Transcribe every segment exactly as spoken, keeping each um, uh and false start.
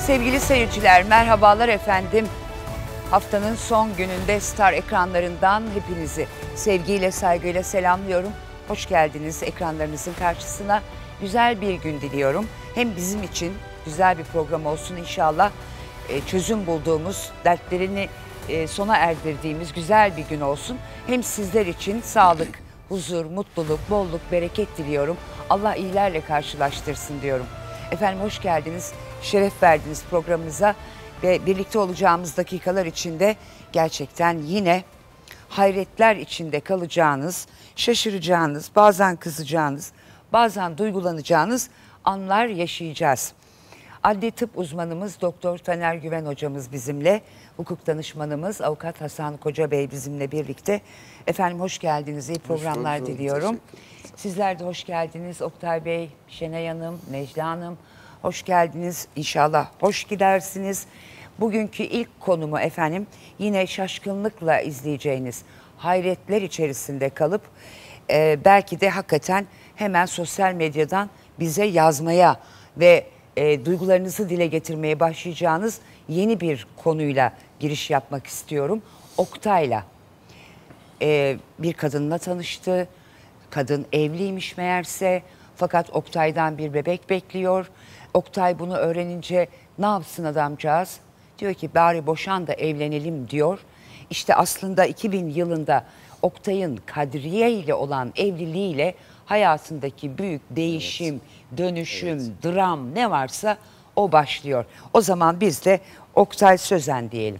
Sevgili seyirciler, merhabalar efendim. Haftanın son gününde Star ekranlarından hepinizi sevgiyle, saygıyla selamlıyorum. Hoş geldiniz ekranlarınızın karşısına. Güzel bir gün diliyorum. Hem bizim için güzel bir program olsun inşallah. E, çözüm bulduğumuz, dertlerini e, sona erdirdiğimiz güzel bir gün olsun. Hem sizler için sağlık, huzur, mutluluk, bolluk, bereket diliyorum. Allah iyilerle karşılaştırsın diyorum. Efendim hoş geldiniz, şeref verdiniz programımıza ve birlikte olacağımız dakikalar içinde gerçekten yine hayretler içinde kalacağınız, şaşıracağınız, bazen kızacağınız, bazen duygulanacağınız anlar yaşayacağız. Adli tıp uzmanımız Doktor Taner Güven hocamız bizimle, hukuk danışmanımız Avukat Hasan Koca Bey bizimle birlikte. Efendim hoş geldiniz, iyi programlar hoş diliyorum. Sizler de hoş geldiniz Oktay Bey, Şenay Hanım, Necla Hanım. Hoş geldiniz, inşallah hoş gidersiniz. Bugünkü ilk konumu efendim yine şaşkınlıkla izleyeceğiniz, hayretler içerisinde kalıp e, belki de hakikaten hemen sosyal medyadan bize yazmaya ve e, duygularınızı dile getirmeye başlayacağınız yeni bir konuyla giriş yapmak istiyorum. Oktay'la e, bir kadınla tanıştı. Kadın evliymiş meğerse, fakat Oktay'dan bir bebek bekliyor. Oktay bunu öğrenince ne yapsın adamcağız? Diyor ki bari boşan da evlenelim diyor. İşte aslında iki bin yılında Oktay'ın Kadriye ile olan evliliğiyle hayatındaki büyük değişim, evet. dönüşüm, evet. dram ne varsa o başlıyor. O zaman biz de Oktay Sözen diyelim.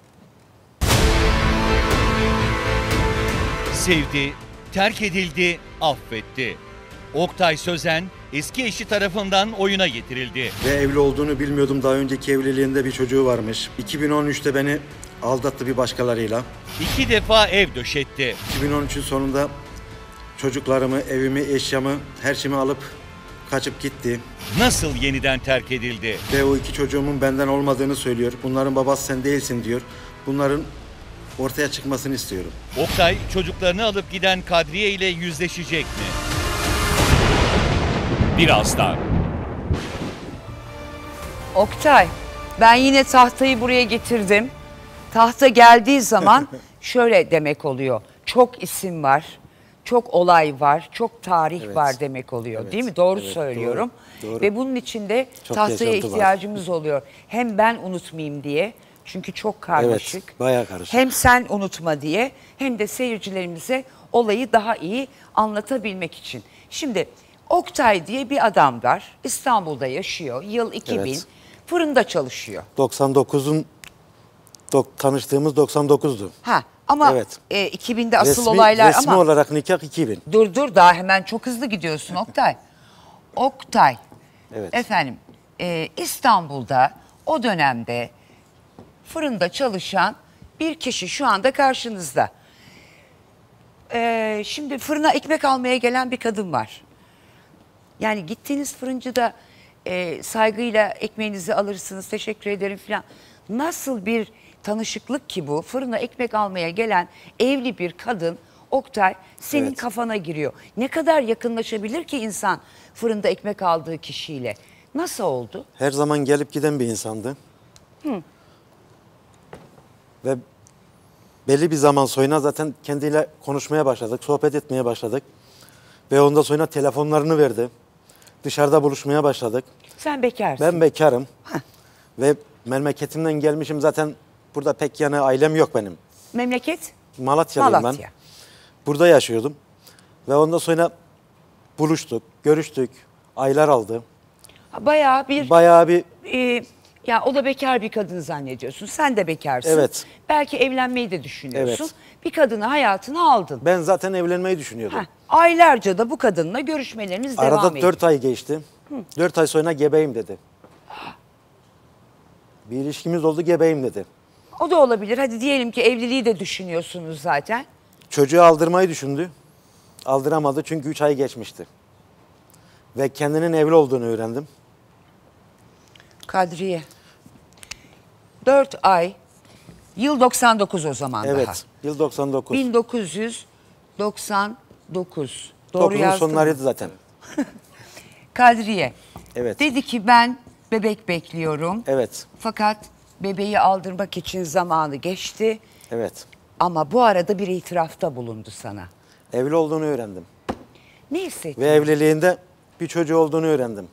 Sevdi, terk edildi, affetti. Oktay Sözen eski eşi tarafından oyuna getirildi. Ve evli olduğunu bilmiyordum. Daha önceki evliliğinde bir çocuğu varmış. iki bin on üçte beni aldattı bir başkalarıyla. İki defa ev döşetti. iki bin on üçün sonunda çocuklarımı, evimi, eşyamı, her şeyimi alıp kaçıp gitti. Nasıl yeniden terk edildi? Ve o iki çocuğumun benden olmadığını söylüyor. Bunların babası sen değilsin diyor. Bunların ortaya çıkmasını istiyorum. Oktay çocuklarını alıp giden Kadriye ile yüzleşecek mi? Birazdan. Oktay, ben yine tahtayı buraya getirdim. Tahta geldiği zaman şöyle demek oluyor. Çok isim var, çok olay var, çok tarih evet. var demek oluyor. Evet. Değil mi? Doğru evet, söylüyorum. Doğru, doğru. Ve bunun için de çok tahtaya ihtiyacımız var. oluyor. Hem ben unutmayayım diye. Çünkü çok karmaşık. Evet, bayağı karışık. Hem sen unutma diye, hem de seyircilerimize olayı daha iyi anlatabilmek için. Şimdi Oktay diye bir adam var. İstanbul'da yaşıyor. Yıl iki bin. Evet. Fırında çalışıyor. doksan dokuzun dok, tanıştığımız doksan dokuzdu. Ha ama evet. e, iki binde asıl resmi, olaylar resmi ama. Resmi olarak nikah iki bin. Dur dur daha hemen çok hızlı gidiyorsun Oktay. Oktay. Evet. Efendim e, İstanbul'da o dönemde fırında çalışan bir kişi şu anda karşınızda. E, şimdi fırına ekmek almaya gelen bir kadın var. Yani gittiğiniz fırıncıda e, saygıyla ekmeğinizi alırsınız, teşekkür ederim falan. Nasıl bir tanışıklık ki bu? Fırına ekmek almaya gelen evli bir kadın Oktay senin evet. kafana giriyor. Ne kadar yakınlaşabilir ki insan fırında ekmek aldığı kişiyle? Nasıl oldu? Her zaman gelip giden bir insandı. Hı. Ve belli bir zaman sonra zaten kendiyle konuşmaya başladık, sohbet etmeye başladık. Ve ondan sonra telefonlarını verdi. Dışarıda buluşmaya başladık. Sen bekarsın. Ben bekarım. Heh. Ve memleketimden gelmişim zaten. Burada pek yani ailem yok benim. Memleket? Malatyalıyım Malatya. ben. Burada yaşıyordum. Ve ondan sonra buluştuk, görüştük. Aylar aldı. Bayağı bir... Bayağı bir... E, ya o da bekar bir kadın zannediyorsun. Sen de bekarsın. Evet. Belki evlenmeyi de düşünüyorsun. Evet. Bir kadını hayatına aldın. Ben zaten evlenmeyi düşünüyordum. Heh. Aylarca da bu kadınla görüşmeleriniz Arada devam ediyor. Arada dört ay geçti. Hı. Dört ay sonra gebeyim dedi. Bir ilişkimiz oldu, gebeyim dedi. O da olabilir. Hadi diyelim ki evliliği de düşünüyorsunuz zaten. Çocuğu aldırmayı düşündü. Aldıramadı çünkü üç ay geçmişti. Ve kendinin evli olduğunu öğrendim. Kadriye. Dört ay. Yıl doksan dokuz o zaman evet, daha. Evet. Yıl doksan dokuz. bin dokuz yüz doksan dokuz. Doğru yazdım. sonlarıydı zaten. Kadriye. Evet. Dedi ki ben bebek bekliyorum. Evet. Fakat bebeği aldırmak için zamanı geçti. Evet. Ama bu arada bir itirafta bulundu sana. Evli olduğunu öğrendim. Ne hissettin? Ve evliliğinde bir çocuğu olduğunu öğrendim.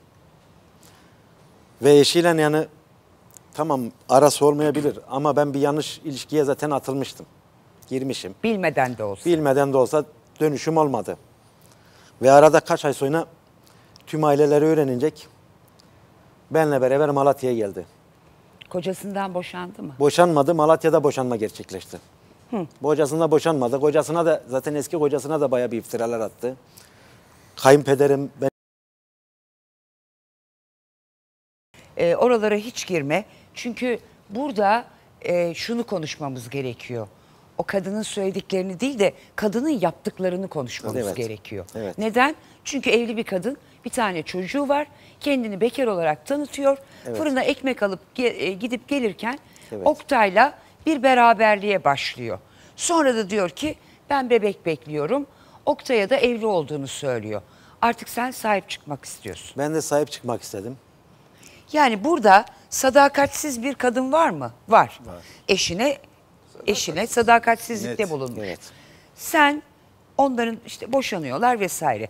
Ve eşiyle yani tamam arası olmayabilir ama ben bir yanlış ilişkiye zaten atılmıştım. Girmişim. Bilmeden de olsa. Bilmeden de olsa dönüşüm olmadı. Ve arada kaç ay sonra tüm aileleri öğreninecek benle beraber Malatya'ya geldi. Kocasından boşandı mı? Boşanmadı, Malatya'da boşanma gerçekleşti. Hı. Kocasında boşanmadı. Kocasına da zaten eski kocasına da bayağı bir iftiralar attı. Kayınpederim ben E, oralara hiç girme. Çünkü burada e, şunu konuşmamız gerekiyor. O kadının söylediklerini değil de kadının yaptıklarını konuşmamız Evet. gerekiyor. Evet. Neden? Çünkü evli bir kadın, bir tane çocuğu var. Kendini bekar olarak tanıtıyor. Evet. Fırına ekmek alıp ge- e, gidip gelirken Evet. Oktay'la bir beraberliğe başlıyor. Sonra da diyor ki ben bebek bekliyorum. Oktay'a da evli olduğunu söylüyor. Artık sen sahip çıkmak istiyorsun. ben de sahip çıkmak istedim. Yani burada sadakatsiz bir kadın var mı? Var. Eşine eşine sadakatsizlikte Net. bulunmuş. Evet. Sen onların işte boşanıyorlar vesaire.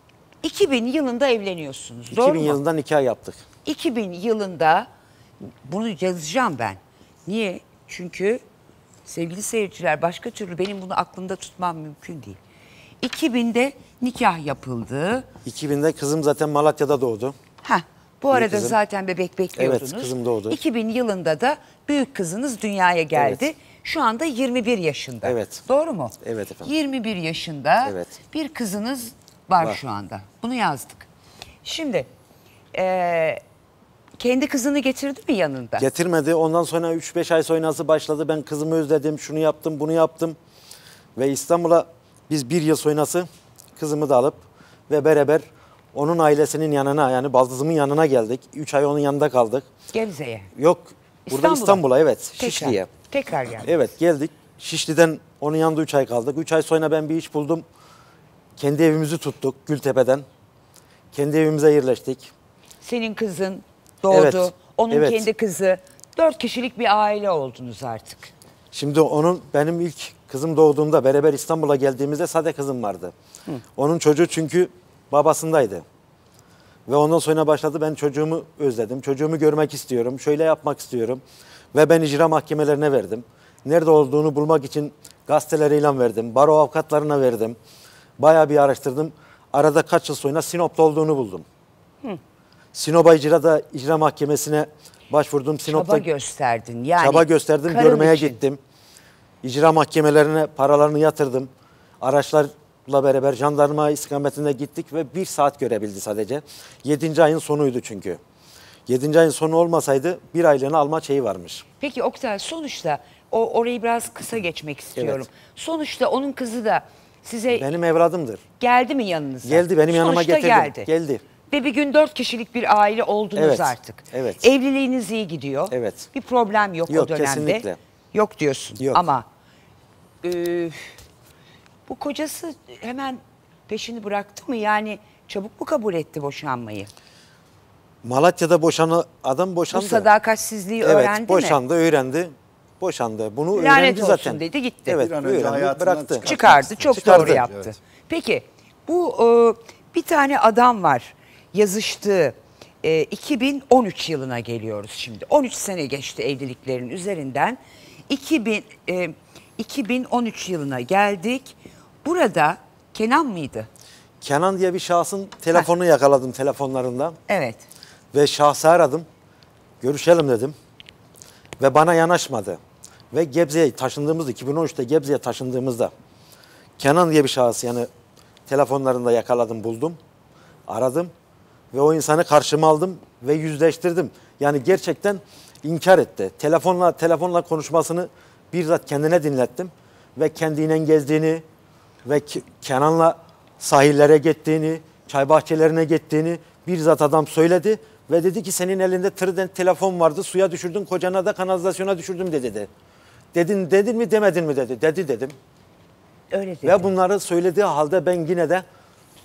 iki bin yılında evleniyorsunuz. Doğru iki bin mu? yılında nikah yaptık. iki bin yılında bunu yazacağım ben. Niye? Çünkü sevgili seyirciler başka türlü benim bunu aklımda tutmam mümkün değil. iki binde nikah yapıldı. iki binde kızım zaten Malatya'da doğdu. Heh, bu arada kızım. zaten bebek bekliyordunuz. Evet, kızım doğdu. iki bin yılında da büyük kızınız dünyaya geldi. Evet. Şu anda yirmi bir yaşında. Evet. Doğru mu? Evet efendim. yirmi bir yaşında Evet. bir kızınız var, Var. şu anda. Bunu yazdık. Şimdi eee, kendi kızını getirdi mi yanında? Getirmedi. Ondan sonra üç beş ay sonrası başladı. Ben kızımı özledim, şunu yaptım, bunu yaptım. Ve İstanbul'a biz bir yıl sonrası kızımı da alıp ve beraber onun ailesinin yanına yani baldızımın yanına geldik. üç ay onun yanında kaldık. Gebze'ye. Yok burada İstanbul'a. İstanbul'a evet Tekrar. Şişli'ye. Tekrar geldi. Evet geldik. Şişli'den onun yanında üç ay kaldık. üç ay sonra ben bir iş buldum. Kendi evimizi tuttuk Gültepe'den. Kendi evimize yerleştik. Senin kızın doğdu. Evet, Onun evet. kendi kızı. Dört kişilik bir aile oldunuz artık. Şimdi onun benim ilk kızım doğduğunda beraber İstanbul'a geldiğimizde sade kızım vardı. Hı. Onun çocuğu çünkü babasındaydı. Ve ondan sonra başladı ben çocuğumu özledim. Çocuğumu görmek istiyorum. Şöyle yapmak istiyorum. Ve ben icra mahkemelerine verdim. Nerede olduğunu bulmak için gazetelere ilan verdim. Baro avukatlarına verdim. Bayağı bir araştırdım. Arada kaç yıl sonra Sinop'ta olduğunu buldum. Hı. Sinop'a icrada icra mahkemesine başvurdum. Sinop'ta Çaba gösterdin. Yani çaba gösterdim. karın Görmeye için. gittim. İcra mahkemelerine paralarını yatırdım. Araçlarla beraber jandarma istikametine gittik ve bir saat görebildi sadece. Yedinci ayın sonuydu çünkü. Yedinci ayın sonu olmasaydı bir aylığına alma şeyi varmış. Peki Oktay sonuçta o orayı biraz kısa geçmek istiyorum. Evet. Sonuçta onun kızı da size Benim evladımdır. geldi mi yanınıza? Geldi, benim yanıma Sonuçta getirdim. geldi. Geldi. Ve bir gün dört kişilik bir aile oldunuz Evet, artık. evet. Evliliğiniz iyi gidiyor. Evet. Bir problem yok, Yok, o dönemde. kesinlikle. Yok diyorsun. Yok. Ama e, bu kocası hemen peşini bıraktı mı? Yani çabuk mu kabul etti boşanmayı? Malatya'da boşanı adam Bu boşandı. sadakatsizliği Evet, öğrendi mi? boşandı, öğrendi. Boşandı. Bunu Lanet öğrendi olsun zaten. dedi, gitti. Evet, Bir an önce öğrendi, hayatından bıraktı. çıkarttı. Çıkardı. Çok Çıkardı. doğru yaptı. Evet. Peki bu e, bir tane adam var yazıştığı e, iki bin on üç yılına geliyoruz şimdi. on üç sene geçti evliliklerin üzerinden. iki bin, e, iki bin on üç yılına geldik. Burada Kenan mıydı? Kenan diye bir şahsın telefonunu yakaladım telefonlarında. Evet. Ve şahsı aradım. Görüşelim dedim. Ve bana yanaşmadı. Ve Gebze'ye taşındığımızda, iki bin on üçte Gebze'ye taşındığımızda Kenan diye bir şahıs yani telefonlarında yakaladım, buldum. Aradım. Ve o insanı karşıma aldım ve yüzleştirdim. Yani gerçekten inkar etti. Telefonla telefonla konuşmasını bizzat kendine dinlettim. Ve kendiyle gezdiğini ve Ke- Kenan'la sahillere gittiğini, çay bahçelerine gittiğini bizzat adam söyledi. Ve dedi ki senin elinde tırden telefon vardı, suya düşürdün, kocana da kanalizasyona düşürdüm de dedi. Dedin, dedin mi demedin mi dedi. Dedi dedim. Öyle dedi. Ve bunları söylediği halde ben yine de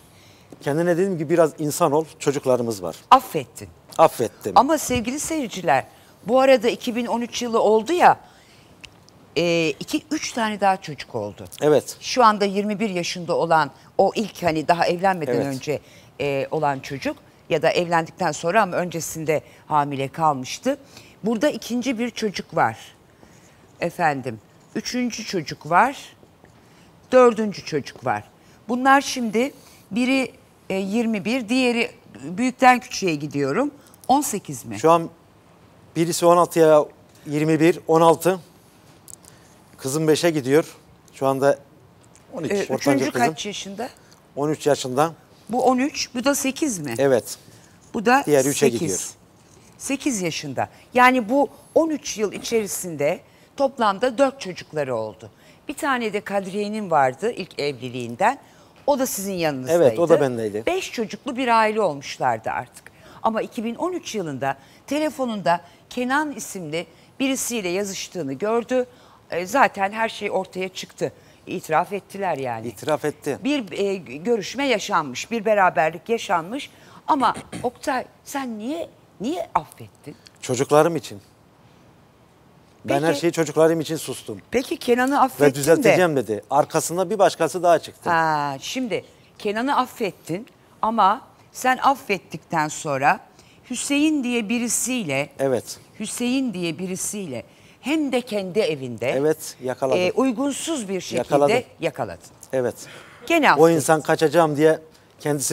Kendine dediğim gibi biraz insan ol, çocuklarımız var. Affettin. Affettim. Ama sevgili seyirciler, bu arada iki bin on üç yılı oldu ya, e, iki üç tane daha çocuk oldu. Evet. Şu anda yirmi bir yaşında olan o ilk hani daha evlenmeden Evet. önce e, olan çocuk ya da evlendikten sonra ama öncesinde hamile kalmıştı. Burada ikinci bir çocuk var. Efendim, üçüncü çocuk var. Dördüncü çocuk var. Bunlar şimdi biri e, yirmi bir, diğeri büyükten küçüğe gidiyorum. on sekiz mi? Şu an birisi on altıya yirmi bir, on altı. Kızım beşe gidiyor. Şu anda on iki. Ee, Ortanca üçüncü kızım kaç yaşında? on üç yaşında. Bu on üç, bu da sekiz mi? Evet. Bu da Diğer üçe sekiz. gidiyor. sekiz yaşında. Yani bu on üç yıl içerisinde toplamda dört çocukları oldu. Bir tane de Kadriye'nin vardı ilk evliliğinden. O da sizin yanınızdaydı. Evet, o da bendeydi. Beş çocuklu bir aile olmuşlardı artık. Ama iki bin on üç yılında telefonunda Kenan isimli birisiyle yazıştığını gördü. E, zaten her şey ortaya çıktı. İtiraf ettiler yani. İtiraf etti. Bir e, görüşme yaşanmış, bir beraberlik yaşanmış. Ama Oktay, sen niye niye affettin? Çocuklarım için. Ben Peki. her şeyi çocuklarım için sustum. Peki Kenan'ı affettin Ve düzelteceğim de. dedi. Arkasında bir başkası daha çıktı. Ha, şimdi Kenan'ı affettin ama sen affettikten sonra Hüseyin diye birisiyle Evet. Hüseyin diye birisiyle hem de kendi evinde Evet, yakaladım. e, uygunsuz bir şekilde Yakaladım. yakaladın. Evet. Gene O affettin. insan kaçacağım diye kendisi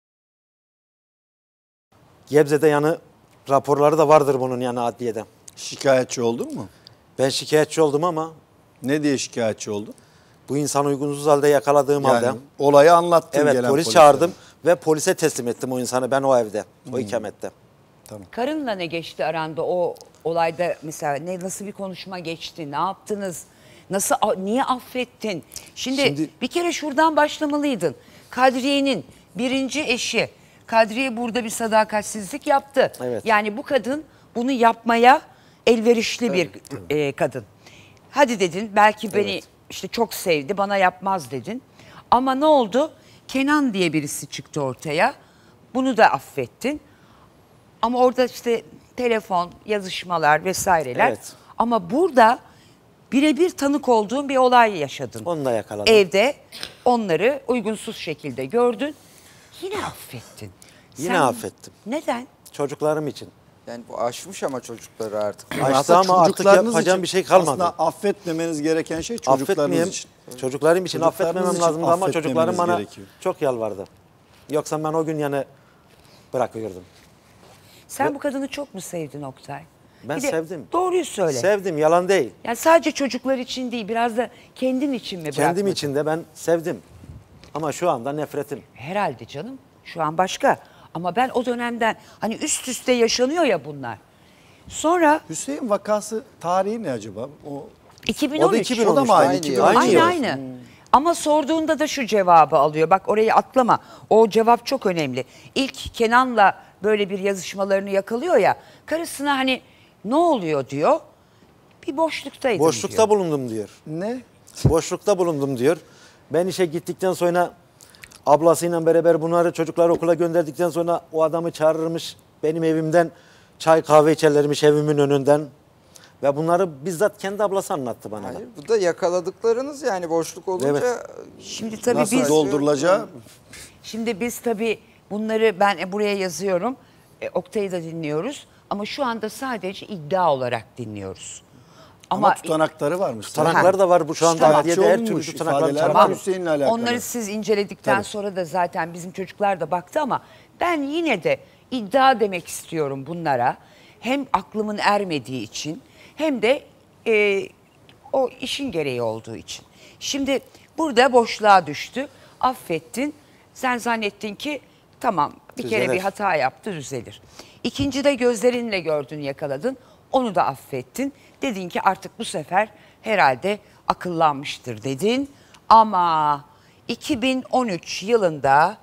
Gebze'de yanı raporları da vardır bunun yani adliyede. Şikayetçi oldun mu? Ben şikayetçi oldum ama Ne diye şikayetçi oldun? bu insan uygunsuz halde yakaladığım halde. Yani olayı anlattın Evet, gelen polis polislere. çağırdım ve polise teslim ettim o insanı ben o evde, o ikamette. Karınla ne geçti aranda o olayda mesela ne nasıl bir konuşma geçti? Ne yaptınız? Nasıl a- niye affettin? Şimdi, Şimdi- bir kere şuradan başlamalıydın. Kadriye'nin birinci eşi Kadriye burada bir sadakatsizlik yaptı. Evet. Yani bu kadın bunu yapmaya elverişli bir e, kadın. Hadi dedin belki beni Evet. işte çok sevdi bana yapmaz dedin. Ama ne oldu? Kenan diye birisi çıktı ortaya. Bunu da affettin. Ama orada işte telefon, yazışmalar vesaireler. Evet. Ama burada birebir tanık olduğun bir olay yaşadın. Onu da yakaladım. Evde onları uygunsuz şekilde gördün. Yine affettin. Yine affettim. Neden? Çocuklarım için. Yani bu aşmış ama çocukları artık. Açtı Aslında ama artık çocuklarınız yapacağım için bir şey kalmadı. Aslında affetmemeniz gereken şey çocuklarınız Affetmeyeyim. için. Çocuklarım için Çocuklarınız affetmemem için lazımdı ama affetmemeniz çocuklarım bana gerekiyor. çok yalvardı. Yoksa ben o gün yani bırakıyordum. Sen bu kadını çok mu sevdin Oktay? Ben Bir de sevdim. Doğruyu söyle. Sevdim, yalan değil. Yani sadece çocuklar için değil, biraz da kendin için mi bırakmadın? Kendim için de ben sevdim. Ama şu anda nefretim. Herhalde canım. Şu an başka. Ama ben o dönemden hani üst üste yaşanıyor ya bunlar. Sonra Hüseyin vakası tarihi ne acaba? O iki bin O on da üç. iki bin on üç. O da mı aynı? Aynı iki bin yıl. on üç Aynı yılı. aynı. Ama sorduğunda da şu cevabı alıyor. Bak orayı atlama. O cevap çok önemli. İlk Kenan'la böyle bir yazışmalarını yakalıyor ya. Karısına hani ne oluyor diyor. Bir boşluktaydım Boşlukta diyor. bulundum diyor. Ne? Boşlukta bulundum diyor. Ben işe gittikten sonra ablasıyla beraber bunları çocukları okula gönderdikten sonra o adamı çağırırmış. Benim evimden çay kahve içerlermiş evimin önünden. Ve bunları bizzat kendi ablası anlattı bana. da. Hayır, bu da yakaladıklarınız yani boşluk olunca. Evet. Şimdi tabii Nasıl biz doldurulacağı? Şimdi biz tabii bunları ben buraya yazıyorum. E, Oktay'ı da dinliyoruz. Ama şu anda sadece iddia olarak dinliyoruz. Ama, tutanakları varmış. Tutanakları da var bu şu anda. Tamam. Adliyede her türlü Olmuş, tutanaklar ifadeler var. var Hüseyin'le alakalı. Onları siz inceledikten Tabii. sonra da zaten bizim çocuklar da baktı ama ben yine de iddia demek istiyorum bunlara. Hem aklımın ermediği için hem de e, o işin gereği olduğu için. Şimdi burada boşluğa düştü. Affettin. Sen zannettin ki tamam bir kere Düzelir. bir hata yaptı düzelir. İkinci de gözlerinle gördün yakaladın. Onu da affettin. Dedin ki artık bu sefer herhalde akıllanmıştır dedin. Ama iki bin on üç yılında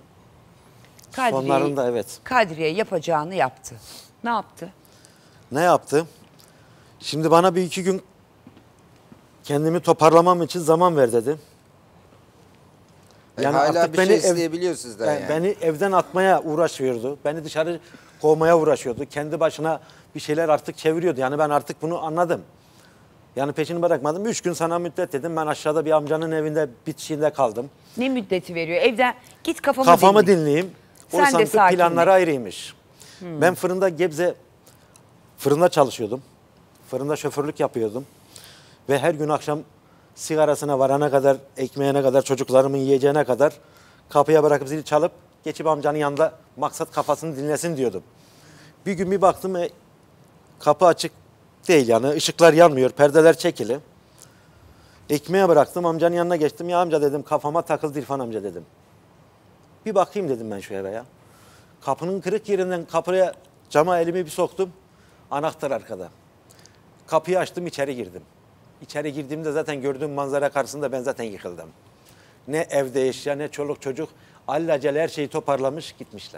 Kadriye, Sonlarında evet. Kadriye yapacağını yaptı. Ne yaptı? Ne yaptı? Şimdi bana bir iki gün kendimi toparlamam için zaman ver dedi. Yani hala bir şey isteyebiliyor sizden yani. yani. Beni evden atmaya uğraşıyordu. Beni dışarı kovmaya uğraşıyordu. Kendi başına bir şeyler artık çeviriyordu. Yani ben artık bunu anladım. Yani peşini bırakmadım. Üç gün sana müddet dedim. Ben aşağıda bir amcanın evinde bitişiğinde kaldım. Ne müddeti veriyor? Evden git kafamı, Kafamı dinle. dinleyeyim. O Sen de sanki sakinle. planları ayrıymış. Hmm. Ben fırında Gebze fırında çalışıyordum. Fırında şoförlük yapıyordum. Ve her gün akşam sigarasına varana kadar, ekmeğine kadar, çocuklarımın yiyeceğine kadar kapıya bırakıp zili çalıp geçip amcanın yanında maksat kafasını dinlesin diyordum. Bir gün bir baktım e, kapı açık değil yani ışıklar yanmıyor, perdeler çekili. Ekmeğe bıraktım, amcanın yanına geçtim. Ya amca dedim, kafama takıldı İrfan amca dedim. Bir bakayım dedim ben şu eve ya. Kapının kırık yerinden kapıya, cama elimi bir soktum. Anahtar arkada. Kapıyı açtım, içeri girdim. İçeri girdiğimde zaten gördüğüm manzara karşısında ben zaten yıkıldım. Ne evde eşya, ne çoluk çocuk. Alelacele her şeyi toparlamış gitmişler.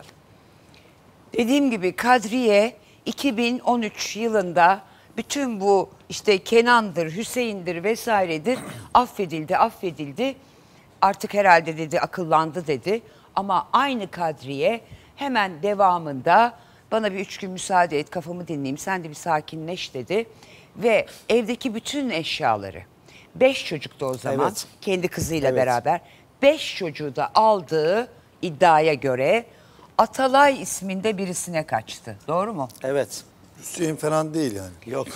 Dediğim gibi Kadriye iki bin on üç yılında bütün bu işte Kenan'dır, Hüseyin'dir vesairedir affedildi, affedildi. Artık herhalde dedi akıllandı dedi. Ama aynı Kadriye hemen devamında bana bir üç gün müsaade et, kafamı dinleyeyim, sen de bir sakinleş dedi. Ve evdeki bütün eşyaları, beş çocuktu o zaman, Evet. kendi kızıyla Evet. beraber, beş çocuğu da aldığı iddiaya göre Atalay isminde birisine kaçtı. Doğru mu? Evet. Hüseyin falan değil yani. Yok.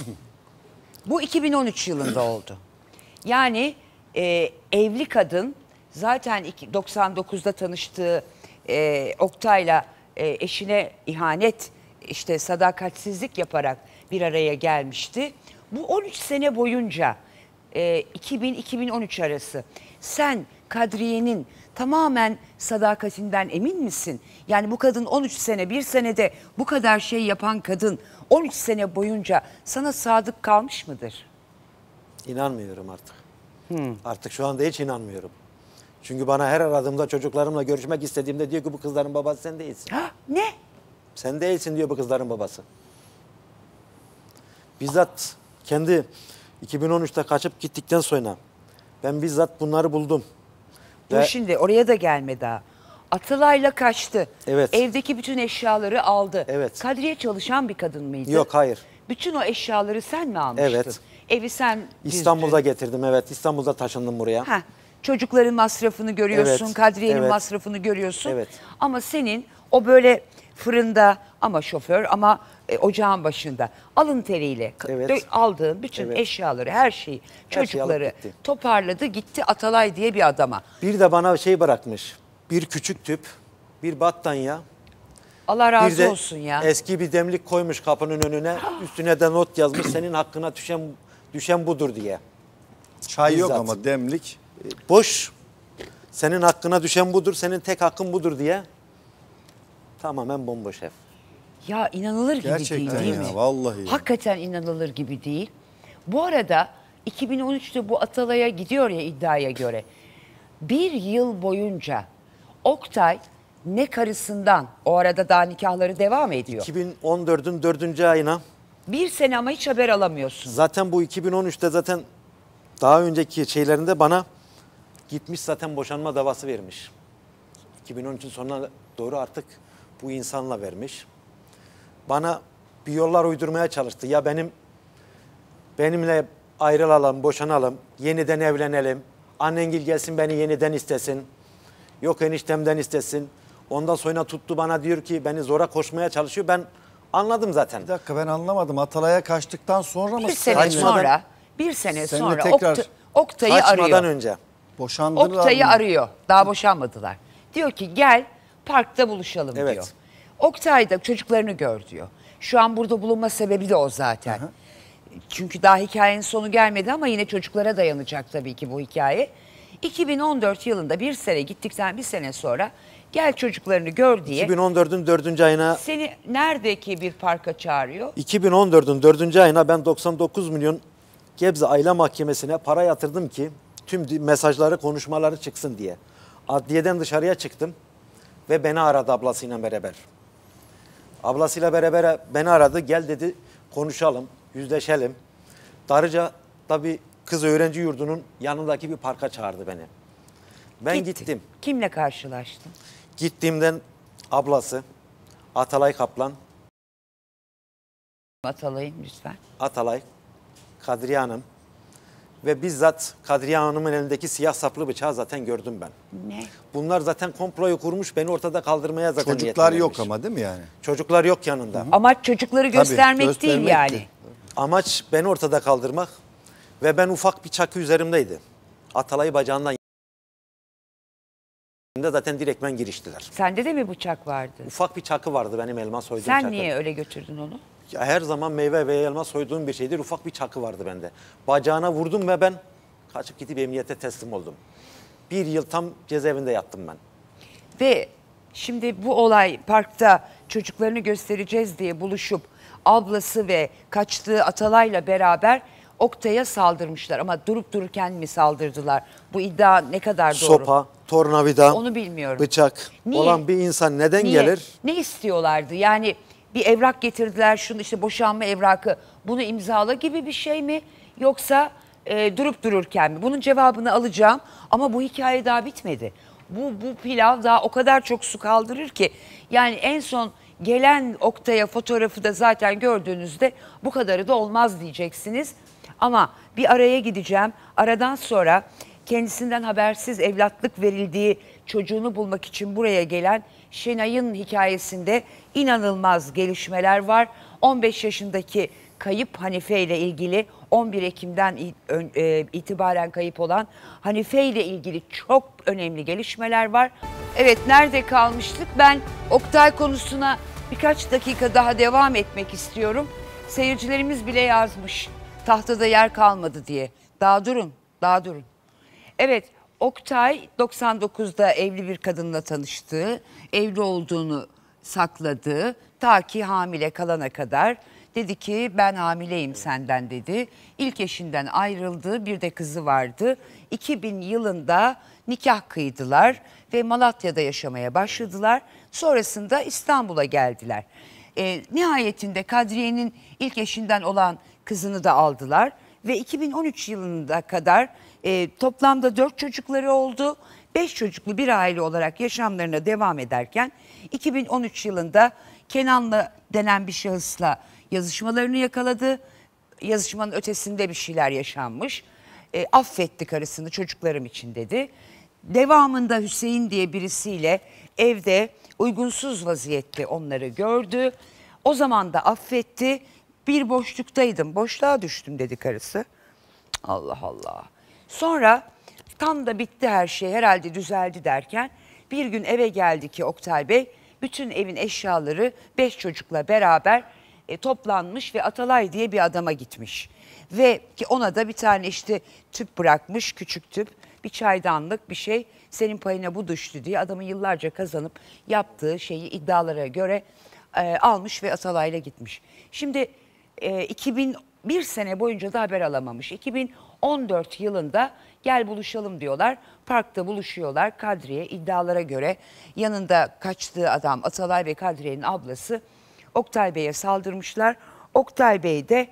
Bu iki bin on üç yılında oldu. Yani e, evli kadın zaten iki- doksan dokuzda tanıştığı e, Oktay'la e, eşine ihanet, işte sadakatsizlik yaparak bir araya gelmişti. Bu on üç sene boyunca e, iki bin iki bin on üç arası sen Kadriye'nin tamamen sadakatinden emin misin? Yani bu kadın on üç sene, bir senede bu kadar şey yapan kadın on üç sene boyunca sana sadık kalmış mıdır? İnanmıyorum artık. Artık şu anda hiç inanmıyorum. Çünkü bana her aradığımda çocuklarımla görüşmek istediğimde diyor ki bu kızların babası sen değilsin. Ha, ne? Sen değilsin diyor bu kızların babası. Bizzat kendi iki bin on üçte kaçıp gittikten sonra ben bizzat bunları buldum. Dur Ve şimdi oraya da gelme daha. Atalay'la kaçtı. Evet. Evdeki bütün eşyaları aldı. Evet. Kadriye çalışan bir kadın mıydı? Yok, hayır. Bütün o eşyaları sen mi almıştın? Evet. Evi sen İstanbul'da düzdün. getirdim, evet. İstanbul'da taşındım buraya. Heh, çocukların masrafını görüyorsun, Evet, Kadriye'nin evet. masrafını görüyorsun. Evet. Ama senin o böyle fırında ama şoför ama e, ocağın başında alın teriyle k- Evet. dö- aldığın bütün Evet. eşyaları, her şeyi, Her şeyi çocukları alıp gitti. toparladı gitti Atalay diye bir adama. Bir de bana şey bırakmış. Bir küçük tüp, bir battaniye, Allah bir razı de olsun ya. eski bir demlik koymuş kapının önüne. Üstüne de not yazmış senin hakkına düşen düşen budur diye. Çay yok Bizzat. ama demlik. Boş. Senin hakkına düşen budur, senin tek hakkın budur diye. Tamamen bomboş ev. Ya inanılır gibi Gerçekten değil, değil ya, mi? vallahi ya. Hakikaten inanılır gibi değil. Bu arada iki bin on üçte bu Atalay'a gidiyor ya iddiaya göre. Bir yıl boyunca Oktay ne karısından, o arada daha nikahları devam ediyor. iki bin on dördün dördüncü ayına Bir sene ama hiç haber alamıyorsun. zaten bu iki bin on üçte zaten daha önceki şeylerinde bana gitmiş zaten boşanma davası vermiş. iki bin on üçün sonuna doğru artık bu insanla vermiş. Bana bir yollar uydurmaya çalıştı. Ya benim benimle ayrılalım, boşanalım, yeniden evlenelim. Annengil gelsin beni yeniden istesin. Yok eniştemden istesin. Ondan sonra tuttu bana diyor ki beni zora koşmaya çalışıyor. Ben anladım zaten. Bir dakika ben anlamadım. Atalay'a kaçtıktan sonra mı? Bir sene Kaçmadan- sonra, bir sene Seninle sonra tekrar Oktay- Oktay'ı Kaçmadan arıyor. önce. Boşandılar Oktay'ı mı? arıyor. Daha boşanmadılar. Diyor ki gel parkta buluşalım Evet. diyor. Oktay da çocuklarını gör diyor. Şu an burada bulunma sebebi de o zaten. Çünkü daha hikayenin sonu gelmedi ama yine çocuklara dayanacak tabii ki bu hikaye. iki bin on dört yılında bir sene gittikten bir sene sonra gel çocuklarını gör diye iki bin on dördün dördüncü ayına seni neredeki bir parka çağırıyor? iki bin on dördün dördüncü ayına ben doksan dokuz milyon Gebze Aile Mahkemesi'ne para yatırdım ki tüm di- mesajları, konuşmaları çıksın diye. Adliyeden dışarıya çıktım ve beni aradı ablasıyla beraber. Ablasıyla beraber beni aradı. Gel dedi konuşalım, yüzleşelim. Darıca tabii kız öğrenci yurdunun yanındaki bir parka çağırdı beni. Ben Gittin. gittim. Kimle karşılaştın? Gittiğimden ablası Atalay Kaplan, Atalay'ım lütfen. Atalay, Kadriye Hanım ve bizzat Kadriye Hanım'ın elindeki siyah saplı bıçağı zaten gördüm ben. Ne? Bunlar zaten komployu kurmuş, beni ortada kaldırmaya zaten Çocuklar niyetlenmiş. yok ama değil mi yani? Çocuklar yok yanında. Amaç çocukları göstermek, değil göstermekti. yani. Amaç beni ortada kaldırmak ve ben ufak bir çakı üzerimdeydi. Atalay'ı bacağından zaten direktmen giriştiler. Sende de mi bıçak vardı? Ufak bir çakı vardı benim elma soyduğum Sen çakı. niye öyle götürdün onu? Ya her zaman meyve ve elma soyduğum bir şeydir. Ufak bir çakı vardı bende. Bacağına vurdum ve ben kaçıp gidip emniyete teslim oldum. Bir yıl tam cezaevinde yattım ben. Ve şimdi bu olay parkta çocuklarını göstereceğiz diye buluşup ablası ve kaçtığı Atalay'la beraber Oktay'a saldırmışlar. Ama durup dururken mi saldırdılar? Bu iddia ne kadar doğru? Sopa, tornavida, Onu bilmiyorum. bıçak Niye? olan bir insan neden Niye? gelir? Ne istiyorlardı? Yani bir evrak getirdiler, şunu işte boşanma evrakı, bunu imzala gibi bir şey mi? Yoksa e, durup dururken mi? Bunun cevabını alacağım ama bu hikaye daha bitmedi. Bu, bu pilav daha o kadar çok su kaldırır ki. Yani en son gelen Oktay'a fotoğrafı da zaten gördüğünüzde bu kadarı da olmaz diyeceksiniz. Ama bir araya gideceğim. Aradan sonra kendisinden habersiz evlatlık verildiği çocuğunu bulmak için buraya gelen Şenay'ın hikayesinde inanılmaz gelişmeler var. on beş yaşındaki kayıp Hanife ile ilgili, on bir Ekim'den itibaren kayıp olan Hanife ile ilgili çok önemli gelişmeler var. Evet, nerede kalmıştık? Ben Oktay konusuna birkaç dakika daha devam etmek istiyorum. Seyircilerimiz bile yazmış. Tahtada yer kalmadı diye. Daha durun, daha durun. Evet, Oktay doksan dokuzda evli bir kadınla tanıştığı, evli olduğunu sakladı. Ta ki hamile kalana kadar dedi ki ben hamileyim senden dedi. İlk eşinden ayrıldı, bir de kızı vardı. iki bin yılında nikah kıydılar ve Malatya'da yaşamaya başladılar. Sonrasında İstanbul'a geldiler. E, nihayetinde Kadriye'nin ilk eşinden olan kızını da aldılar ve iki bin on üç yılına kadar e, toplamda dört çocukları oldu. Beş çocuklu bir aile olarak yaşamlarına devam ederken iki bin on üç yılında Kenan'la denen bir şahısla yazışmalarını yakaladı. Yazışmanın ötesinde bir şeyler yaşanmış. E, affetti karısını çocuklarım için dedi. Devamında Hüseyin diye birisiyle evde uygunsuz vaziyette onları gördü. O zaman da affetti. Bir boşluktaydım, boşluğa düştüm dedi karısı. Allah Allah. Sonra tam da bitti her şey, herhalde düzeldi derken bir gün eve geldi ki Oktay Bey, bütün evin eşyaları beş çocukla beraber e, toplanmış ve Atalay diye bir adama gitmiş. Ve ki ona da bir tane işte tüp bırakmış, küçük tüp, bir çaydanlık bir şey, senin payına bu düştü diye adamın yıllarca kazanıp yaptığı şeyi iddialara göre e, almış ve Atalay'la gitmiş. Şimdi e, iki bin bir sene boyunca da haber alamamış. iki bin on dört yılında gel buluşalım diyorlar. Parkta buluşuyorlar. Kadriye iddialara göre yanında kaçtığı adam Atalay ve Kadriye'nin ablası Oktay Bey'e saldırmışlar. Oktay Bey de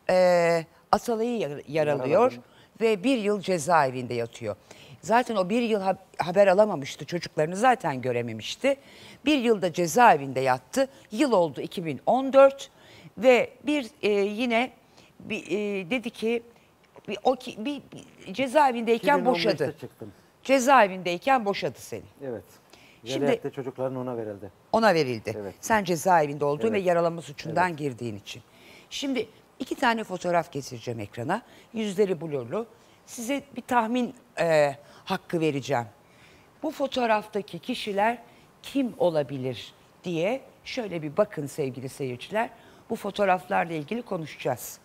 e, Atalay'ı yaralıyor ve bir yıl cezaevinde yatıyor. Zaten o bir yıl ha haber alamamıştı, çocuklarını zaten görememişti. Bir yılda cezaevinde yattı. Yıl oldu iki bin on dört ve bir e, yine bir, e, dedi ki bir, o ki, bir, bir cezaevindeyken boşadı. Çıktım. Cezaevindeyken boşadı seni. Evet. Şimdi Velayette çocukların ona verildi. ona verildi. Evet. Sen cezaevinde olduğun Evet. ve yaralama suçundan Evet. girdiğin için. Şimdi iki tane fotoğraf getireceğim ekrana. Yüzleri blurlu. Size bir tahmin e, hakkı vereceğim. Bu fotoğraftaki kişiler kim olabilir diye şöyle bir bakın sevgili seyirciler. Bu fotoğraflarla ilgili konuşacağız.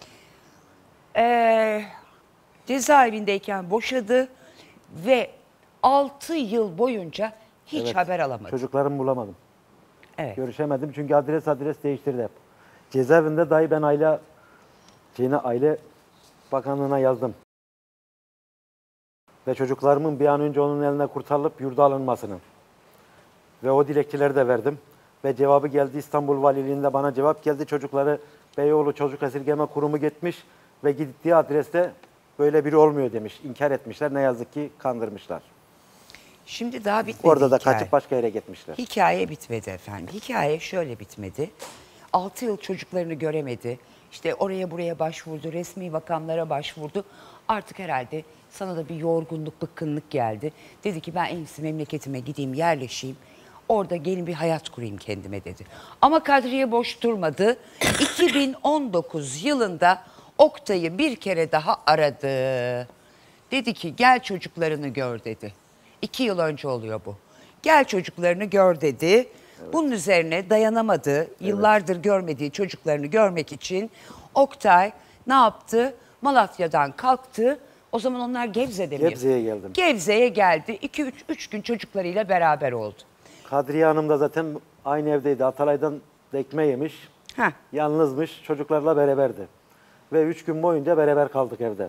Ee, cezaevindeyken boşadı ve altı yıl boyunca hiç Evet. haber alamadı. Çocuklarımı bulamadım. Evet. Görüşemedim çünkü adres adres değiştirdi hep. Cezaevinde dahi ben aile şeyine, Aile Bakanlığı'na yazdım. Ve çocuklarımın bir an önce onun eline kurtarılıp yurda alınmasını. Ve o dilekçeleri de verdim. Ve cevabı geldi, İstanbul Valiliğinde bana cevap geldi. Çocukları Beyoğlu Çocuk Esirgeme Kurumu gitmiş ve gittiği adreste böyle biri olmuyor demiş. İnkar etmişler. Ne yazık ki kandırmışlar. Şimdi daha bitmedi Orada da hikaye. kaçıp başka yere gitmişler. Hikaye bitmedi efendim. Hikaye şöyle bitmedi. altı yıl çocuklarını göremedi. İşte oraya buraya başvurdu, resmi makamlara başvurdu. Artık herhalde sana da bir yorgunluk, bıkkınlık geldi. Dedi ki ben en iyisi memleketime gideyim, yerleşeyim. Orada gelin bir hayat kurayım kendime dedi. Ama Kadriye boş durmadı. iki bin on dokuz yılında Oktay'ı bir kere daha aradı. Dedi ki gel çocuklarını gör dedi. İki yıl önce oluyor bu. Gel çocuklarını gör dedi. Evet. Bunun üzerine dayanamadı. Yıllardır görmediği çocuklarını görmek için Oktay ne yaptı? Malatya'dan kalktı. O zaman onlar Gebze'de mi? Gebze'ye geldim. Gebze'ye geldi. iki üç üç gün çocuklarıyla beraber oldu. Kadriye Hanım da zaten aynı evdeydi. Atalay'dan ekme yemiş. Heh. Yalnızmış. Çocuklarla beraberdi. Ve üç gün boyunca beraber kaldık evde.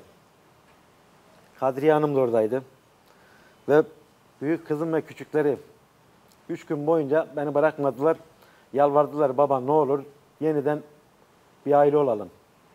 Kadriye Hanım da oradaydı. Ve büyük kızım ve küçükleri üç gün boyunca beni bırakmadılar. Yalvardılar baba ne olur yeniden bir aile olalım.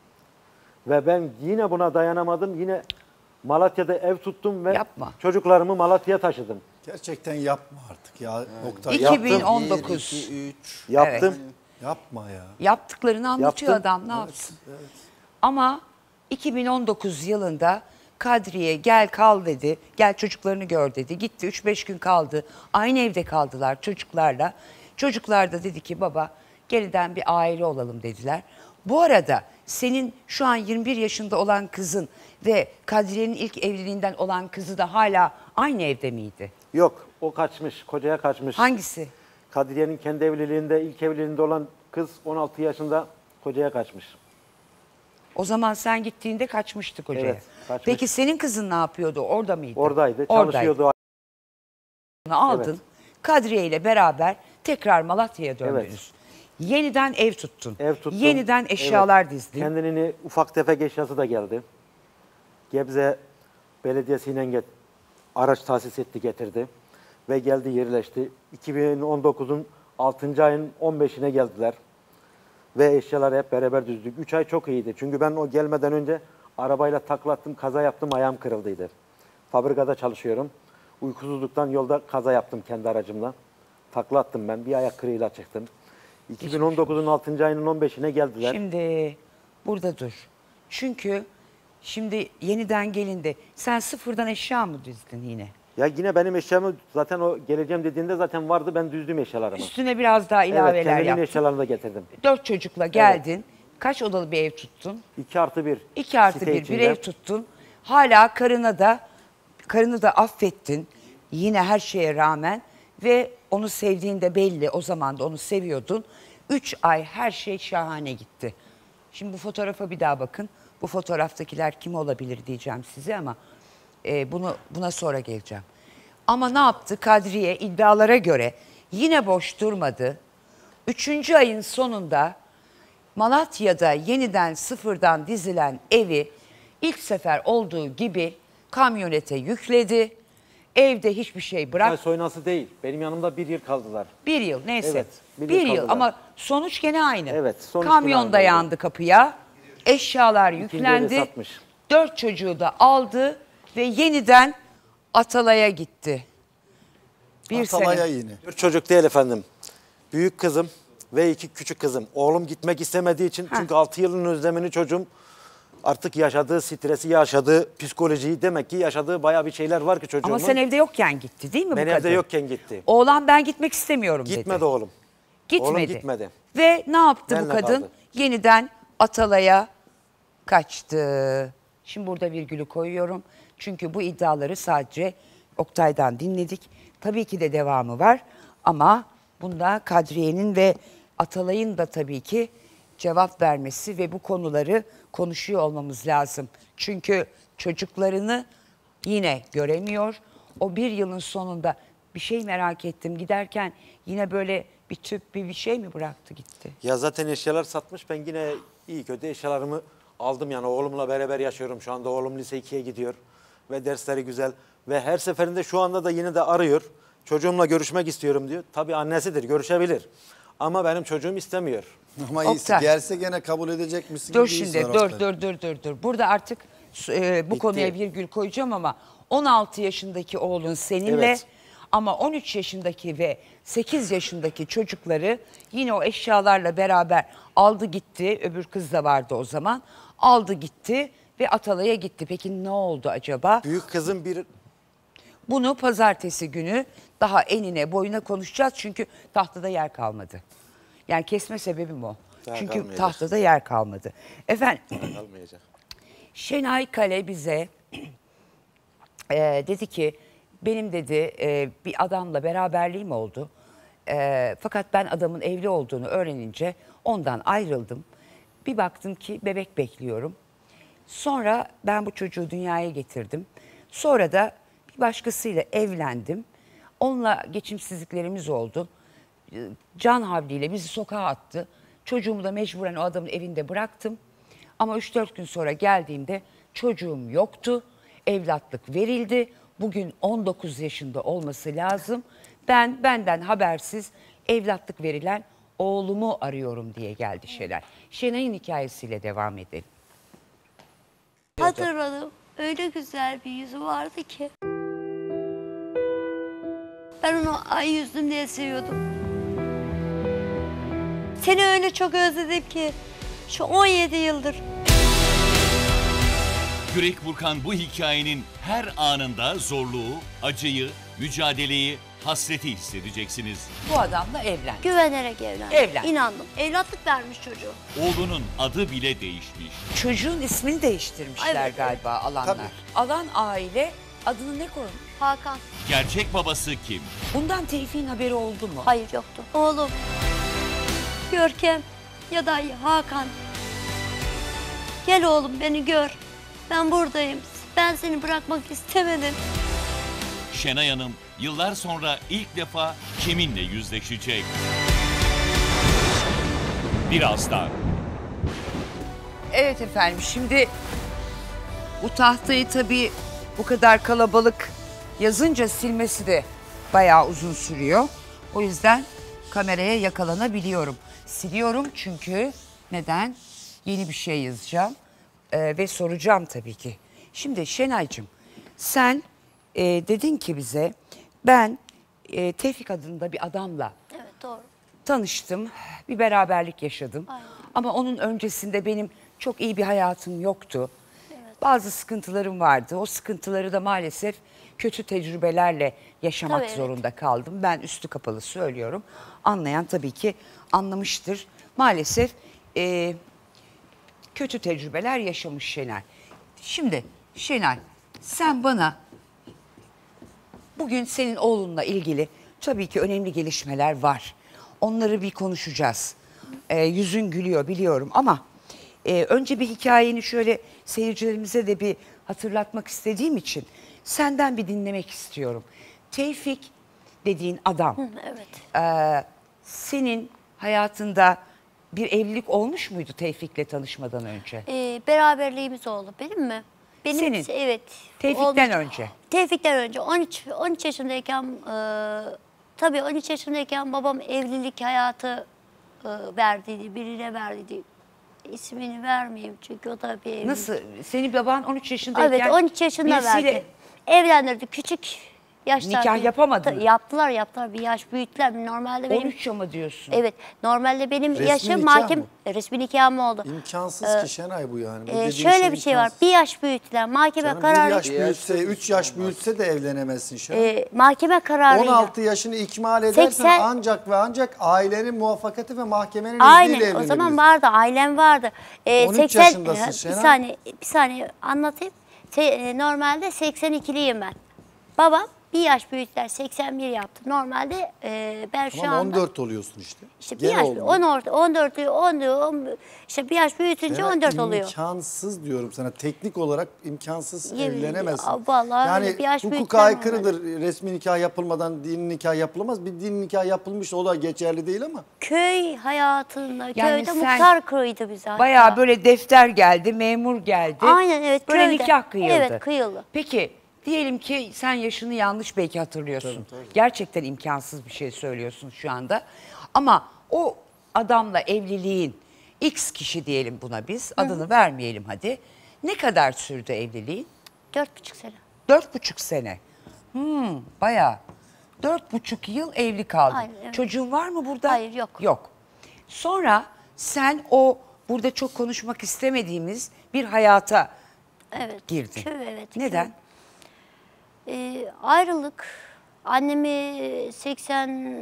Ve ben yine buna dayanamadım. Yine Malatya'da ev tuttum ve Yapma. çocuklarımı Malatya'ya taşıdım. Gerçekten yapma artık ya. Oktay, iki bin yaptım. on dokuz. bir, iki, üç. Yaptım. Yapma ya. Yaptıklarını anlatıyor Yaptım. adam ne yapsın. Ama iki bin on dokuz yılında Kadriye gel kal dedi. Gel çocuklarını gör dedi. Gitti üç beş gün kaldı. Aynı evde kaldılar çocuklarla. Çocuklar da dedi ki baba yeniden bir aile olalım dediler. Bu arada senin şu an yirmi bir yaşında olan kızın ve Kadriye'nin ilk evliliğinden olan kızı da hala aynı evde miydi? Yok o kaçmış. Kocaya kaçmış. Hangisi? Kadriye'nin kendi evliliğinde, ilk evliliğinde olan kız on altı yaşında kocaya kaçmış. O zaman sen gittiğinde kaçmıştı kocaya. Evet, kaçmış. Peki senin kızın ne yapıyordu? Orada mıydı? Oradaydı, Oradaydı. çalışıyordu. Onu aldın. Evet. Kadriye ile beraber tekrar Malatya'ya döndünüz. Evet. Yeniden ev tuttun. Ev tuttum. Yeniden eşyalar Evet. dizdin. Kendini ufak tefek eşyası da geldi. Gebze Belediyesi'yle get araç tahsis etti getirdi. Ve geldi yerleşti. iki bin on dokuzun altıncı ayın on beşine geldiler. Ve eşyaları hep beraber düzdük. üç ay çok iyiydi. Çünkü ben o gelmeden önce arabayla taklattım, kaza yaptım, ayağım kırıldıydı. Fabrikada çalışıyorum. Uykusuzluktan yolda kaza yaptım kendi aracımla. Taklattım ben, bir ayak kırığıyla çıktım. iki bin on dokuzun altıncı ayının on beşine geldiler. Şimdi burada dur. Çünkü şimdi yeniden gelindi. Sen sıfırdan eşya mı dizdin yine? Ya yine benim eşyamı zaten o geleceğim dediğinde zaten vardı, ben düzdüm eşyalarımı. Üstüne biraz daha ilaveler evet, kendimin yaptın. eşyalarını da getirdim. Dört çocukla geldin. Kaç odalı bir ev tuttun? iki artı bir. İki artı bir bir ev tuttun. Hala karına da karını da affettin. Yine her şeye rağmen ve onu sevdiğin de belli. O zaman da onu seviyordun. Üç ay her şey şahane gitti. Şimdi bu fotoğrafa bir daha bakın. Bu fotoğraftakiler kim olabilir diyeceğim size ama e, bunu buna sonra geleceğim. Ama ne yaptı? Kadriye iddialara göre yine boş durmadı. Üçüncü ayın sonunda Malatya'da yeniden sıfırdan dizilen evi ilk sefer olduğu gibi kamyonete yükledi. Evde hiçbir şey bırak. Ay, soynası değil. Benim yanımda bir yıl kaldılar. Bir yıl neyse. Evet, bir bir yıl yıl kaldılar. ama sonuç gene aynı. Evet, sonuç Kamyon gene da aynı yandı kapıya. Eşyalar İkinci yüklendi. evi satmış. Dört çocuğu da aldı ve yeniden Atalay'a gitti. Bir Atalay'a sene. yine. Bir çocuk değil efendim. Büyük kızım ve iki küçük kızım. Oğlum gitmek istemediği için Heh. çünkü altı yılın özlemini çocuğum artık yaşadığı stresi, yaşadığı psikolojiyi demek ki yaşadığı bayağı bir şeyler var ki çocuğumun. Ama sen evde yokken gitti değil mi Ben bu evde kadın? yokken gitti. Oğlan ben gitmek istemiyorum dedi. Gitmedi oğlum. Gitmedi. Oğlum gitmedi. Ve ne yaptı bu Benle kadın? kaldı. Yeniden Atalay'a kaçtı. Şimdi burada virgülü koyuyorum. Çünkü bu iddiaları sadece Oktay'dan dinledik. Tabii ki de devamı var. Ama bunda Kadriye'nin ve Atalay'ın da tabii ki cevap vermesi ve bu konuları konuşuyor olmamız lazım. Çünkü çocuklarını yine göremiyor. O bir yılın sonunda bir şey merak ettim. Giderken yine böyle bir tüp bir bir şey mi bıraktı gitti? Ya zaten eşyalar satmış. Ben yine iyi kötü eşyalarımı aldım yani. Oğlumla beraber yaşıyorum şu anda. Oğlum lise ikiye gidiyor ve dersleri güzel. Ve her seferinde şu anda da yine de arıyor. Çocuğumla görüşmek istiyorum diyor. Tabii annesidir, görüşebilir. Ama benim çocuğum istemiyor. Ama iyisi Oktay. gelse gene kabul edecek misin? Dur gibi şimdi değilsin dur Oktay. dur dur dur dur. Burada artık e, bu Bitti. konuya virgül koyacağım ama on altı yaşındaki oğlun seninle, Evet. Ama on üç yaşındaki ve sekiz yaşındaki çocukları yine o eşyalarla beraber aldı gitti. Öbür kız da vardı o zaman. Aldı gitti ve Atalay'a gitti. Peki ne oldu acaba? Büyük kızım bir Bunu pazartesi günü daha enine boyuna konuşacağız. Çünkü tahtada yer kalmadı. Yani kesme sebebim o. Daha Çünkü kalmayacak. tahtada yer kalmadı. Efendim kalmayacak. Şenay Kale bize e, dedi ki benim dedi e, bir adamla beraberliğim oldu. E, fakat ben adamın evli olduğunu öğrenince ondan ayrıldım. Bir baktım ki bebek bekliyorum. Sonra ben bu çocuğu dünyaya getirdim. Sonra da bir başkasıyla evlendim. Onunla geçimsizliklerimiz oldu. Can havliyle bizi sokağa attı. Çocuğumu da mecburen o adamın evinde bıraktım. Ama üç dört gün sonra geldiğimde çocuğum yoktu. Evlatlık verildi. Bugün on dokuz yaşında olması lazım. Ben benden habersiz evlatlık verilen oğlumu arıyorum diye geldi Şenay. Şenay'ın hikayesiyle devam edelim. Hatırladım. Öyle güzel bir yüzü vardı ki. Ben onu ay yüzlüm diye seviyordum. Seni öyle çok özledim ki. Şu on yedi yıldır. Yürek burkan bu hikayenin her anında zorluğu, acıyı, mücadeleyi, hasreti hissedeceksiniz. Bu adamla evlen. Güvenerek evlendim. Evlen. İnandım. Evlatlık vermiş çocuğu. Oğlunun adı bile değişmiş. Çocuğun ismini değiştirmişler Evet, galiba alanlar. Tabii. Alan aile adını ne koymuş? Hakan. Gerçek babası kim? Bundan Tevfik'in haberi oldu mu? Hayır yoktu. Oğlum. Görkem ya da Hakan. Gel oğlum beni gör. Ben buradayım. Ben seni bırakmak istemedim. Şenay Hanım yıllar sonra ilk defa kiminle yüzleşecek? Birazdan. Evet efendim, şimdi bu tahtayı tabii bu kadar kalabalık yazınca silmesi de bayağı uzun sürüyor. O yüzden kameraya yakalanabiliyorum. Siliyorum çünkü neden? Yeni bir şey yazacağım Ee, ve soracağım tabii ki. Şimdi Şenay'cığım sen e, dedin ki bize ben e, Tevfik adında bir adamla Evet doğru. tanıştım, bir beraberlik yaşadım. Aynen. Ama onun öncesinde benim çok iyi bir hayatım yoktu. Bazı sıkıntılarım vardı. O sıkıntıları da maalesef kötü tecrübelerle yaşamak Tabii, evet. zorunda kaldım. Ben üstü kapalı söylüyorum. Anlayan tabii ki anlamıştır. Maalesef e, kötü tecrübeler yaşamış Şenay. Şimdi Şenay sen bana bugün senin oğlunla ilgili tabii ki önemli gelişmeler var. Onları bir konuşacağız. Ee, yüzün gülüyor biliyorum ama e, önce bir hikayeni şöyle seyircilerimize de bir hatırlatmak istediğim için senden bir dinlemek istiyorum. Tevfik dediğin adam Hı, evet. e, senin hayatında bir evlilik olmuş muydu Tevfik'le tanışmadan önce? Ee, beraberliğimiz oldu benim mi? Benim Senin. Evet. Tevfik'ten olmuş. önce. Tevfik'ten önce on üç on üç yaşındayken e, tabii on üç yaşındayken babam evlilik hayatı e, verdiydi, birine verdiydi. İsmini vermeyeyim çünkü o da bir evlilik. Nasıl? Senin baban on üç yaşındayken Evet on üç yaşında birisiyle verdi. Evlendirdi küçük yaşlarda. Nikah yapamadı mı? Yaptılar yaptılar bir yaş büyüttüler. Normalde benim on üç ama diyorsun. Evet normalde benim Resmi yaşım nikah mahkeme mı? resmi nikahım oldu. İmkansız ki Şenay bu yani. Bu Ee, dediğin şöyle şey bir şey var. imkansız. Bir yaş büyüttüler. Mahkeme Canım, kararı. bir yaş büyütse, üç yaş büyütse de evlenemezsin Şenay. e, mahkeme kararıyla. on altı yaşını ikmal edersen seksen ancak ve ancak ailenin muvaffakati ve mahkemenin izniyle Aynen o evlenebilirsin. zaman vardı ailem vardı. Ee, on üç yaşındasın bir Şenay. saniye bir saniye anlatayım. Se, e, normalde seksen ikiliyim ben. Babam bir yaş büyüttüler seksen bir yaptı. Normalde e, ben şu Tamam anda on dört oluyorsun işte. işte bir Gene yaş olmuyor. on orta on dört on on işte bir yaş büyütünce Şenay, on dört oluyor. İmkansız diyorum sana. Teknik olarak imkansız Yemin evlenemezsin. ediyorum. Vallahi yani öyle bir yaş hukuka büyütmem aykırıdır. Resmi nikah yapılmadan dini nikah yapılamaz. Bir dini nikah yapılmış o da geçerli değil ama. Köy hayatında, Yani köyde sen muhtar köyüydü bize hatta. Bayağı böyle defter geldi, memur geldi. Aynen, evet, Böyle köyde. nikah kıyıldı. Evet, kıyıldı. Peki diyelim ki sen yaşını yanlış belki hatırlıyorsun. Gerçekten imkansız bir şey söylüyorsun şu anda. Ama o adamla evliliğin X kişi diyelim buna biz. Adını vermeyelim hadi. Ne kadar sürdü evliliğin? Dört buçuk sene. Dört buçuk sene. Hmm, bayağı Dört buçuk yıl evli kaldın. Aynen, evet. Çocuğun var mı burada? Hayır, yok. Yok. Sonra sen o burada çok konuşmak istemediğimiz bir hayata Evet. girdin. Köy, evet. Neden? Köy. Ee, ayrılık. Annemi seksen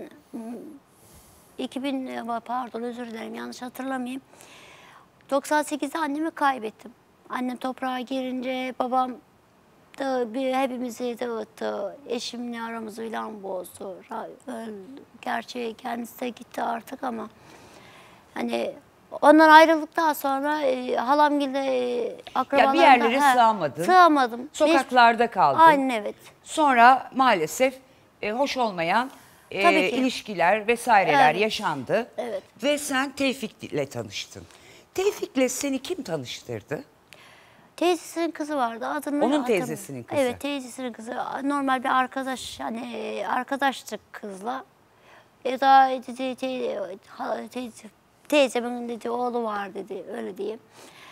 iki bin pardon özür dilerim yanlış hatırlamayayım. doksan sekizde annemi kaybettim. Annem toprağa girince babam da bir hepimizi dağıttı. Eşimle aramızı ilan bozdu. Ra- Gerçi kendisi de gitti artık ama hani ondan ayrıldıktan sonra e, halamgilde e, akrabalarımda... Ya bir yerlere he, sığamadın. Sığamadım. Sokaklarda kaldın. Aynen evet. Sonra maalesef e, hoş olmayan e, Tabii ki. ilişkiler vesaireler Evet. yaşandı. Evet. Ve sen Tevfik'le tanıştın. Tevfik'le seni kim tanıştırdı? Teyzesinin kızı vardı. Adını Onun hatırlamıyorum. teyzesinin kızı. Evet, teyzesinin kızı. Normal bir arkadaş, hani e, arkadaştık kızla. E daha dedi, te, ha- teyze, teyzemin dedi oğlu var dedi, öyle diyeyim.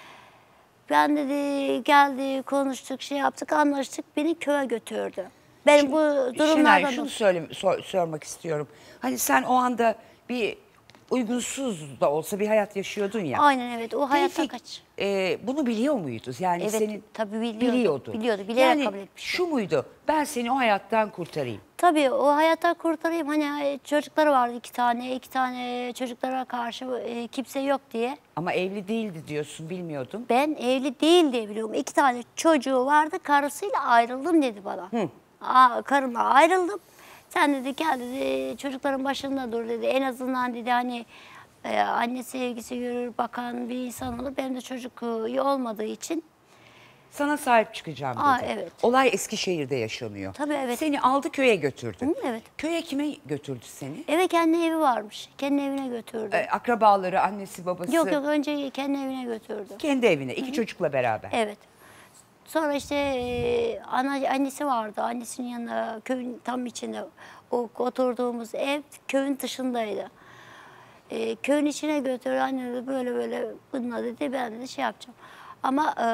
Ben dedi geldi, konuştuk, şey yaptık, anlaştık. Beni köye götürdü. Benim bu Şener, durumlardan... şunu söyle, sor- sormak istiyorum. Hani sen o anda bir uygunsuz da olsa bir hayat yaşıyordun ya. Aynen evet, o hayatta Tevfik, kaç. e, bunu biliyor muydu? Yani Evet, senin tabii biliyordu. biliyordu. Biliyordu, bilerek yani kabul etmişti. şu muydu? Ben seni o hayattan kurtarayım. Tabii o hayattan kurtarayım. Hani çocukları vardı iki tane, iki tane çocuklara karşı e, kimse yok diye. Ama evli değildi diyorsun, bilmiyordum. Ben evli değil diye biliyorum. İki tane çocuğu vardı, karısıyla ayrıldım dedi bana. Aa, karımla ayrıldım. Sen dedi gel dedi çocukların başında dur dedi. En azından dedi hani e, anne sevgisi görür, bakan bir insan olur. Benim de çocuk e, olmadığı için. Sana sahip çıkacağım dedi. Aa, evet. Olay Eskişehir'de yaşanıyor. Tabii, evet. Seni aldı köye götürdü. Hı, evet. Köye kime götürdü seni? Eve kendi evi varmış. Kendi evine götürdü. Ee, akrabaları, annesi, babası. Yok yok önce kendi evine götürdü. Kendi evine, iki çocukla beraber. Evet. Sonra işte e, ana, annesi vardı. Annesinin yanında köyün tam içinde o oturduğumuz ev köyün dışındaydı. E, köyün içine götürdü. Anne de böyle böyle bununla dedi ben de şey yapacağım. Ama e,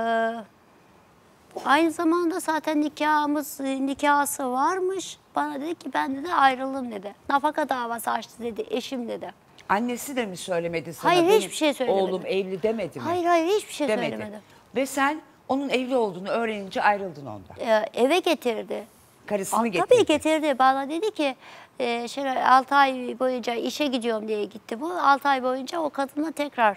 aynı zamanda zaten nikahımız nikahı varmış. Bana dedi ki ben dedi ayrıldım dedi. Nafaka davası açtı dedi eşim dedi. Annesi de mi söylemedi sana? Hayır, benim hiçbir şey söylemedi. Oğlum evli demedi mi? Hayır hayır hiçbir şey Demedi. söylemedi. Ve sen onun evli olduğunu öğrenince ayrıldın ondan. E, eve getirdi. Karısını Aa, getirdi. Tabii getirdi. Bana dedi ki e, şöyle altı ay boyunca işe gidiyorum diye gitti bu. altı ay boyunca o kadınla tekrar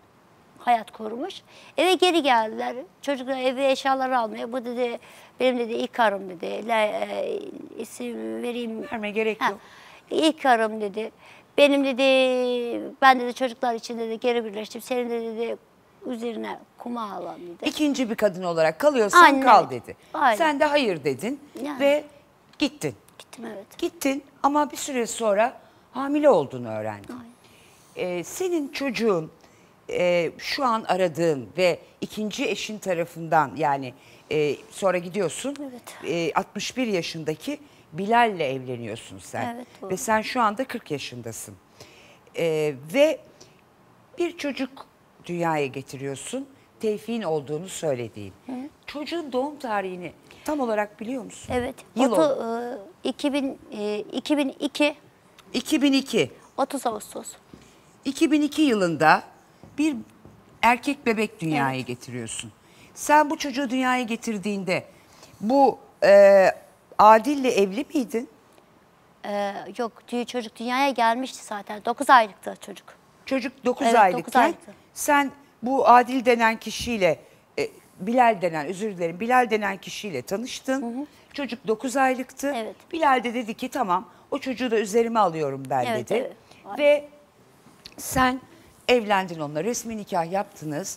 hayat kurmuş. Eve geri geldiler. Çocuklar eve eşyaları almaya. Bu dedi benim dedi ilk karım dedi. La, e, isim vereyim. Verme gerek Ha, yok. İlk karım dedi. Benim dedi ben dedi çocuklar için dedi geri birleştim. Senin de dedi üzerine kuma alan dedi. İkinci bir kadın olarak kalıyorsan Aynen kal öyle. dedi. Aynen. Sen de hayır dedin Yani. ve gittin. Gittim evet. Gittin ama bir süre sonra hamile olduğunu öğrendin. Ee, senin çocuğun e, şu an aradığın ve ikinci eşin tarafından yani e, sonra gidiyorsun Evet. e, altmış bir yaşındaki Bilal'le evleniyorsun sen. Evet, doğru. Ve sen şu anda kırk yaşındasın. Ee, ve bir çocuk dünyaya getiriyorsun. Tevfik'in olduğunu söylediğin. Çocuğun doğum tarihini tam olarak biliyor musun? Evet. Yıl Otu, oldu. e, iki bin, e, iki bin iki iki bin iki. otuz Ağustos. iki bin iki yılında bir erkek bebek dünyaya Evet. getiriyorsun. Sen bu çocuğu dünyaya getirdiğinde bu e, Adil'le evli miydin? Ee, yok dü- çocuk dünyaya gelmişti zaten. dokuz aylıktı çocuk. Çocuk dokuz Evet, dokuz aylıkken aylıktı. sen bu Adil denen kişiyle, e, Bilal denen, özür dilerim, Bilal denen kişiyle tanıştın. Çocuk dokuz aylıktı. Evet. Bilal de dedi ki tamam o çocuğu da üzerime alıyorum ben Evet, dedi. evet. Aynen. Ve sen evlendin onunla, resmi nikah yaptınız.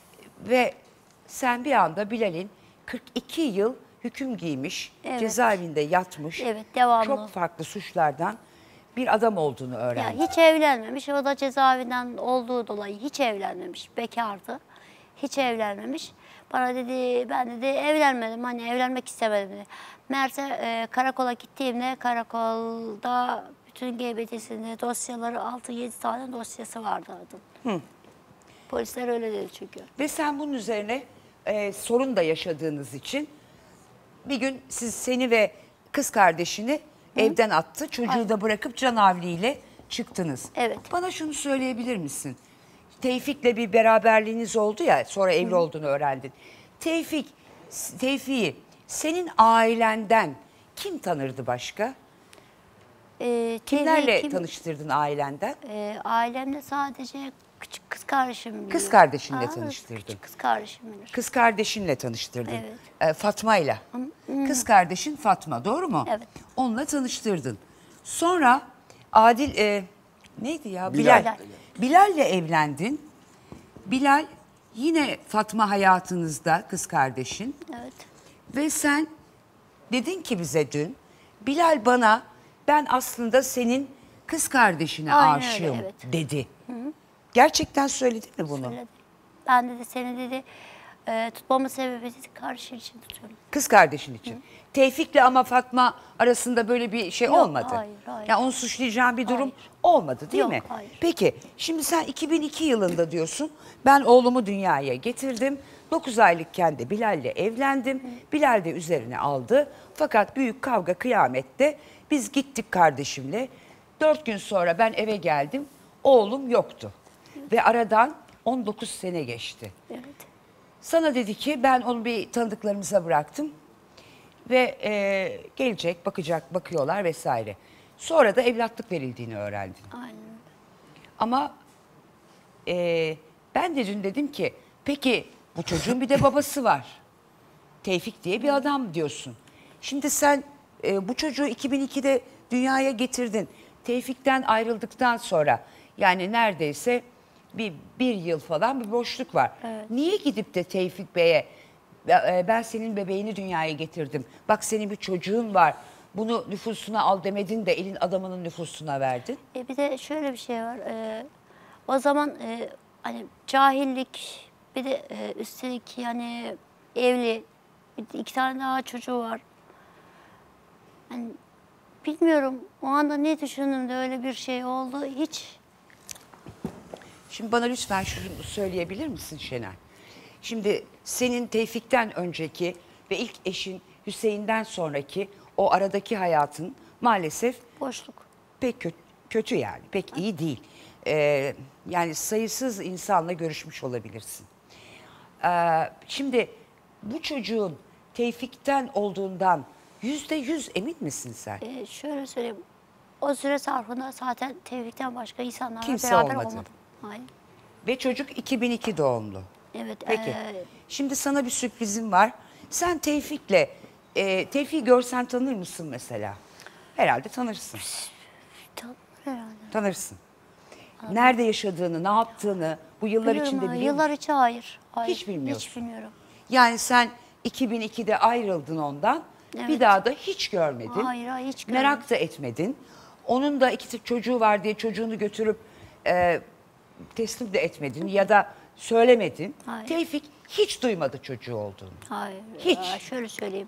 Ve sen bir anda Bilal'in kırk iki yıl hüküm giymiş, Evet. cezaevinde yatmış, Evet, devamlı. çok farklı suçlardan bir adam olduğunu Ya öğrendin. hiç evlenmemiş. O da cezaevinden olduğu dolayı hiç evlenmemiş. Bekardı. Hiç evlenmemiş. Bana dedi ben dedi evlenmedim. Hani evlenmek istemedim dedi. Meğerse e, karakola gittiğimde karakolda bütün G B T'sinde dosyaları altı yedi tane dosyası vardı adın. Polisler öyle dedi çünkü. Ve sen bunun üzerine e, sorun da yaşadığınız için bir gün siz seni ve kız kardeşini evden attı. Çocuğu Aynen. da bırakıp canavliyle çıktınız. Evet. Bana şunu söyleyebilir misin? Tevfik'le bir beraberliğiniz oldu ya, sonra evli olduğunu öğrendin. Tevfik, Tevfik'i senin ailenden kim tanırdı başka? Ee, Kimlerle kim- tanıştırdın ailenden? Ee, ailemde sadece küçük kız kardeşim biliyor. Kız kardeşinle Aa, tanıştırdın. Küçük kız kardeşim bilir. Kız kardeşinle tanıştırdın. Evet. Ee, Fatma'yla. Kız kardeşin Fatma, doğru mu? Evet. Onunla tanıştırdın. Sonra Adil, e, neydi ya? Bilal. Bilal. Bilal'le evlendin. Bilal yine Fatma hayatınızda, kız kardeşin. Evet. Ve sen dedin ki bize dün, Bilal bana ben aslında senin kız kardeşine Aynen öyle, aşığım evet. dedi. Gerçekten söyledi mi bunu? Söyledi. Ben dedi seni dedi e, tutmamın sebebi dedi kardeşin için tutuyorum. Kız kardeşin için. Tevfik'le ama Fatma arasında böyle bir şey Yok, olmadı. hayır, hayır. Yani onu suçlayacağın bir durum Hayır. olmadı değil Yok, mi? hayır. Peki şimdi sen iki bin iki yılında diyorsun ben oğlumu dünyaya getirdim. dokuz aylıkken de Bilal'le evlendim. Bilal de üzerine aldı. Fakat büyük kavga kıyamette biz gittik kardeşimle. Dört gün sonra ben eve geldim. Oğlum yoktu. Ve aradan on dokuz sene geçti. Evet. Sana dedi ki ben onu bir tanıdıklarımıza bıraktım ve e, gelecek, bakacak, bakıyorlar vesaire. Sonra da evlatlık verildiğini öğrendin. Aynen. Ama e, ben de dün dedim ki peki bu çocuğun bir de babası var. Tevfik diye bir adam diyorsun. Şimdi sen e, bu çocuğu iki bin ikide dünyaya getirdin. Tevfik'ten ayrıldıktan sonra yani neredeyse bir, bir yıl falan bir boşluk var. Evet. Niye gidip de Tevfik Bey'e "E, ben senin bebeğini dünyaya getirdim. Bak senin bir çocuğun var. Bunu nüfusuna al demedin de elin adamının nüfusuna verdin. E bir de şöyle bir şey var. E, o zaman e, hani cahillik bir de e, üstelik yani evli bir de iki tane daha çocuğu var. Yani bilmiyorum o anda ne düşündüm de öyle bir şey oldu hiç. Şimdi bana lütfen şunu söyleyebilir misin Şenay? Şimdi senin Tevfik'ten önceki ve ilk eşin Hüseyin'den sonraki o aradaki hayatın maalesef Boşluk. pek kötü, kötü yani, pek iyi değil. Ee, yani sayısız insanla görüşmüş olabilirsin. Ee, şimdi bu çocuğun Tevfik'ten olduğundan yüzde yüz emin misin sen? E, şöyle söyleyeyim. O süre zarfında zaten Tevfik'ten başka insanlarla Kimse beraber olmadı. olmadım. Hayır. Ve çocuk iki bin iki doğumlu. Evet. Peki. e, Şimdi sana bir sürprizim var. Sen Tevfik'le, e, Tevfik'i görsen tanır mısın mesela? Herhalde tanırsın. tanır herhalde. Tanırsın. Nerede yaşadığını, ne yaptığını bu yıllar Biliyorum içinde ama biliyor Yıllar musun? içi hayır. hayır. Hiç bilmiyorsun. Hiç bilmiyorum. Yani sen iki bin ikide ayrıldın ondan. Bir Evet. daha da hiç görmedin. Hayır, hayır, hiç Merak da etmedin. Onun da iki çocuğu var diye çocuğunu götürüp e, teslim de etmedin ya da söylemedin. Hayır. Tevfik hiç duymadı çocuğu olduğunu. Hayır. Hiç. Aa, şöyle söyleyeyim.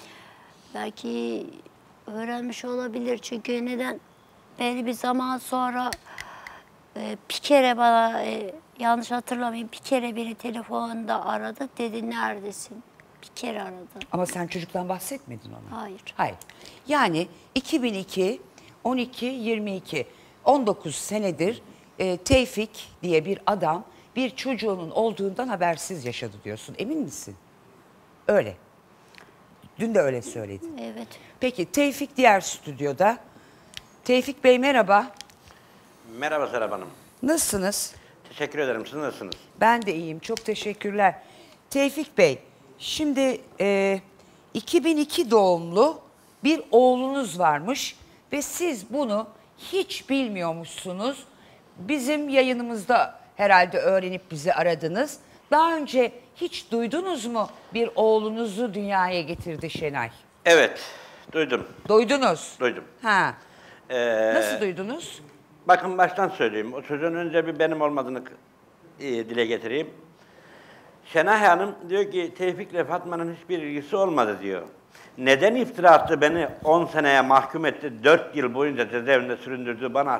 Belki öğrenmiş olabilir. Çünkü neden? Belli bir zaman sonra e, bir kere bana e, yanlış hatırlamayayım bir kere beni telefonda aradı. Dedi neredesin? Bir kere aradı. Ama sen çocuktan bahsetmedin ona. Hayır. Hayır. Yani iki bin iki, on iki, yirmi iki, on dokuz senedir e, Tevfik diye bir adam bir çocuğunun olduğundan habersiz yaşadı diyorsun. Emin misin? Öyle. Dün de öyle söyledin. Evet. Peki Tevfik diğer stüdyoda. Tevfik Bey merhaba. Merhaba Serap Hanım. Nasılsınız? Teşekkür ederim. Siz nasılsınız? Ben de iyiyim. Çok teşekkürler. Tevfik Bey, şimdi e, iki bin iki doğumlu bir oğlunuz varmış ve siz bunu hiç bilmiyormuşsunuz. Bizim yayınımızda herhalde öğrenip bizi aradınız. Daha önce hiç duydunuz mu bir oğlunuzu dünyaya getirdi Şenay? Evet, duydum. Duydunuz. Duydum. Ha. Ee, Nasıl duydunuz? Bakın baştan söyleyeyim. O çocuğun önce bir benim olmadığını e, dile getireyim. Şenay Hanım diyor ki Tevfik'le Fatma'nın hiçbir ilgisi olmadı diyor. Neden iftira attı beni on seneye mahkum etti, dört yıl boyunca cezaevinde süründürdü bana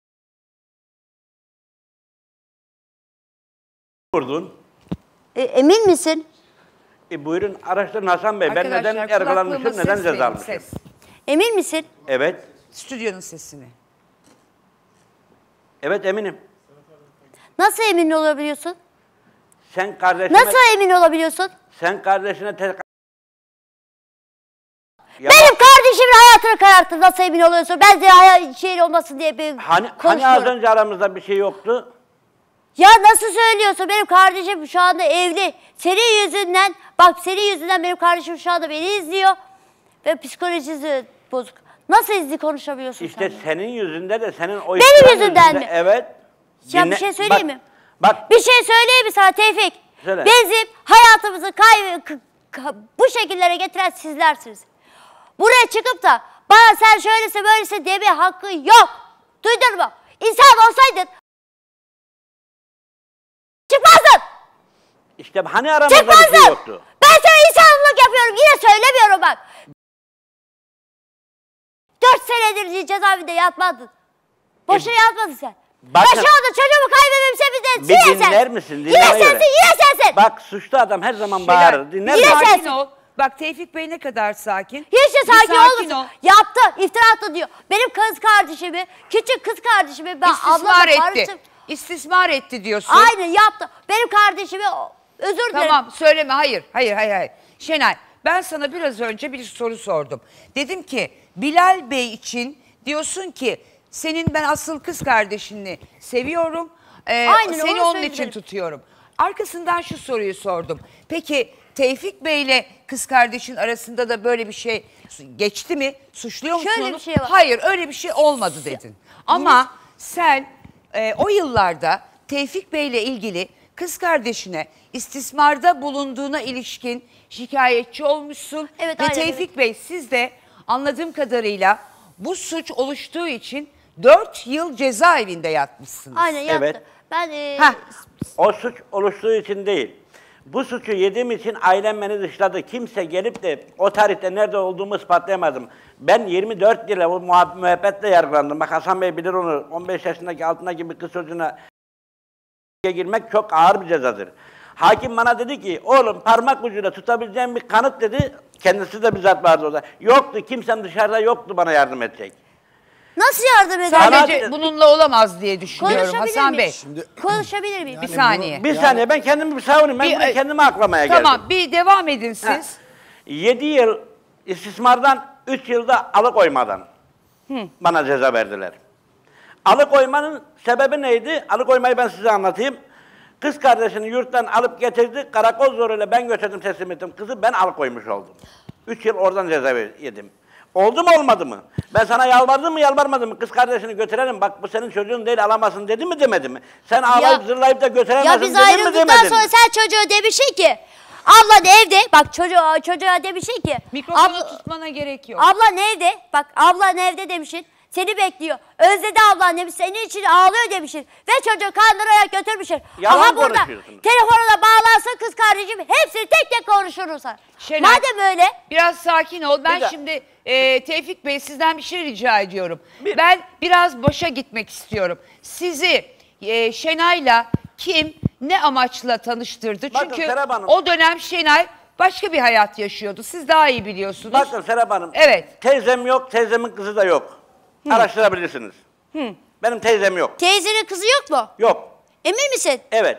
vurdun. E, emin misin? E buyurun araştırın Hasan Bey. Ben Arkadaşlar, neden yargılanmışım, kulaklığıma neden ses ceza verin, almışım? ses. Emin misin? Evet. Stüdyonun sesini. Evet eminim. Nasıl emin olabiliyorsun? Sen kardeşine... Nasıl emin olabiliyorsun? Sen kardeşine... Te... Ya Benim kardeşimin hayatını kararttı. Nasıl emin oluyorsun? Ben de hayal şey olmasın diye bir Hani, hani az konuşmuyorum. önce aramızda bir şey yoktu? Ya nasıl söylüyorsun? Benim kardeşim şu anda evli. Senin yüzünden, bak senin yüzünden benim kardeşim şu anda beni izliyor. Ve psikolojisi bozuk. Nasıl izli konuşabiliyorsun İşte sen? senin yüzünde de senin o... Benim iftiran yüzünden yüzünde- mi? Evet. Ya Dinle- bir şey söyleyeyim bak, mi? Bak Bir şey söyleyeyim mi sana Tevfik? Söyle. Bizim hayatımızı kay k- k- bu şekillere getiren sizlersiniz. Buraya çıkıp da bana sen şöylese böylese deme hakkı yok. Duydun mu? İnsan olsaydın çıkmazdın. işte hani aramızda bir Çıkmazdın. şey yoktu? Ben sana insanlık yapıyorum. Yine söylemiyorum bak. Dört senedir cezaevinde yatmadın. Boşuna yatmadın sen. bakın- Ben şu anda çocuğumu kaybetmemişse bir de Bir yine dinler sen. misin? Yine Dinleme sensin, göre. yine sensin. Bak suçlu adam her zaman Şener, bağırır. Dinler Yine misin? sen- Sakin ol. Bak Tevfik Bey ne kadar sakin. Hiç de Bir sakin, sakin olmasın. ol. Yaptı, iftira attı diyor. Benim kız kardeşimi, küçük kız kardeşimi ben İstismar ablamla etti. karıştım. İstismar etti diyorsun. Aynen yaptı. Benim kardeşimi özür dilerim. Tamam söyleme hayır hayır hayır hayır. Şenay ben sana biraz önce bir soru sordum. Dedim ki Bilal Bey için diyorsun ki senin ben asıl kız kardeşini seviyorum. Ee, Aynen, seni onu onun için söyledim. tutuyorum. Arkasından şu soruyu sordum. Peki Tevfik Bey ile kız kardeşin arasında da böyle bir şey geçti mi? Suçluyor musun Şöyle onu? bir şey var. Hayır öyle bir şey olmadı dedin. Ama sen e, o yıllarda Tevfik Bey ile ilgili kız kardeşine istismarda bulunduğuna ilişkin şikayetçi olmuşsun. Evet, Ve aynen, Tevfik Bey siz de anladığım kadarıyla bu suç oluştuğu için dört yıl cezaevinde yatmışsınız. Aynen yaptı. Evet. Ben e, Heh. O suç oluştuğu için değil. Bu suçu yediğim için ailem beni dışladı. Kimse gelip de o tarihte nerede olduğumu ispatlayamadım. Ben yirmi dört yıla bu muhab- müebbetle yargılandım. Bak Hasan Bey bilir onu. on beş yaşındaki altındaki bir kız çocuğuna girmek çok ağır bir cezadır. Hakim bana dedi ki, oğlum parmak ucuyla tutabileceğim bir kanıt dedi. Kendisi de bizzat vardı orada. Yoktu, kimsen dışarıda yoktu bana yardım edecek. nasıl yardım ederim? Sadece Bana- bununla olamaz diye düşünüyorum Konuşabilir Hasan miyim? Bey. Şimdi Konuşabilir miyim? Bir saniye. Bir saniye ben kendimi bir savunayım. Ben Bir- buraya kendimi aklamaya geldim. Tamam bir devam edin siz. Ha. yedi yıl istismardan, üç yılda alıkoymadan bana ceza verdiler. Alıkoymanın sebebi neydi? Alıkoymayı ben size anlatayım. Kız kardeşini yurttan alıp getirdi, karakol zoruyla ben götürdüm teslim ettim. Kızı ben alıkoymuş oldum. Üç yıl oradan ceza yedim. Oldu mu olmadı mı? Ben sana yalvardım mı yalvarmadım mı? Kız kardeşini götürelim, bak bu senin çocuğun değil alamazsın dedi mi demedi mi? Sen ağlayıp zırlayıp da götüremezsin Ya biz dedin mi ayrıldıktan demedin sonra mi? sen çocuğa demişsin ki ablan evde, bak çocuğa, çocuğa demişsin ki Mikrofonu abla- tutmana gerek yok. ablan evde, bak ablan evde demişsin. Seni bekliyor. Özledi ablan demiş. Senin için ağlıyor demişsin. Ve çocuğu kandırarak götürmüşsün. Yalan Aha burada konuşuyorsunuz. telefonuna bağlansın kız kardeşim. Hepsini tek tek konuşuruz. Şenay, Madem öyle. Biraz sakin ol. Ben Bir de- şimdi e, Tevfik Bey sizden bir şey rica ediyorum. Bir- Ben biraz başa gitmek istiyorum. Sizi e, Şenay'la kim ne amaçla tanıştırdı? Bakın Çünkü Serap Hanım- o dönem Şenay başka bir hayat yaşıyordu. Siz daha iyi biliyorsunuz. Bakın Serap Hanım. Evet. Teyzem yok, teyzemin kızı da yok. Araştırabilirsiniz. Benim teyzem yok. Teyzenin kızı yok mu? Yok. Emin misin? Evet.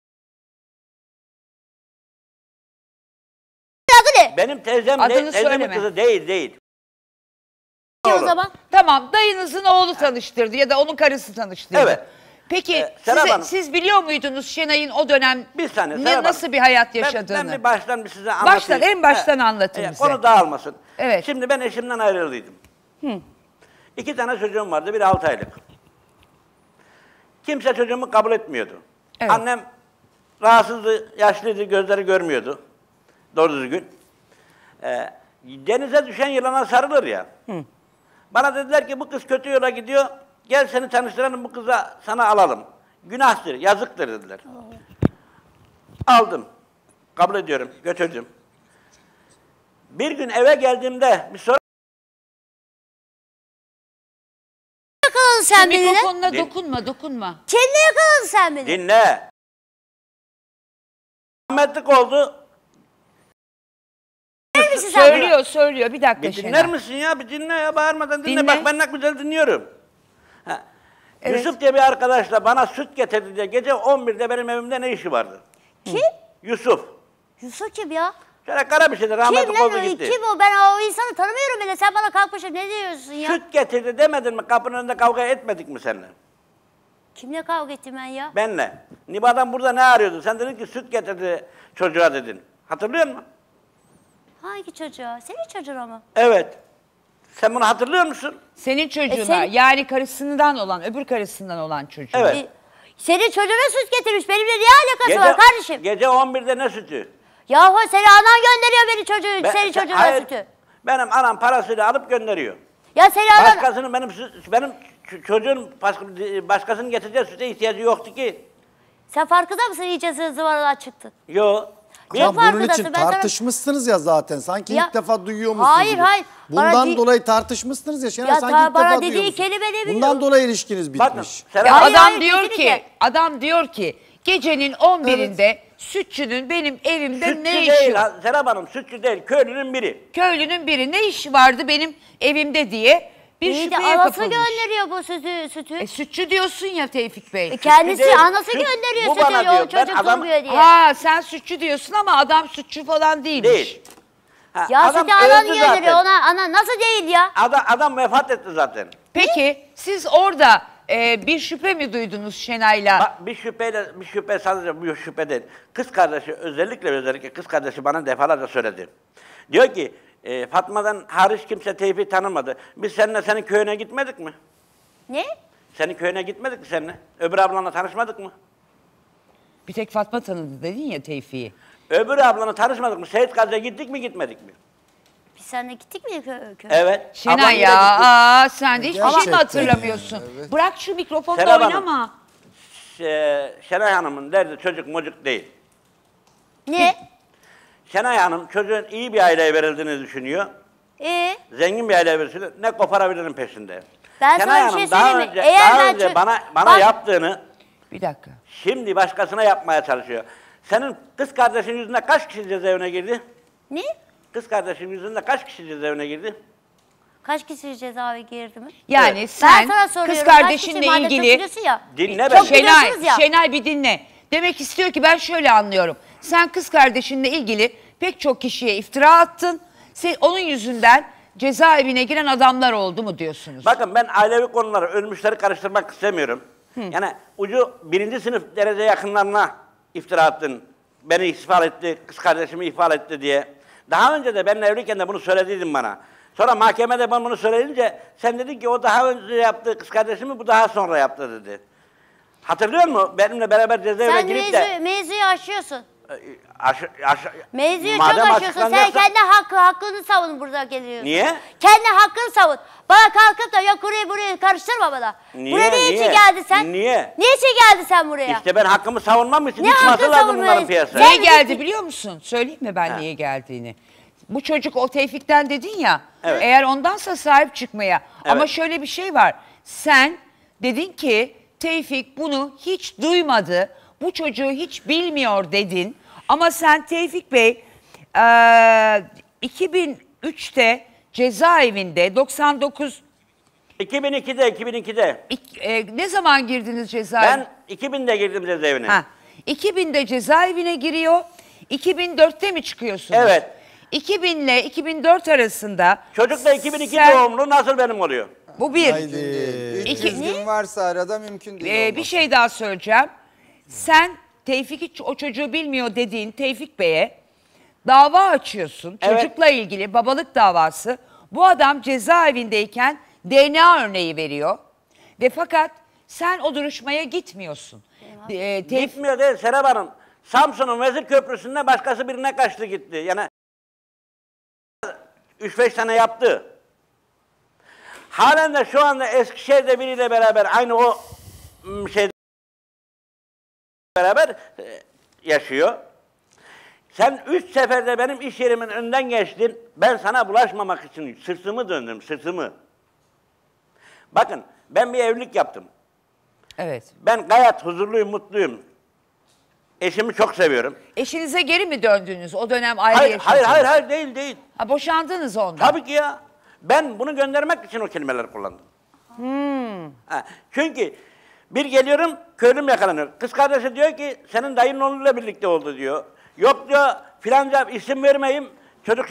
Adı ne? Benim teyzem Adını değil, teyzemin söyleme. kızı değil, değil. O Oğlum. zaman. Tamam dayınızın oğlu tanıştırdı ya da onun karısı tanıştırdı. Evet. Peki Ee, Serap size- Hanım- siz biliyor muydunuz Şenay'ın o dönem Bir saniye ne, Serap nasıl Hanım. bir hayat Ben- yaşadığını? Ben, bir baştan bir size anlatayım. Baştan, en baştan anlatın bize. Konu dağılmasın. Evet. Şimdi ben eşimden ayrıldıydım. İki tane çocuğum vardı, biri altı aylık. Kimse çocuğumu kabul etmiyordu. Evet. Annem rahatsızdı, yaşlıydı, gözleri görmüyordu. Doğru düzgün. Ee, denize düşen yılana sarılır ya. Bana dediler ki bu kız kötü yola gidiyor, gel seni tanıştıralım, bu kıza sana alalım. Günahtır, yazıktır dediler. Aldım. Kabul ediyorum, götürdüm. Bir gün eve geldiğimde bir soru... Yakaladın sen beni. Mikrofonuna Din- dokunma, dokunma. Kendine yakaladın sen beni. Dinle. Rahmetlik oldu. Dinler misin sen? Söylüyor, söylüyor. Bir dakika Bir Şenay. dinler misin ya? Bir dinle ya, bağırmadan dinle. Dinle. Bak ben ne güzel dinliyorum. Ha. Evet. Yusuf diye bir arkadaşla bana süt getirdi diye gece on birde benim evimde ne işi vardı? Kim? Yusuf. Yusuf kim ya? Şöyle kara bir şeydi, Kim rahmetli oldu lan? gitti. Kim o? Ben o insanı tanımıyorum bile. Sen bana kalkmışsın. Ne diyorsun ya? Süt getirdi demedin mi? Kapının önünde kavga etmedik mi seninle? Kimle kavga ettim ben ya? Benle. Niba'dan burada ne arıyordu? Sen dedin ki süt getirdi çocuğa dedin. Hatırlıyor musun? Hangi çocuğa? Senin çocuğuna mı? Evet. Sen bunu hatırlıyor musun? Senin çocuğuna, E, sen- yani karısından olan, öbür karısından olan çocuğuna. Evet. E, senin çocuğuna süt getirmiş. Benimle niye alakası var kardeşim? Gece on birde ne sütü? Yahu senin anan gönderiyor beni çocuğu, Ben- senin sen- çocuğuna hayır, sütü. Benim anam parasıyla alıp gönderiyor. Ya senin anan... Başkasının benim sü- benim ç- çocuğun başka, başkasının getireceği süte ihtiyacı yoktu ki. Sen farkında mısın iyice zıvanadan çıktın? Yo. Çok Ama bunun farkındasın. için Ben sana- tartışmışsınız ya zaten. Sanki Ya- ilk defa duyuyor musunuz Hayır, gibi. hayır. Bana Bundan di- dolayı tartışmışsınız ya. Şenay Ya sanki ta- ilk bana defa dediği duyuyor musunuz? kelime ne biliyor? Bundan dolayı ilişkiniz Bakın. bitmiş. Serap Ya Hayır, adam hayır, diyor kesinlikle. ki, adam diyor ki gecenin on birinde sütçünün benim evimde sütçü ne işi değil, var? ha, Serap Hanım sütçü değil, köylünün biri. Köylünün biri ne işi vardı benim evimde diye bir İyi de şüpheye anası kapılmış. gönderiyor bu sütü. sütü. E, sütçü diyorsun ya Tevfik Bey. E, kendisi değil, anası süt- gönderiyor bu sütü. bana O diyor, ben çocuk adam- durmuyor diye. Ha sen sütçü diyorsun ama adam sütçü falan değilmiş. Değil. Ha, Ya adam sütü anan öldü gönderiyor. zaten. Ona, ana nasıl değil ya? Adam, adam vefat etti zaten. Peki siz orada e, bir şüphe mi duydunuz Şenay'la? Bak bir şüpheyle, bir şüphe sadece bu şüphe değil. Kız kardeşi özellikle özellikle kız kardeşi bana defalarca söyledi. Diyor ki e, Fatma'dan hariç kimse Tevfik'i tanımadı. Biz seninle senin köyüne gitmedik mi? Ne? Senin köyüne gitmedik mi seninle? Öbür ablanla tanışmadık mı? Bir tek Fatma tanıdı dedin ya Tevfik'i. Öbür ablanla tanışmadık mı? Seyit Gazi'ye gittik mi gitmedik mi? Biz seninle gittik mi köy? köy? Evet. Şenay Ablan bile ya, gitti. aa, sen de hiçbir şey mi Gerçekten hatırlamıyorsun? Bırak şu mikrofonda Serap Hanım. oynama. Ee, Şenay Hanım'ın derdi çocuk mocuk değil. Ne? Şenay Hanım çocuğun iyi bir aileye verildiğini düşünüyor. Ee? Zengin bir aileye verilsin, ne koparabilirim peşinde. Ben Şenay sana bir Hanım şey daha söyleyeyim mi? önce, Eğer daha ben önce çö- bana, bana Bak- yaptığını Bir dakika. şimdi başkasına yapmaya çalışıyor. Senin kız kardeşin yüzünden kaç kişi cezaevine girdi? Ne? Kız kardeşin yüzünden kaç kişi cezaevine girdi? Kaç kişi cezaevine girdi mi? Yani Evet. sen Ben sana soruyorum. kız kaç kardeşinle kişi madde çok ilgili biliyorsun ya. Dinle Çok beni. Şenay, biliyorsunuz ya. Şenay bir dinle. Demek istiyor ki ben şöyle anlıyorum. Sen kız kardeşinle ilgili pek çok kişiye iftira attın. Sen, onun yüzünden cezaevine giren adamlar oldu mu diyorsunuz? Bakın ben ailevi konuları, ölmüşleri karıştırmak istemiyorum. Yani ucu birinci sınıf derece yakınlarına iftira attın. Beni ihfal etti, kız kardeşimi ihfal etti diye. Daha önce de benimle evliyken de bunu söylediydin bana. Sonra mahkemede ben bunu söyleyince sen dedin ki o daha önce yaptı kız kardeşimi, bu daha sonra yaptı dedi. Hatırlıyor musun? Benimle beraber cezaevine Sen girip mevzu, de... mevzuyu aşıyorsun. Aş, aş, Mevzuyu madem çok aşıyorsun. Sen açıklanacaksa- kendi hakkı, hakkını savun burada geliyorsun. Niye? Kendi hakkını savun. Bana kalkıp da yok burayı burayı karıştırma bana. Niye, Buraya ne niye? için geldin sen? Niye? Ne için geldin sen buraya? İşte ben hakkımı savunmam için Ne çıkması hakkı lazım savunmayı- bunların piyasaya. Niye Sen geldi gittin- biliyor musun? Söyleyeyim mi ben Ha. niye geldiğini? Bu çocuk o Tevfik'ten dedin ya. Evet. Eğer ondansa sahip çıkmaya. Ama Evet. şöyle bir şey var. Sen dedin ki Tevfik bunu hiç duymadı. Bu çocuğu hiç bilmiyor dedin. Ama sen Tevfik Bey eee, iki bin üçte cezaevinde doksan dokuz iki bin ikide, iki bin ikide. ik- e, ne zaman girdiniz cezaevine? Ben iki binde girdim cezaevine. Ha. iki binde cezaevine giriyor. iki bin dörtte mi çıkıyorsunuz? Evet. iki bin ile iki bin dört arasında Çocuk da iki bin iki sen- doğumlu, nasıl benim oluyor? Bu bir. Haydi. üç yüz İki- gün varsa arada mümkün değil. Ee, olması. bir şey daha söyleyeceğim. Sen Tevfik hiç o çocuğu bilmiyor dediğin Tevfik Bey'e dava açıyorsun. Evet. Çocukla ilgili babalık davası. Bu adam cezaevindeyken D N A örneği veriyor. Ve fakat sen o duruşmaya gitmiyorsun. Ee, Tevfik Gitmiyor değil Serap Hanım. Samsun'un Vezir Köprüsü'nde başkası birine kaçtı gitti. Yani üç beş sene yaptı. Halen de şu anda Eskişehir'de biriyle beraber aynı o m, şeyde beraber e, yaşıyor. Sen üç seferde benim iş yerimin önünden geçtin. Ben sana bulaşmamak için sırtımı döndüm, sırtımı. Bakın ben bir evlilik yaptım. evet. Ben gayet huzurluyum, mutluyum. Eşimi çok seviyorum. Eşinize geri mi döndünüz? O dönem ayrı Hayır, yaşadınız. hayır, hayır, hayır, değil, değil. Ha, boşandınız ondan. Tabii ki ya. Ben bunu göndermek için o kelimeleri kullandım. Hmm. Ha, çünkü bir geliyorum, köylüm yakalanıyor. Kız kardeşi diyor ki, senin dayının oğluyla birlikte oldu diyor. Yok diyor, filanca isim vermeyeyim, çocuk...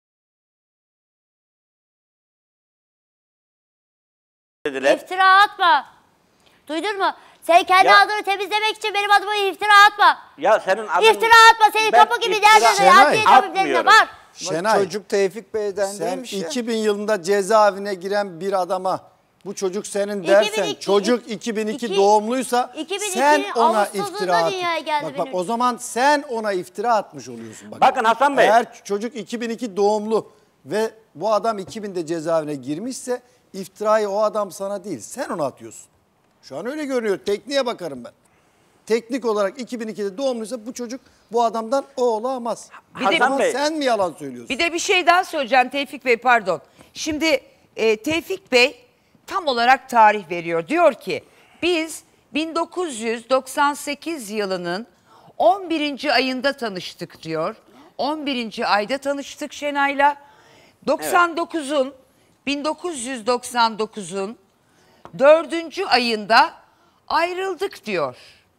dediler. İftira atma. Duydun mu? Sen kendi Ya- adını temizlemek için benim adıma iftira atma. Ya senin adın... İftira atma. Senin Ben kapı gibi iftira derdin. Şenay, Adliye tabiplerinde atmıyorum. var. Şenay, Çocuk Tevfik Bey'den sen değilmiş ya. iki bin yılında cezaevine giren bir adama bu çocuk senin iki bin dersen iki çocuk iki bin iki iki- doğumluysa iki bin ikinin sen ona Ağustos'unda iftira at. dünyaya geldi Bak bak benim. o zaman sen ona iftira atmış oluyorsun. Bak. Bakın Hasan Bey. Eğer çocuk iki bin iki doğumlu ve bu adam iki binde cezaevine girmişse iftirayı o adam sana değil sen ona atıyorsun. Şu an öyle görünüyor. Tekniğe bakarım ben. Teknik olarak iki bin ikide doğumluysa bu çocuk bu adamdan o olamaz. Bir de- Hasan Ama Bey. sen mi yalan söylüyorsun? Bir de bir şey daha söyleyeceğim Tevfik Bey, pardon. Şimdi e, Tevfik Bey tam olarak tarih veriyor. Diyor ki biz bin dokuz yüz doksan sekiz yılının on birinci ayında tanıştık diyor. on birinci ayda tanıştık Şenay'la. doksan dokuzun bin dokuz yüz doksan dokuzun dördüncü ayında ayrıldık diyor.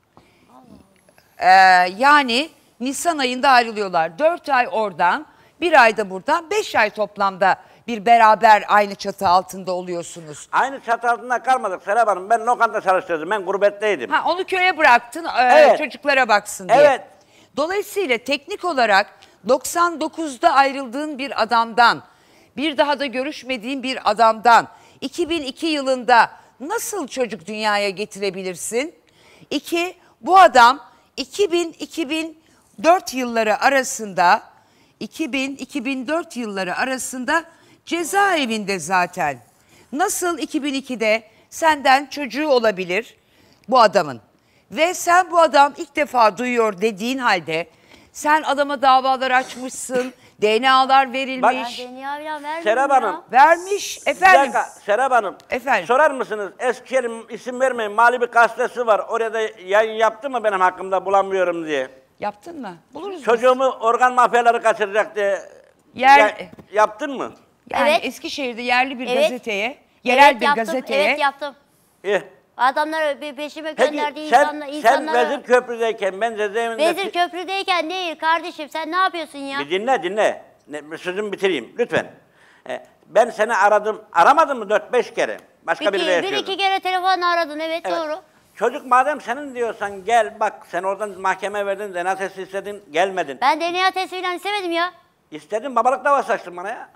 Ee, yani Nisan ayında ayrılıyorlar. Dört ay oradan, bir ayda buradan, beş ay toplamda bir beraber aynı çatı altında oluyorsunuz. Aynı çatı altında kalmadık Serap Hanım. Ben lokanta çalıştırdım. Ben gurbetteydim. Ha, onu köye bıraktın, e, Evet. çocuklara baksın diye. Evet. Dolayısıyla teknik olarak doksan dokuzda ayrıldığın bir adamdan, bir daha da görüşmediğin bir adamdan iki bin iki yılında nasıl çocuk dünyaya getirebilirsin? İki, bu adam iki bin iki bin dört yılları arasında iki bin iki bin dört yılları arasında cezaevinde zaten. Nasıl iki bin ikide senden çocuğu olabilir bu adamın? Ve sen bu adam ilk defa duyuyor dediğin halde sen adama davalar açmışsın, D N A'lar Ben verilmiş, D N A falan vermedim Serap ya. Hanım. vermiş Bir efendim. dakika Serap Hanım. Efendim. Sorar mısınız? Eskişehir'in isim vermeyin. Mali bir gazetesi var. Oraya da yayın yaptı mı benim hakkımda bulamıyorum diye. Yaptın mı? Buluruz biz. Çocuğumu organ mafyaları kaçıracak diye. Yer- Ya- yaptın mı? Yani Evet. Eskişehir'de yerli bir Evet. gazeteye, yerel Evet, bir yaptım, gazeteye Evet yaptım. İyi. Adamlar pe- peşime Peki gönderdiği sen, insanlar, sen insanlara... Vezir Köprü'deyken ben cezaevinde... Vezir köprüdeyken değil kardeşim, sen ne yapıyorsun ya? Bir dinle dinle. Ne, sözümü bitireyim lütfen. Ee, ben seni aradım. Aramadın mı dört beş kere? Başka Bir, biriyle bir yaşıyordun. iki kere telefonla aradın, evet, Evet. doğru. Çocuk madem senin diyorsan gel bak sen oradan mahkeme verdin, D N A testi istedin, gelmedin. Ben D N A testi falan istemedim ya. İstedin babalık davası açtın bana ya.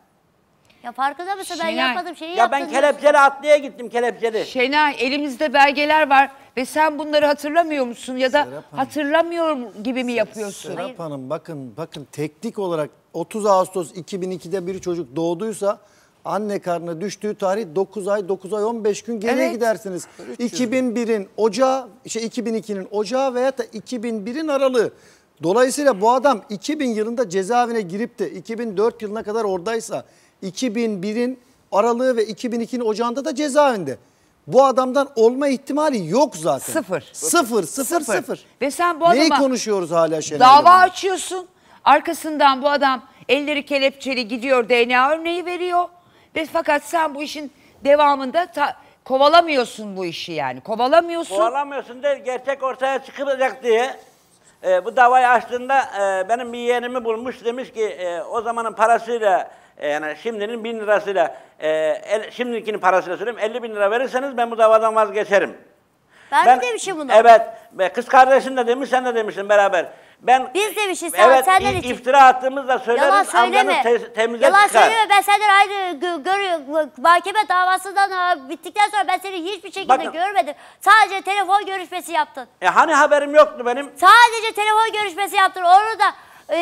Ya farkında mısın, ben Şenay. yapmadım şeyi Ya yaptın ben diyorsun. kelepçeli atlıya gittim kelepçeli. Şenay, elimizde belgeler var ve sen bunları hatırlamıyor musun ya da Serap Hanım. hatırlamıyor gibi mi yapıyorsun? Serap Hanım bakın bakın teknik olarak otuz Ağustos iki bin ikide bir çocuk doğduysa anne karnına düştüğü tarih dokuz ay dokuz ay on beş gün geriye Evet. gidersiniz. iki bin birin Ocağı şey iki bin ikinin Ocağı veya da iki bin birin aralığı. Dolayısıyla bu adam iki bin yılında cezaevine girip de iki bin dört yılına kadar oradaysa iki bin birin aralığı ve iki bin ikinin Ocağında da cezaevinde. Bu adamdan olma ihtimali yok zaten. Sıfır. Sıfır, sıfır, Sıfır. sıfır. Ve sen bu Neyi adama konuşuyoruz hala Şenay dava Hanım? açıyorsun. Arkasından bu adam elleri kelepçeli gidiyor, D N A örneği veriyor. Ve fakat sen bu işin devamında ta- kovalamıyorsun bu işi yani. Kovalamıyorsun. Kovalamıyorsun değil, gerçek ortaya çıkılacak diye. e, bu davayı açtığında e, benim bir yeğenimi bulmuş, demiş ki e, o zamanın parasıyla e, yani şimdinin bin lirasıyla e, el, şimdikinin parasıyla söyleyeyim elli bin lira verirseniz ben bu davadan vazgeçerim. Ben, mi demişim bunu? Evet. Ve kız kardeşin de demiş, sen de demişsin beraber. Ben Biz demişiz, sen- evet, senden i- için. iftira attığımızda söyleriz, Yalan amcanız söyleme. te- temize Yalan çıkar. söyleme, ben senden ayrı gö- görüyorum. Mahkeme davasından ha, bittikten sonra ben seni hiçbir şekilde Bakın. görmedim. Sadece telefon görüşmesi yaptın. E hani haberim yoktu benim? Sadece telefon görüşmesi yaptın. Onu da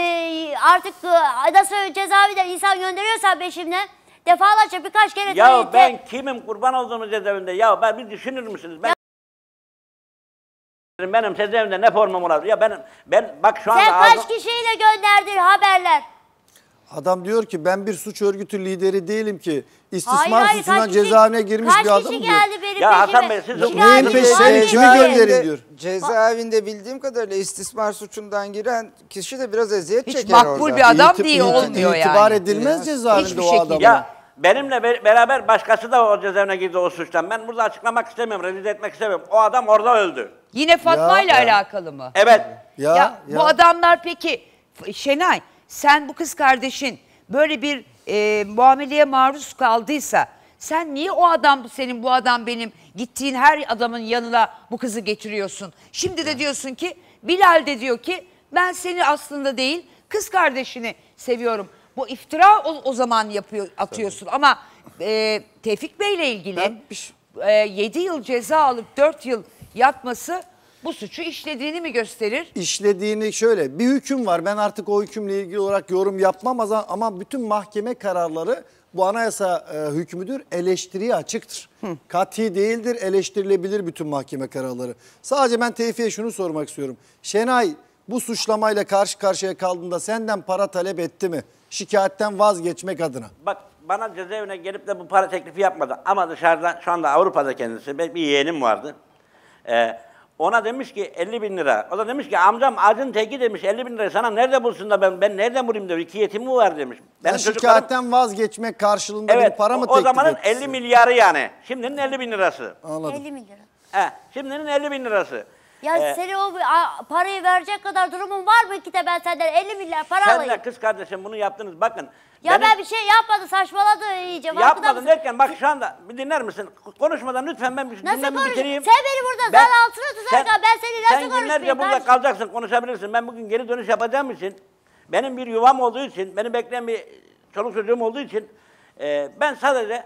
e, artık e, nasıl cezaevinden insan gönderiyorsan peşimden defalarca birkaç kere Ya te- ben kimim kurban olduğumuz cezaevinde? Ya ben bir düşünür müsünüz? Ben benim cezaevinde ne formum olabilir? Ya benim ben bak şu anda Sen kaç ağzım- kişiyle gönderdin haberler? Adam diyor ki ben bir suç örgütü lideri değilim ki. İstismar Hayır, hayır, suçundan kaç kişi- cezaevine girmiş kaç bir adam kişi diyor. geldi benim Ya peşime? Hasan Bey, siz Şikayet neyin ediyor. peşinde? Hayır, Kimi hayır. gönderin diyor. Cezaevinde bildiğim kadarıyla istismar suçundan giren kişi de biraz eziyet Hiç çeker makbul orada. bir adam İti- değil, iti- olmuyor İtibar yani. edilmez Ya. cezaevinde Hiçbir o şekilde. adama. Ya benimle be- beraber başkası da o cezaevine girdi o suçtan. Ben burada açıklamak istemiyorum, revize etmek istemiyorum. O adam orada öldü. Yine Fatma Ya, ile ya. alakalı mı? Evet. Ya, Ya, bu ya. adamlar peki Şenay, sen bu kız kardeşin böyle bir e, muameleye maruz kaldıysa sen niye o adam senin, bu adam benim, gittiğin her adamın yanına bu kızı getiriyorsun? Şimdi de diyorsun ki, Bilal de diyor ki ben seni aslında değil kız kardeşini seviyorum. Bu iftira o, o zaman yapıyor, atıyorsun. Ama e, Tevfik Bey'le ilgili Ben bir şey- e, yedi yıl ceza alıp dört yıl yatması bu suçu işlediğini mi gösterir? işlediğini şöyle bir hüküm var. Ben artık o hükümle ilgili olarak yorum yapmam ama- ama bütün mahkeme kararları bu anayasa e, hükmüdür. Eleştiriye açıktır. Kati değildir, eleştirilebilir bütün mahkeme kararları. Sadece ben Tevfik'e şunu sormak istiyorum. Şenay bu suçlamayla karşı karşıya kaldığında senden para talep etti mi? Şikayetten vazgeçmek adına. Bak bana cezaevine gelip de bu para teklifi yapmadı. Ama dışarıdan şu anda Avrupa'da kendisi. Benim bir yeğenim vardı. Ee, ona demiş ki elli bin lira. O da demiş ki amcam acın teki demiş elli bin lira sana nerede bulsun da ben ben nereden bulayım demiş. İki yetim mi var demiş. Yani çocuklarım- şikayetten vazgeçmek karşılığında evet, bir para mı o, o teklif zamanın etti? elli milyarı yani. Şimdinin elli bin lirası. Anladım. elli bin lira. He, şimdinin elli bin lirası. Ya Ee, senin o a, parayı verecek kadar durumun var mı ki de ben senden elli milyar para Sen alayım? de kız kardeşim bunu yaptınız bakın. Ya benim- ben bir şey yapmadım, saçmaladı iyice. farkında Yapmadın mısın? derken bak şu anda bir dinler misin? Konuşmadan lütfen ben bir Nasıl dinlemi konuş? bitireyim. Sen beni burada zan altına tutarken ben seni nasıl Sen günlerce konuşmayayım? burada Ben- kalacaksın, konuşabilirsin. Ben bugün geri dönüş yapacağım için, benim bir yuvam olduğu için, beni bekleyen bir çoluk çocuğum olduğu için e, ben sadece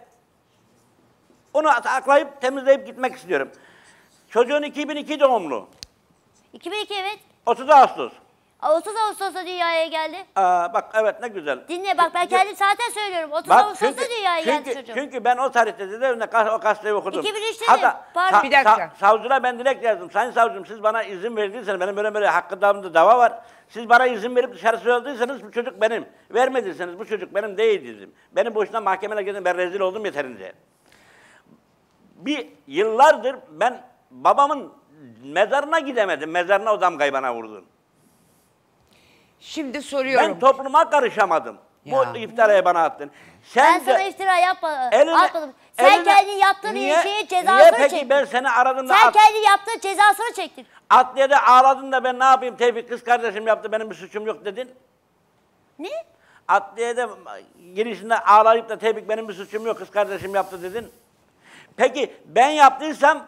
onu aklayıp temizleyip gitmek istiyorum. Çocuğun iki bin iki doğumlu. iki bin iki evet. otuz Ağustos. otuz Ağustos'ta dünyaya geldi. Aa, bak evet ne güzel. Dinle bak ben kendim zaten söylüyorum. otuz Bak, Ağustos'ta dünyaya çünkü, geldi çocuğum. çünkü ben o tarihte cezaevinde kas- o gazeteyi okudum. iki bin üçte Hatta de, pardon. Bir dakika. savcılara ben dilek yazdım. Sayın savcım siz bana izin verdiyseniz, benim böyle böyle hakkı davamda dava var. Siz bana izin verip dışarı söylediyseniz bu çocuk benim. Vermediyseniz bu çocuk benim değil dedim. Beni boşuna mahkemelere gidin, ben rezil oldum yeterince. Bir yıllardır ben babamın mezarına gidemedim. Mezarına o damgayı bana vurdun. Şimdi soruyorum. Ben topluma karışamadım. Ya. Bu iftirayı bana attın. Sen Ben de- sana iftira yapmadım. Eline- atmadım. Sen eline- kendin yaptığın Niye- şeyin Niye cezasını peki çektin. ben seni aradım da Sen at- kendi yaptığın cezasını çektin. adliyede ağladın da ben ne yapayım Tevfik kız kardeşim yaptı benim bir suçum yok dedin. Ne? Adliyede girişinde ağlayıp da Tevfik benim bir suçum yok kız kardeşim yaptı dedin. Peki ben yaptıysam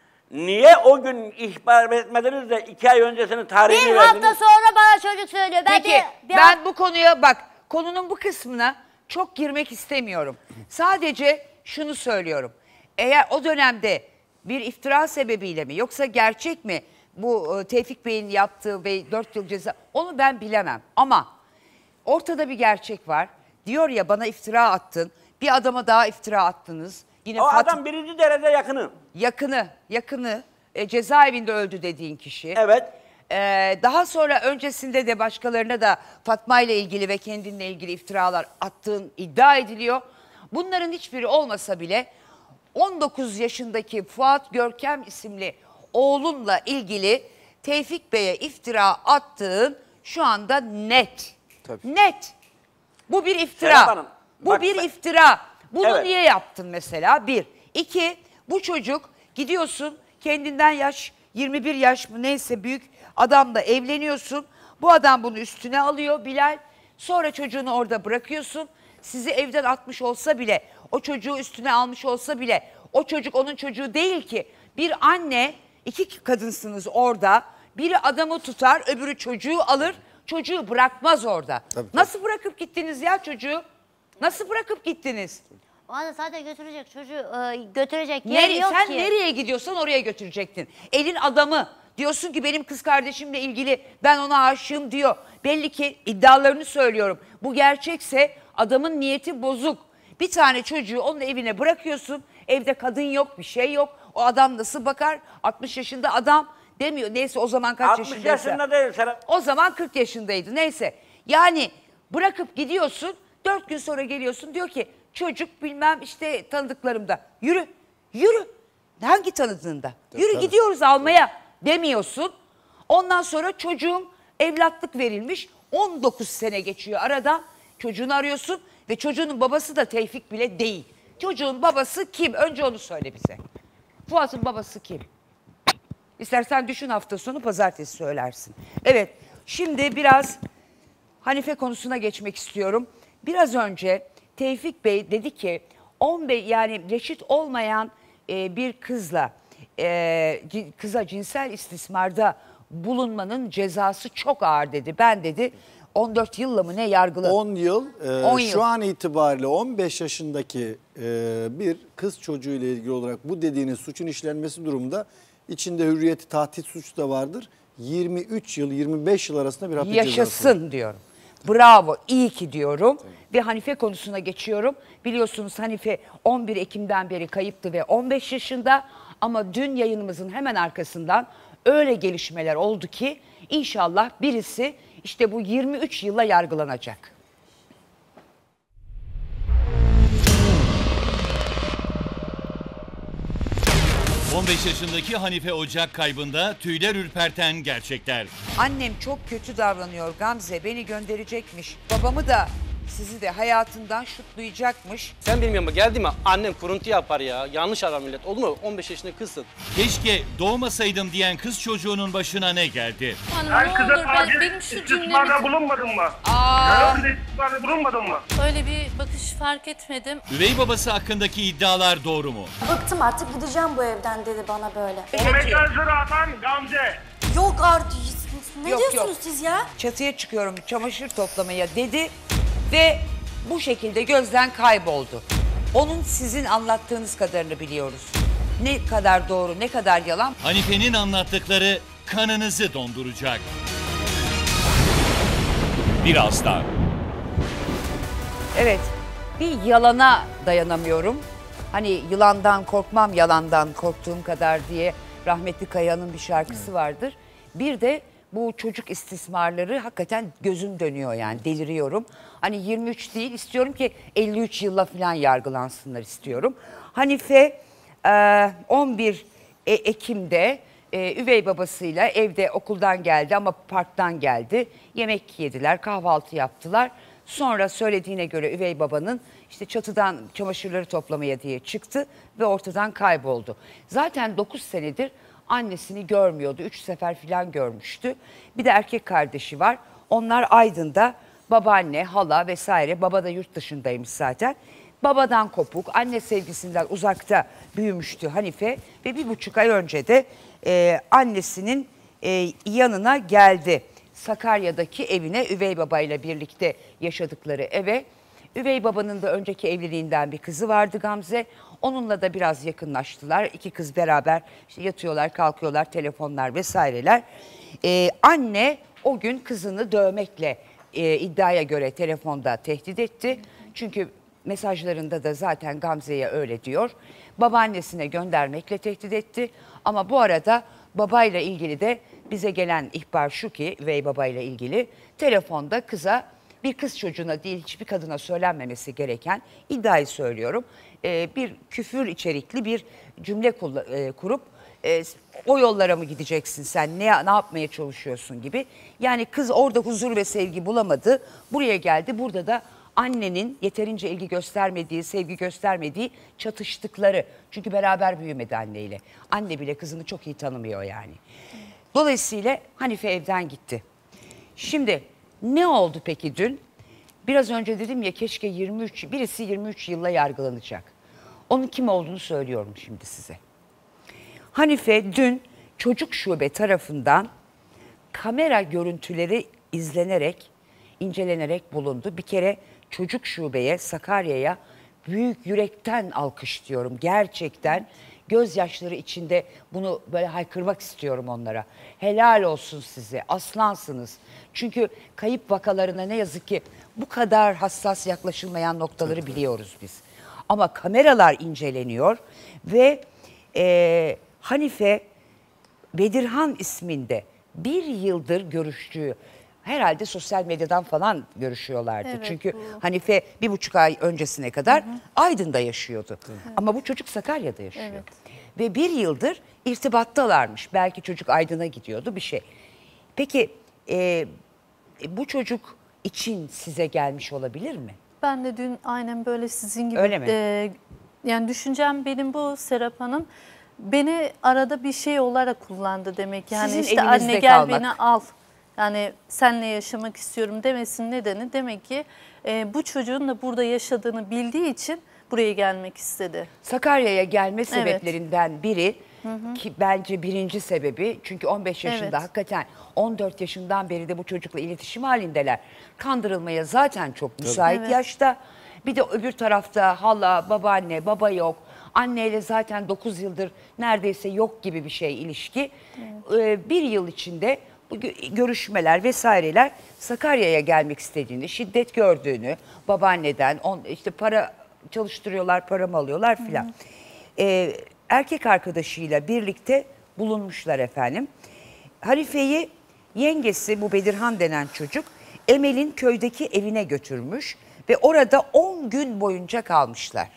niye o gün ihbar etmediniz de iki ay öncesinin tarihini Bir verdiniz? hafta sonra bana çocuk söylüyor. Ben Peki de, bir ben bu konuya bak, konunun bu kısmına çok girmek istemiyorum. Sadece şunu söylüyorum. Eğer o dönemde bir iftira sebebiyle mi yoksa gerçek mi bu e, Tevfik Bey'in yaptığı ve dört yıl ceza, onu ben bilemem. Ama ortada bir gerçek var. Diyor ya bana iftira attın, bir adama daha iftira attınız. Yine O Fatma- adam birinci derece yakını. yakını, yakını e, cezaevinde öldü dediğin kişi. Evet. Ee, daha sonra öncesinde de başkalarına da Fatma ile ilgili ve kendinle ilgili iftiralar attığın iddia ediliyor. Bunların hiçbiri olmasa bile on dokuz yaşındaki Fuat Görkem isimli oğlunla ilgili Tevfik Bey'e iftira attığın şu anda net. Net. Bu bir iftira. Serap Hanım, Bu bak bir ben- iftira. Bunu Evet. niye yaptın mesela? Bir. İki, bu çocuk gidiyorsun kendinden yaş yirmi bir yaş mı neyse büyük adamla evleniyorsun. Bu adam bunu üstüne alıyor Bilal. Sonra çocuğunu orada bırakıyorsun. Sizi evden atmış olsa bile, o çocuğu üstüne almış olsa bile o çocuk onun çocuğu değil ki. Bir anne, iki kadınsınız orada. Biri adamı tutar, öbürü çocuğu alır. Çocuğu bırakmaz orada. Nasıl bırakıp gittiniz ya çocuğu? Nasıl bırakıp gittiniz? O anda zaten götürecek çocuğu e, götürecek yer Nereye, yok sen ki. nereye gidiyorsan oraya götürecektin. Elin adamı. Diyorsun ki benim kız kardeşimle ilgili ben ona aşığım diyor. Belli ki iddialarını söylüyorum. Bu gerçekse adamın niyeti bozuk. Bir tane çocuğu onun evine bırakıyorsun. Evde kadın yok, bir şey yok. O adam nasıl bakar? altmış yaşında adam demiyor. Neyse o zaman kaç altmış yaşındaysa. yaşında değil Serap. O zaman kırk yaşındaydı. Neyse. Yani Bırakıp gidiyorsun, dört gün sonra geliyorsun diyor ki çocuk bilmem işte tanıdıklarımda. Yürü, yürü. Hangi tanıdığında? Yürü tabii. gidiyoruz almaya demiyorsun. Ondan sonra çocuğun evlatlık verilmiş. on dokuz sene geçiyor aradan. Çocuğunu arıyorsun ve çocuğunun babası da Tevfik bile değil. Çocuğun babası kim? Önce onu söyle bize. Fuat'ın babası kim? İstersen düşün, hafta sonu pazartesi söylersin. Evet, şimdi biraz Hanife konusuna geçmek istiyorum. Biraz önce Tevfik Bey dedi ki on beş yani reşit olmayan e, bir kızla e, kıza cinsel istismarda bulunmanın cezası çok ağır dedi. Ben dedi on dört yılla mı ne yargılı? on yıl. E, on yıl. Şu an itibariyle on beş yaşındaki e, bir kız çocuğu ile ilgili olarak bu dediğiniz suçun işlenmesi durumunda içinde hürriyeti tahdit suçu da vardır. yirmi üç yıl yirmi beş yıl arasında bir hapis cezası. Yaşasın diyorum. Bravo, iyi ki diyorum. Ve Hanife konusuna geçiyorum. Biliyorsunuz Hanife on bir Ekim'den beri kayıptı ve on beş yaşında. Ama dün yayınımızın hemen arkasından öyle gelişmeler oldu ki inşallah birisi işte bu yirmi üç yılla yargılanacak. on beş yaşındaki Hanife Ocak kaybında tüyler ürperten gerçekler. Annem çok kötü davranıyor Gamze, beni gönderecekmiş. Babamı da sizi de hayatından şutlayacakmış. Sen benim yanıma geldin mi annem kuruntu yapar ya. Yanlış arar millet. Olur mu? on beş yaşında kızsın. Keşke doğmasaydım diyen kız çocuğunun başına ne geldi? Hanım Her ne kıza olur ben, taciz, benim şu istismarda cümlemi... bulunmadın mı? Aa, Herhangi bir istismarda bulunmadın mı? Öyle bir bakış fark etmedim. Üvey babası hakkındaki iddialar doğru mu? Bıktım artık gideceğim bu evden dedi bana böyle. O mesajları atan Gamze. Yok artık ne Yok, diyorsunuz yok. siz ya? çatıya çıkıyorum çamaşır toplamaya dedi ve bu şekilde gözden kayboldu. Onun sizin anlattığınız kadarını biliyoruz. Ne kadar doğru, ne kadar yalan. Hanife'nin anlattıkları kanınızı donduracak. Birazdan. Evet, bir yalana dayanamıyorum. Hani yılandan korkmam, yalandan korktuğum kadar diye rahmetli Kaya'nın bir şarkısı vardır. Bir de bu çocuk istismarları hakikaten gözüm dönüyor yani deliriyorum. Hani yirmi üç değil, istiyorum ki elli üç yılla falan yargılansınlar istiyorum. Hanife on bir Ekim'de üvey babasıyla evde okuldan geldi ama parktan geldi. Yemek yediler, kahvaltı yaptılar. Sonra söylediğine göre üvey babanın işte çatıdan çamaşırları toplamaya diye çıktı ve ortadan kayboldu. Zaten dokuz senedir annesini görmüyordu. Üç sefer falan görmüştü. Bir de erkek kardeşi var. Onlar Aydın'da babaanne, hala vesaire. Baba da yurt dışındaymış zaten. Babadan kopuk, anne sevgisinden uzakta büyümüştü Hanife. Ve bir buçuk ay önce de e, annesinin e, yanına geldi. Sakarya'daki evine üvey babayla birlikte yaşadıkları eve. Üvey babanın da önceki evliliğinden bir kızı vardı Gamze. Onunla da biraz yakınlaştılar. İki kız beraber işte yatıyorlar, kalkıyorlar, telefonlar vesaireler. Ee, anne o gün kızını dövmekle e, iddiaya göre telefonda tehdit etti. Çünkü mesajlarında da zaten Gamze'ye öyle diyor. Babaannesine göndermekle tehdit etti. Ama bu arada babayla ilgili de bize gelen ihbar şu ki, üvey babayla ilgili telefonda kıza, bir kız çocuğuna değil hiçbir kadına söylenmemesi gereken, iddiayı söylüyorum, e, bir küfür içerikli bir cümle e, kurup e, o yollara mı gideceksin sen, ne, ne yapmaya çalışıyorsun gibi. Yani kız orada huzur ve sevgi bulamadı, buraya geldi. Burada da annenin yeterince ilgi göstermediği, sevgi göstermediği, çatıştıkları. Çünkü beraber büyümedi anneyle. Anne bile kızını çok iyi tanımıyor yani. Dolayısıyla Hanife evden gitti. Şimdi ne oldu peki dün? Biraz önce dedim ya, keşke yirmi üç, birisi yirmi üç yılla yargılanacak. Onun kim olduğunu söylüyorum şimdi size. Hanife dün çocuk şube tarafından kamera görüntüleri izlenerek, incelenerek bulundu. Bir kere çocuk şubeye, Sakarya'ya büyük yürekten alkış diyorum. Gerçekten gözyaşları içinde bunu böyle haykırmak istiyorum onlara. Helal olsun size, aslansınız. Çünkü kayıp vakalarına ne yazık ki bu kadar hassas yaklaşılmayan noktaları biliyoruz biz. Ama kameralar inceleniyor ve e, Hanife Bedirhan isminde bir yıldır görüştüğü herhalde sosyal medyadan falan görüşüyorlardı. Evet, Çünkü bu. Hanife bir buçuk ay öncesine kadar Aydın'da yaşıyordu. Ama bu çocuk Sakarya'da yaşıyor. Evet. Ve bir yıldır irtibattalarmış. Belki çocuk Aydın'a gidiyordu bir şey. Peki e, bu çocuk için size gelmiş olabilir mi? Ben de dün aynen böyle sizin gibi. Öyle mi? e, yani düşüncem benim bu Serap Hanım. Beni arada bir şey olarak kullandı demek. Yani Sizin işte evinizde anne gel kalmak. beni al. Yani senle yaşamak istiyorum demesinin nedeni demek ki e, bu çocuğun da burada yaşadığını bildiği için buraya gelmek istedi. Sakarya'ya gelme sebeplerinden biri ki bence birinci sebebi, çünkü on beş yaşında Evet. hakikaten on dört yaşından beri de bu çocukla iletişim halindeler. Kandırılmaya zaten çok müsait Evet. yaşta. Bir de öbür tarafta hala, babaanne, baba yok. Anneyle zaten dokuz yıldır neredeyse yok gibi bir şey ilişki. Ee, bir yıl içinde bu gö- görüşmeler vesaireler Sakarya'ya gelmek istediğini, şiddet gördüğünü, babaanneden on, işte para çalıştırıyorlar, para mı alıyorlar filan. Ee, erkek arkadaşıyla birlikte bulunmuşlar efendim. Hanife'yi yengesi, bu Bedirhan denen çocuk, Emel'in köydeki evine götürmüş ve orada on gün boyunca kalmışlar.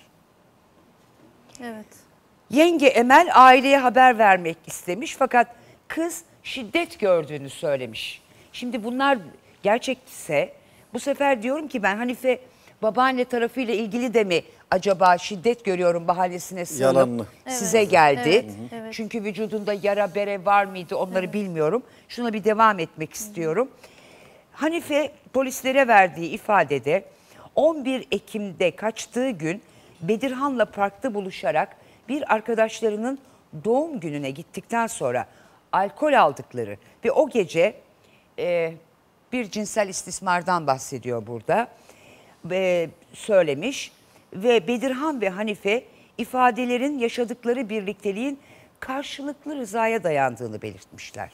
Evet. Yenge Emel aileye haber vermek istemiş fakat kız şiddet gördüğünü söylemiş. Şimdi bunlar gerçekse bu sefer diyorum ki ben Hanife babaanne tarafıyla ilgili de mi acaba şiddet görüyorum bahanesine Yalan mı? sığınıp size Evet, geldi. evet, evet. Çünkü vücudunda yara bere var mıydı onları bilmiyorum. Şuna bir devam etmek istiyorum. Hanife polislere verdiği ifadede on bir Ekim'de kaçtığı gün Bedirhan'la parkta buluşarak bir arkadaşlarının doğum gününe gittikten sonra alkol aldıkları ve o gece e, bir cinsel istismardan bahsediyor burada ve söylemiş ve Bedirhan ve Hanife ifadelerin yaşadıkları birlikteliğin karşılıklı rızaya dayandığını belirtmişler.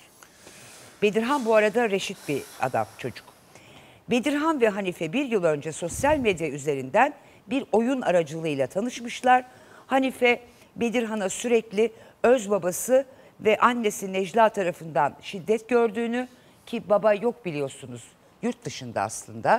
Bedirhan bu arada reşit bir adam, çocuk. Bedirhan ve Hanife bir yıl önce sosyal medya üzerinden bir oyun aracılığıyla tanışmışlar. Hanife, Bedirhan'a sürekli öz babası ve annesi Necla tarafından şiddet gördüğünü, ki baba yok biliyorsunuz, yurt dışında aslında,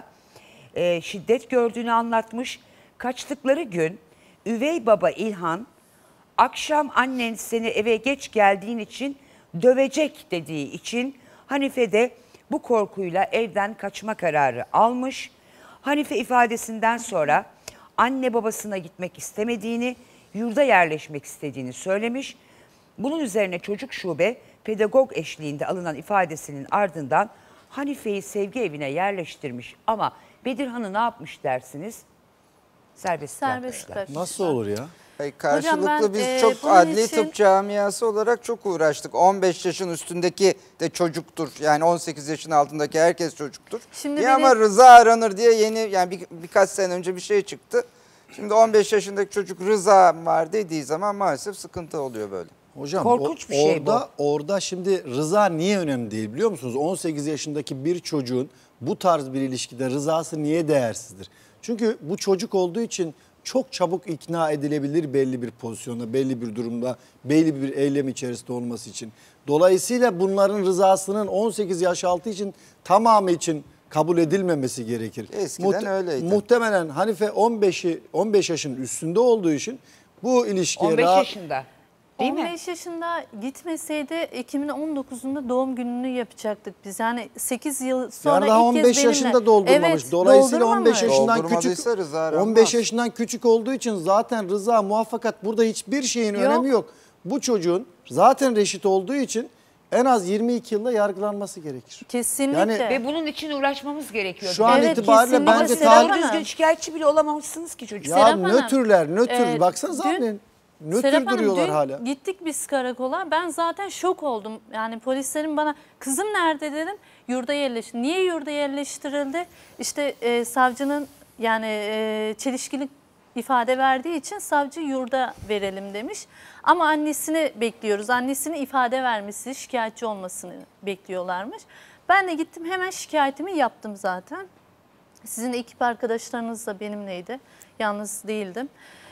e, şiddet gördüğünü anlatmış. Kaçtıkları gün üvey baba İlhan, akşam annen seni eve geç geldiğin için dövecek dediği için Hanife de bu korkuyla evden kaçma kararı almış. Hanife ifadesinden sonra anne babasına gitmek istemediğini, yurda yerleşmek istediğini söylemiş. Bunun üzerine çocuk şube pedagog eşliğinde alınan ifadesinin ardından Hanife'yi sevgi evine yerleştirmiş. Ama Bedirhan'ı ne yapmış dersiniz? Serbest, Serbest bırakmışlar. bırakmışlar. Nasıl olur ya? Hayır, karşılıklı ben, biz e, çok bunun adli için- tıp camiası olarak çok uğraştık. on beş yaşın üstündeki de çocuktur. Yani on sekiz yaşın altındaki herkes çocuktur. Şimdi diye benim- ama rıza aranır diye yeni, yani bir, birkaç sene önce bir şey çıktı. Şimdi on beş yaşındaki çocuk rıza var dediği zaman maalesef sıkıntı oluyor böyle. Hocam Korkunç o- bir şey orada, Orada şimdi rıza niye önemli değil biliyor musunuz? on sekiz yaşındaki bir çocuğun bu tarz bir ilişkide rızası niye değersizdir? Çünkü bu çocuk olduğu için çok çabuk ikna edilebilir belli bir pozisyonda, belli bir durumda, belli bir eylem içerisinde olması için. Dolayısıyla bunların rızasının on sekiz yaş altı için tamamı için kabul edilmemesi gerekir. Eskiden Muhte- öyleydi. Muhtemelen Hanife on beşi on beş yaşın üstünde olduğu için bu ilişkiye on beş rahat- yaşında. Değil on mi? beş yaşında gitmeseydi Ekim'in on dokuzunda doğum gününü yapacaktık biz. Yani sekiz yıl sonra Yani daha ilk on kez beş benimle. yaşında doldurmamış. Evet, Dolayısıyla on beş doldurmamış. yaşından Doldurmadıysa küçük rıza aranmaz. on beş yaşından küçük olduğu için zaten rıza muvaffakat burada hiçbir şeyin Yok. önemi yok. Bu çocuğun zaten reşit olduğu için en az yirmi iki yılda yargılanması gerekir. Kesinlikle. Yani- Ve bunun için uğraşmamız gerekiyor. Şu an Evet, itibariyle kesinlikle. Ama bence siz Serap doğru Hanım. düzgün şikayetçi bile olamamışsınız ki çocuk. ya Serap Hanım, nötrler nötr e, baksana dün- zaten nötr Serap Hanım, duruyorlar dün hala. gittik biz karakola. Ben zaten şok oldum. Yani polislerin bana kızım nerede dedim. Yurda yerleşti. Niye yurda yerleştirildi? İşte e, savcının yani e, çelişkili ifade verdiği için savcı yurda verelim demiş. Ama annesini bekliyoruz. Annesinin ifade vermesi, şikayetçi olmasını bekliyorlarmış. Ben de gittim hemen şikayetimi yaptım zaten. Sizin ekip arkadaşlarınız da benimleydi. Yalnız değildim.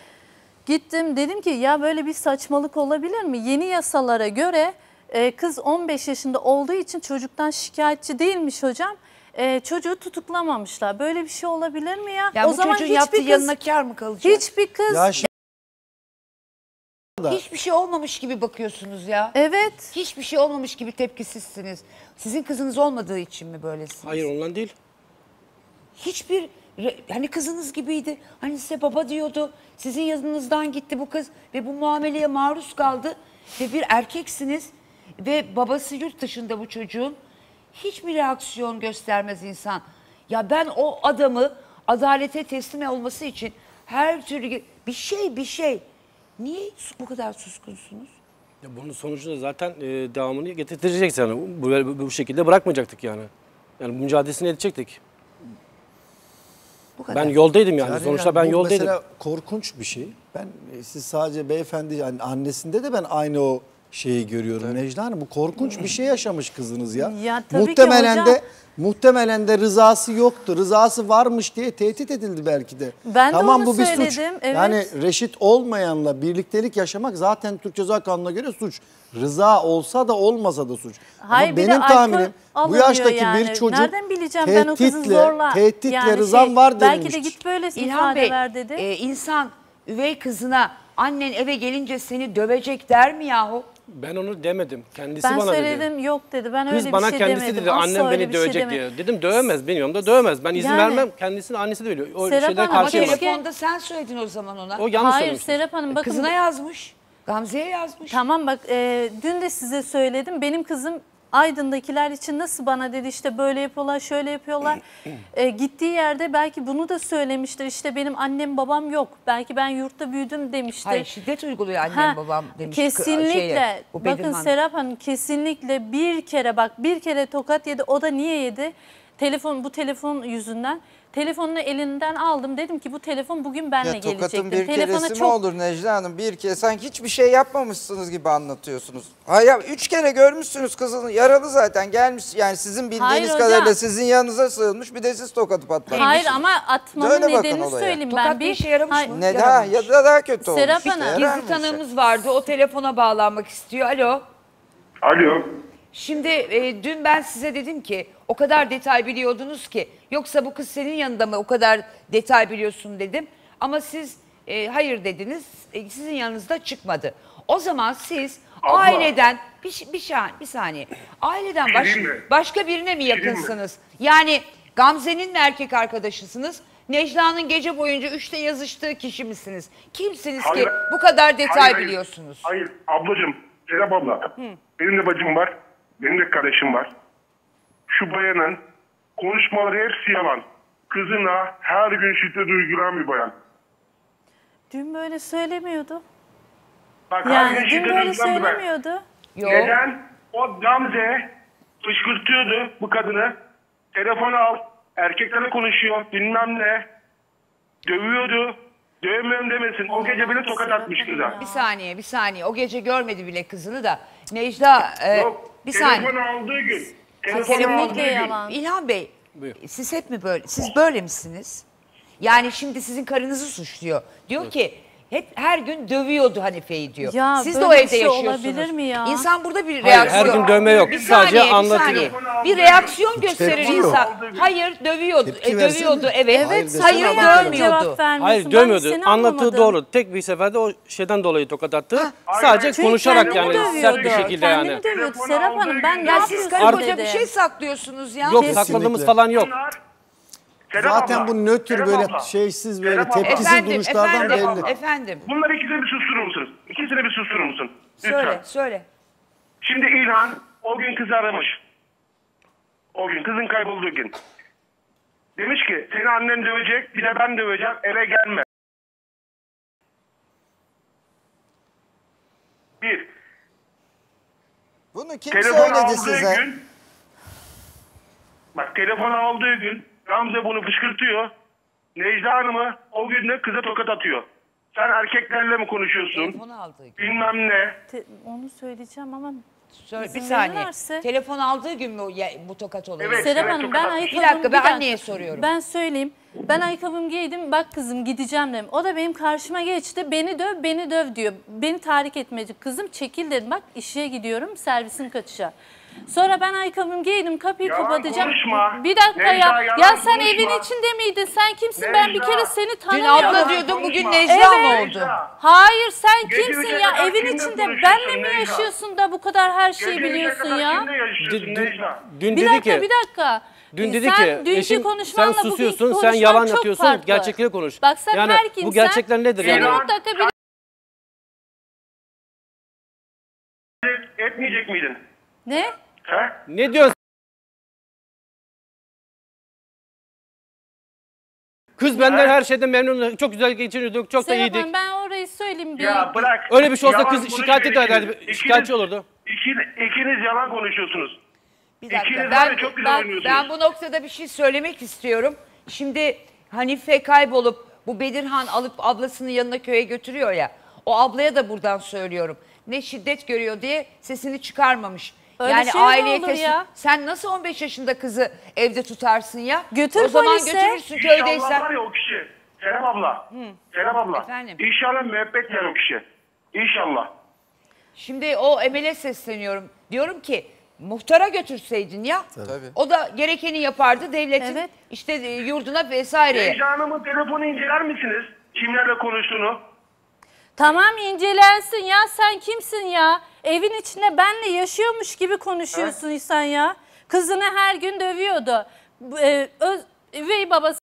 Gittim dedim ki ya böyle bir saçmalık olabilir mi? Yeni yasalara göre e, kız on beş yaşında olduğu için çocuktan şikayetçi değilmiş hocam. e, çocuğu tutuklamamışlar. Böyle bir şey olabilir mi ya? Ya o bu zaman çocuğun yaptığı hiçbir kız, yanına kar mı kalacak? hiçbir kız Ya şimdi Hiçbir şey olmamış gibi bakıyorsunuz ya. evet. Hiçbir şey olmamış gibi tepkisizsiniz. Sizin kızınız olmadığı için mi böylesiniz? Hayır ondan değil. Hiçbir re- hani kızınız gibiydi. Hani size baba diyordu. Sizin yanınızdan gitti bu kız ve bu muameleye maruz kaldı. Ve bir erkeksiniz ve babası yurt dışında bu çocuğun. Hiç mi reaksiyon göstermez insan? Ya ben o adamı adalete teslim olması için her türlü bir şey bir şey. Niye bu kadar suskunsunuz? Ya bunun sonucunda zaten e, devamını getirtecektik yani. Bu, bu, bu şekilde bırakmayacaktık yani. Yani mücadelesini edecektik. Bu kadar. Ben yoldaydım yani. Yani Sonuçta ben bu yoldaydım. Mesela korkunç bir şey. Ben e, siz sadece beyefendi yani annesinde de ben aynı o şeyi görüyorum Necla Hanım. Bu korkunç bir şey yaşamış kızınız ya. Ya tabii ki muhtemelen hocam. de muhtemelen de rızası yoktu. Rızası varmış diye tehdit edildi belki de. Ben de tamam onu bu bir suç. söyledim, evet. Yani reşit olmayanla birliktelik yaşamak zaten Türk Ceza Kanunu'na göre suç. Rıza olsa da olmasa da suç. Hayır, Ama bir de benim alkol tahminim bu alınıyor yaştaki yani. bir çocuk Nereden bileceğim ben o kızı tehditle, zorla. tehditle Yani rızam şey, var belki denilmiştir. de git böyle İlhan ifade Bey, ver dedi. e, insan üvey kızına annen eve gelince seni dövecek der mi yahu? Ben onu demedim. Kendisi Ben bana söyledim dedi. yok dedi. Ben Kız öyle bir bana şey kendisi demedim. dedi Asla annem öyle beni bir şey dövecek demedim. diye. Dedim dövemez benim yanımda dövemez. Ben izin Yani- vermem. Kendisinin annesi de biliyor. O Serap şeyden Hanım, Ama karşıyım ben. keşke- telefonda sen söyledin o zaman ona. O yanlış Hayır söylemiş. Serap Hanım bakın. Kızına yazmış. Gamze'ye yazmış. Tamam bak e, dün de size söyledim. Benim kızım Aydın'dakiler için nasıl bana dedi işte böyle yapıyorlar şöyle yapıyorlar. E, gittiği yerde belki bunu da söylemiştir. İşte benim annem babam yok. Belki ben yurtta büyüdüm demiştir. Hayır şiddet uyguluyor annem Ha, babam demiş. Kesinlikle. Şeye, bu Bakın Bedirhan. Serap Hanım kesinlikle bir kere bak bir kere tokat yedi. O da niye yedi? Telefon bu telefon yüzünden. Telefonunu elinden aldım. Dedim ki bu telefon bugün benle Ya gelecektir. tokatın bir Telefona keresi mi çok olur Necla Hanım? Bir kere sanki hiçbir şey yapmamışsınız gibi anlatıyorsunuz. Hayır üç kere görmüşsünüz kızını yaralı zaten gelmiş yani sizin bildiğiniz Hayır hocam. kadarıyla sizin yanınıza sığınmış bir de siz tokatı patlamış. Hayır ama atmamın Öyle bakın nedenini olaya. söyleyeyim Tokat ben. bir işe yaramış Hayır, mı? Ne daha Yaramamış. ya da daha kötü olmuş. Serap işte, Hanım, yarar Gizli mı tanığımız vardı. O telefona bağlanmak istiyor. Alo. Alo. Şimdi e, dün ben size dedim ki o kadar detay biliyordunuz ki yoksa bu kız senin yanında mı o kadar detay biliyorsun dedim. Ama siz e, hayır dediniz e, sizin yanınızda çıkmadı. O zaman siz Abla. aileden bir, bir, şan, bir saniye aileden baş, Şirin mi? başka birine mi Şirin mi? yakınsınız? Yani Gamze'nin mi erkek arkadaşısınız? Necla'nın gece boyunca üçte yazıştığı kişi misiniz? Kimsiniz Hayır. ki bu kadar detay Hayır, hayır. biliyorsunuz? Hayır ablacığım, Serap abla. Benim de bacım var. Benim de kardeşim var. Şu bayanın konuşmaları hepsi yalan. Kızına her gün şiddet uygulayan bir bayan. dün böyle söylemiyordu. Bak her Yani gün dün şiddet böyle uygulayan bir bayan. söylemiyordu. Yok. Neden? O Gamze fışkırtıyordu bu kadını. Telefonu al. Erkeklerle konuşuyor. Bilmem ne. Dövüyordu. Dövmüyorum demesin. O gece bile tokat atmış kıza. Bir saniye, bir saniye. O gece görmedi bile kızını da. Necla, e, Yok. bir Telefonu saniye. aldığı gün. Ha, Telefonu telefon- aldığı gün. yalan. İlhan Bey, Buyur. siz hep mi böyle? Siz böyle misiniz? Yani şimdi sizin karınızı suçluyor. Diyor ki hep her gün dövüyordu Hanife'yi diyor. Ya Siz de böyle o bir evde şey yaşıyorsunuz. olabilir mi ya? İnsan burada bir Hayır, reaksiyon. her gün dövme yok. Bir Sadece saniye, bir anlatılıyor. saniye. Bir reaksiyon gösterir Tepki insan. yok. Hayır dövüyordu. Tepki e, versene. dövüyordu evet. Evet, Hayır, desene hayır bakalım. dövmüyordu. Cevap vermiyorsun. Hayır Ben dövmüyordu. seni Anlattığı anlamadım. doğru. Tek bir seferde o şeyden dolayı tokat attı. Hayır, Sadece hayır. Çünkü konuşarak kendini yani dövüyordu. sert bir şekilde Kendini yani. dövüyordu Telefonu Serap Hanım. aldığı Ben gün- ne Ya Ya siz yapıyorsun karı koca dedi. bir şey saklıyorsunuz ya. Yok Kesinlikle. sakladığımız falan yok. Bunlar- Serap Zaten abla, bu nötr Serap böyle abla. şeysiz böyle Serap abla. tepkisiz Efendim, duruşlardan efendim, belli. efendim. Bunlar ikisini bir susturur musunuz? İkisini bir susturur musun? Lütfen. Söyle, söyle. Şimdi İlhan o gün kızı aramış. O gün kızın kaybolduğu gün. Demiş ki seni annen dövecek bir de ben döveceğim eve gelme. Bir. Bunu kim Telefon söyledi aldığı size? gün. Bak telefon aldığı gün Gamze bunu fışkırtıyor. Necla Hanım'ı o gün de kıza tokat atıyor. Sen erkeklerle mi konuşuyorsun? Telefonu aldığı gün. Bilmem ne. Te- Onu söyleyeceğim ama Söyle, bir İzin saniye. verirlerse- Telefon aldığı gün mü o ya- bu tokat oluyor? Evet. Serap Hanım çok ben haklısın. ayakkabımı... Bir dakika, ben bir anneye soruyorum. Ben söyleyeyim. Ben ayakkabımı giydim. Bak kızım gideceğim dedim. O da benim karşıma geçti. Beni döv, beni döv diyor. Beni tahrik etmedi. Kızım çekil dedim. Bak işe gidiyorum. Servisin kaçacağı. Sonra ben ayakkabımı giydim, kapıyı Yalan kapatacağım. konuşma. Bir dakika Necla, ya. yalan Ya sen konuşma. evin içinde miydin? Sen kimsin? Ben bir Necla. kere seni Dün tanımıyorum. abla diyordun, bugün Konuşma. Necla mı Evet. oldu? Necla. Hayır, sen Gece kimsin üçe ya? kadar Evin kimle içinde konuşuyorsun benle mi Necla? yaşıyorsun da bu kadar her şeyi Gece üçe biliyorsun kadar ya? kimle yaşıyorsun Dün, dün, Necla? dün Bir dedi dakika, ki, bir dakika. dün dedi sen ki dünkü eşim sen konuşmanla bugünkü susuyorsun, sen konuşman yalan çok yapıyorsun, farklı. gerçekleri konuş. Bak sen yani her kimsen, bu gerçekler nedir seni yani? mutlaka bir Etmeyecek miydin? Ne? He? Ne diyorsun? Kız benden her şeyden memnun, çok güzel geçiniyorduk, çok da Serap iyiydik. Hanım, ben orayı söyleyeyim. Bir, Ya bırak. Öyle bir şey olsa Yalan kız şikayet konuşmayın ederdi, ikiniz. şikayetçi İkiniz- olurdu. İkiniz, ikiniz yalan konuşuyorsunuz. Bir dakika, İkiniz ben, var ya, çok güzel ben, oynuyorsunuz. ben bu noktada bir şey söylemek istiyorum. Şimdi Hanife kaybolup bu Bedirhan alıp ablasının yanına köye götürüyor ya. O ablaya da buradan söylüyorum. Ne şiddet görüyor diye sesini çıkarmamış. Öyle yani şey mi aileye olur teslim. ya? Sen nasıl on beş yaşında kızı evde tutarsın ya? Götür o zaman polise. götürürsün İnşallah köydeysen. var ya o kişi. Serap abla. Serap abla. Efendim? İnşallah müebbet yer o kişi. İnşallah. Şimdi o Emel'e sesleniyorum. Diyorum ki muhtara götürseydin ya. Tabii. O da gerekeni yapardı devletin Evet. işte e, yurduna vesaireye. Necla Hanım'ın telefonu inceler misiniz? Kimlerle konuştuğunu? Tamam, incelensin ya, sen kimsin ya? Evin içinde benle yaşıyormuş gibi konuşuyorsun sen ya. Kızını her gün dövüyordu. Bu, E, öz, üvey babası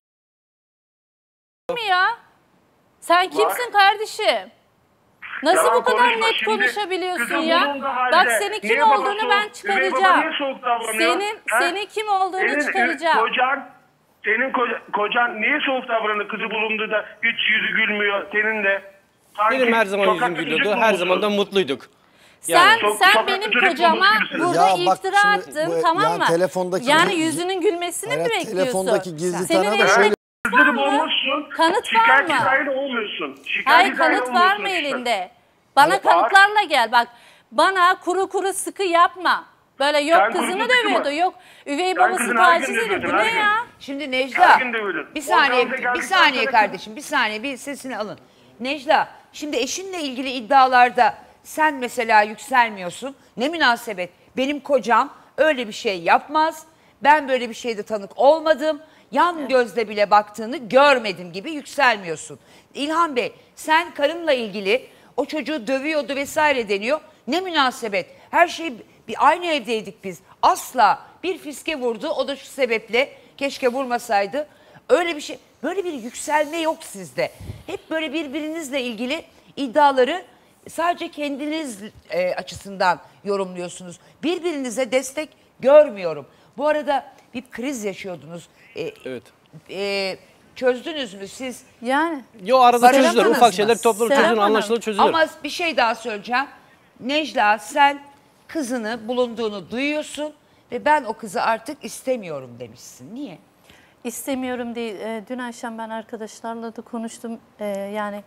mi ya? Sen kimsin kardeşim? Nasıl Yalan bu kadar konuşma. net Şimdi konuşabiliyorsun kızın ya? bulunduğu halde Bak seni kim niye babası olduğunu soğuk- ben üvey baba çıkaracağım. niye soğuk davranıyor? Senin Ha? senin kim olduğunu Senin ü- çıkaracağım. Kocan, senin koca- kocan niye soğuk davranıyor? Kızı bulundu da hiç yüzü gülmüyor. Senin de. Sanki Benim her zaman yüzüm sokakta gülüyordu, çocuk her mu zaman da musun? mutluyduk. Sen Yani- Çok- sen sokakta benim çocuk kocama bulmuş gibisiniz. burada Ya bak iftira şimdi attın, bu- tamam yani mı? telefondaki- yani yüzünün gülmesini mi Hayat, bekliyorsun? telefondaki gizli Senin tanığı da elinde şöyle- kanıt var Kızını mı? bulmuşsun. Kanıt var şikayetçi mı? dahil olmuyorsun. Şikayetçi Hayır, dahil kanıt var olmuyorsun mı işte. elinde? Bana Kanıt var. kanıtlarla gel bak. Bana kuru kuru sıkı yapma. Böyle yok Sen kuru kızını sıkı mı? dövüyordu, yok üvey Sen babası kızını her gün taciz ediyordu. dövüyordun, Bu her ne gün. ya? Şimdi Necla Her gün dövülün. bir saniye Ortalıkta bir geldikten saniye sonra- kardeşim bir saniye bir sesini alın. Necla şimdi eşinle ilgili iddialarda sen mesela yükselmiyorsun. Ne münasebet benim kocam öyle bir şey yapmaz. Ben böyle bir şeyde tanık olmadım. Yan gözle bile baktığını görmedim gibi yükselmiyorsun. İlhan Bey sen karınla ilgili o çocuğu dövüyordu vesaire deniyor. Ne münasebet her şey bir aynı evdeydik biz. Asla bir fiske vurdu o da şu sebeple keşke vurmasaydı. Öyle bir şey böyle bir yükselme yok sizde. Hep böyle birbirinizle ilgili iddiaları sadece kendiniz e, açısından yorumluyorsunuz. Birbirinize destek görmüyorum. Bu arada bir kriz yaşıyordunuz. E, Evet. e, çözdünüz mü siz? Yani Yo arada Barıştınız çözülür, mı? ufak şeyler toplanır, Serap çözülür, Hanım. anlaşılır, çözülür. Ama bir şey daha söyleyeceğim. Necla sen kızını bulunduğunu duyuyorsun ve ben o kızı artık istemiyorum demişsin. Niye? istemiyorum değil. E, dün akşam ben arkadaşlarla da konuştum. E, yani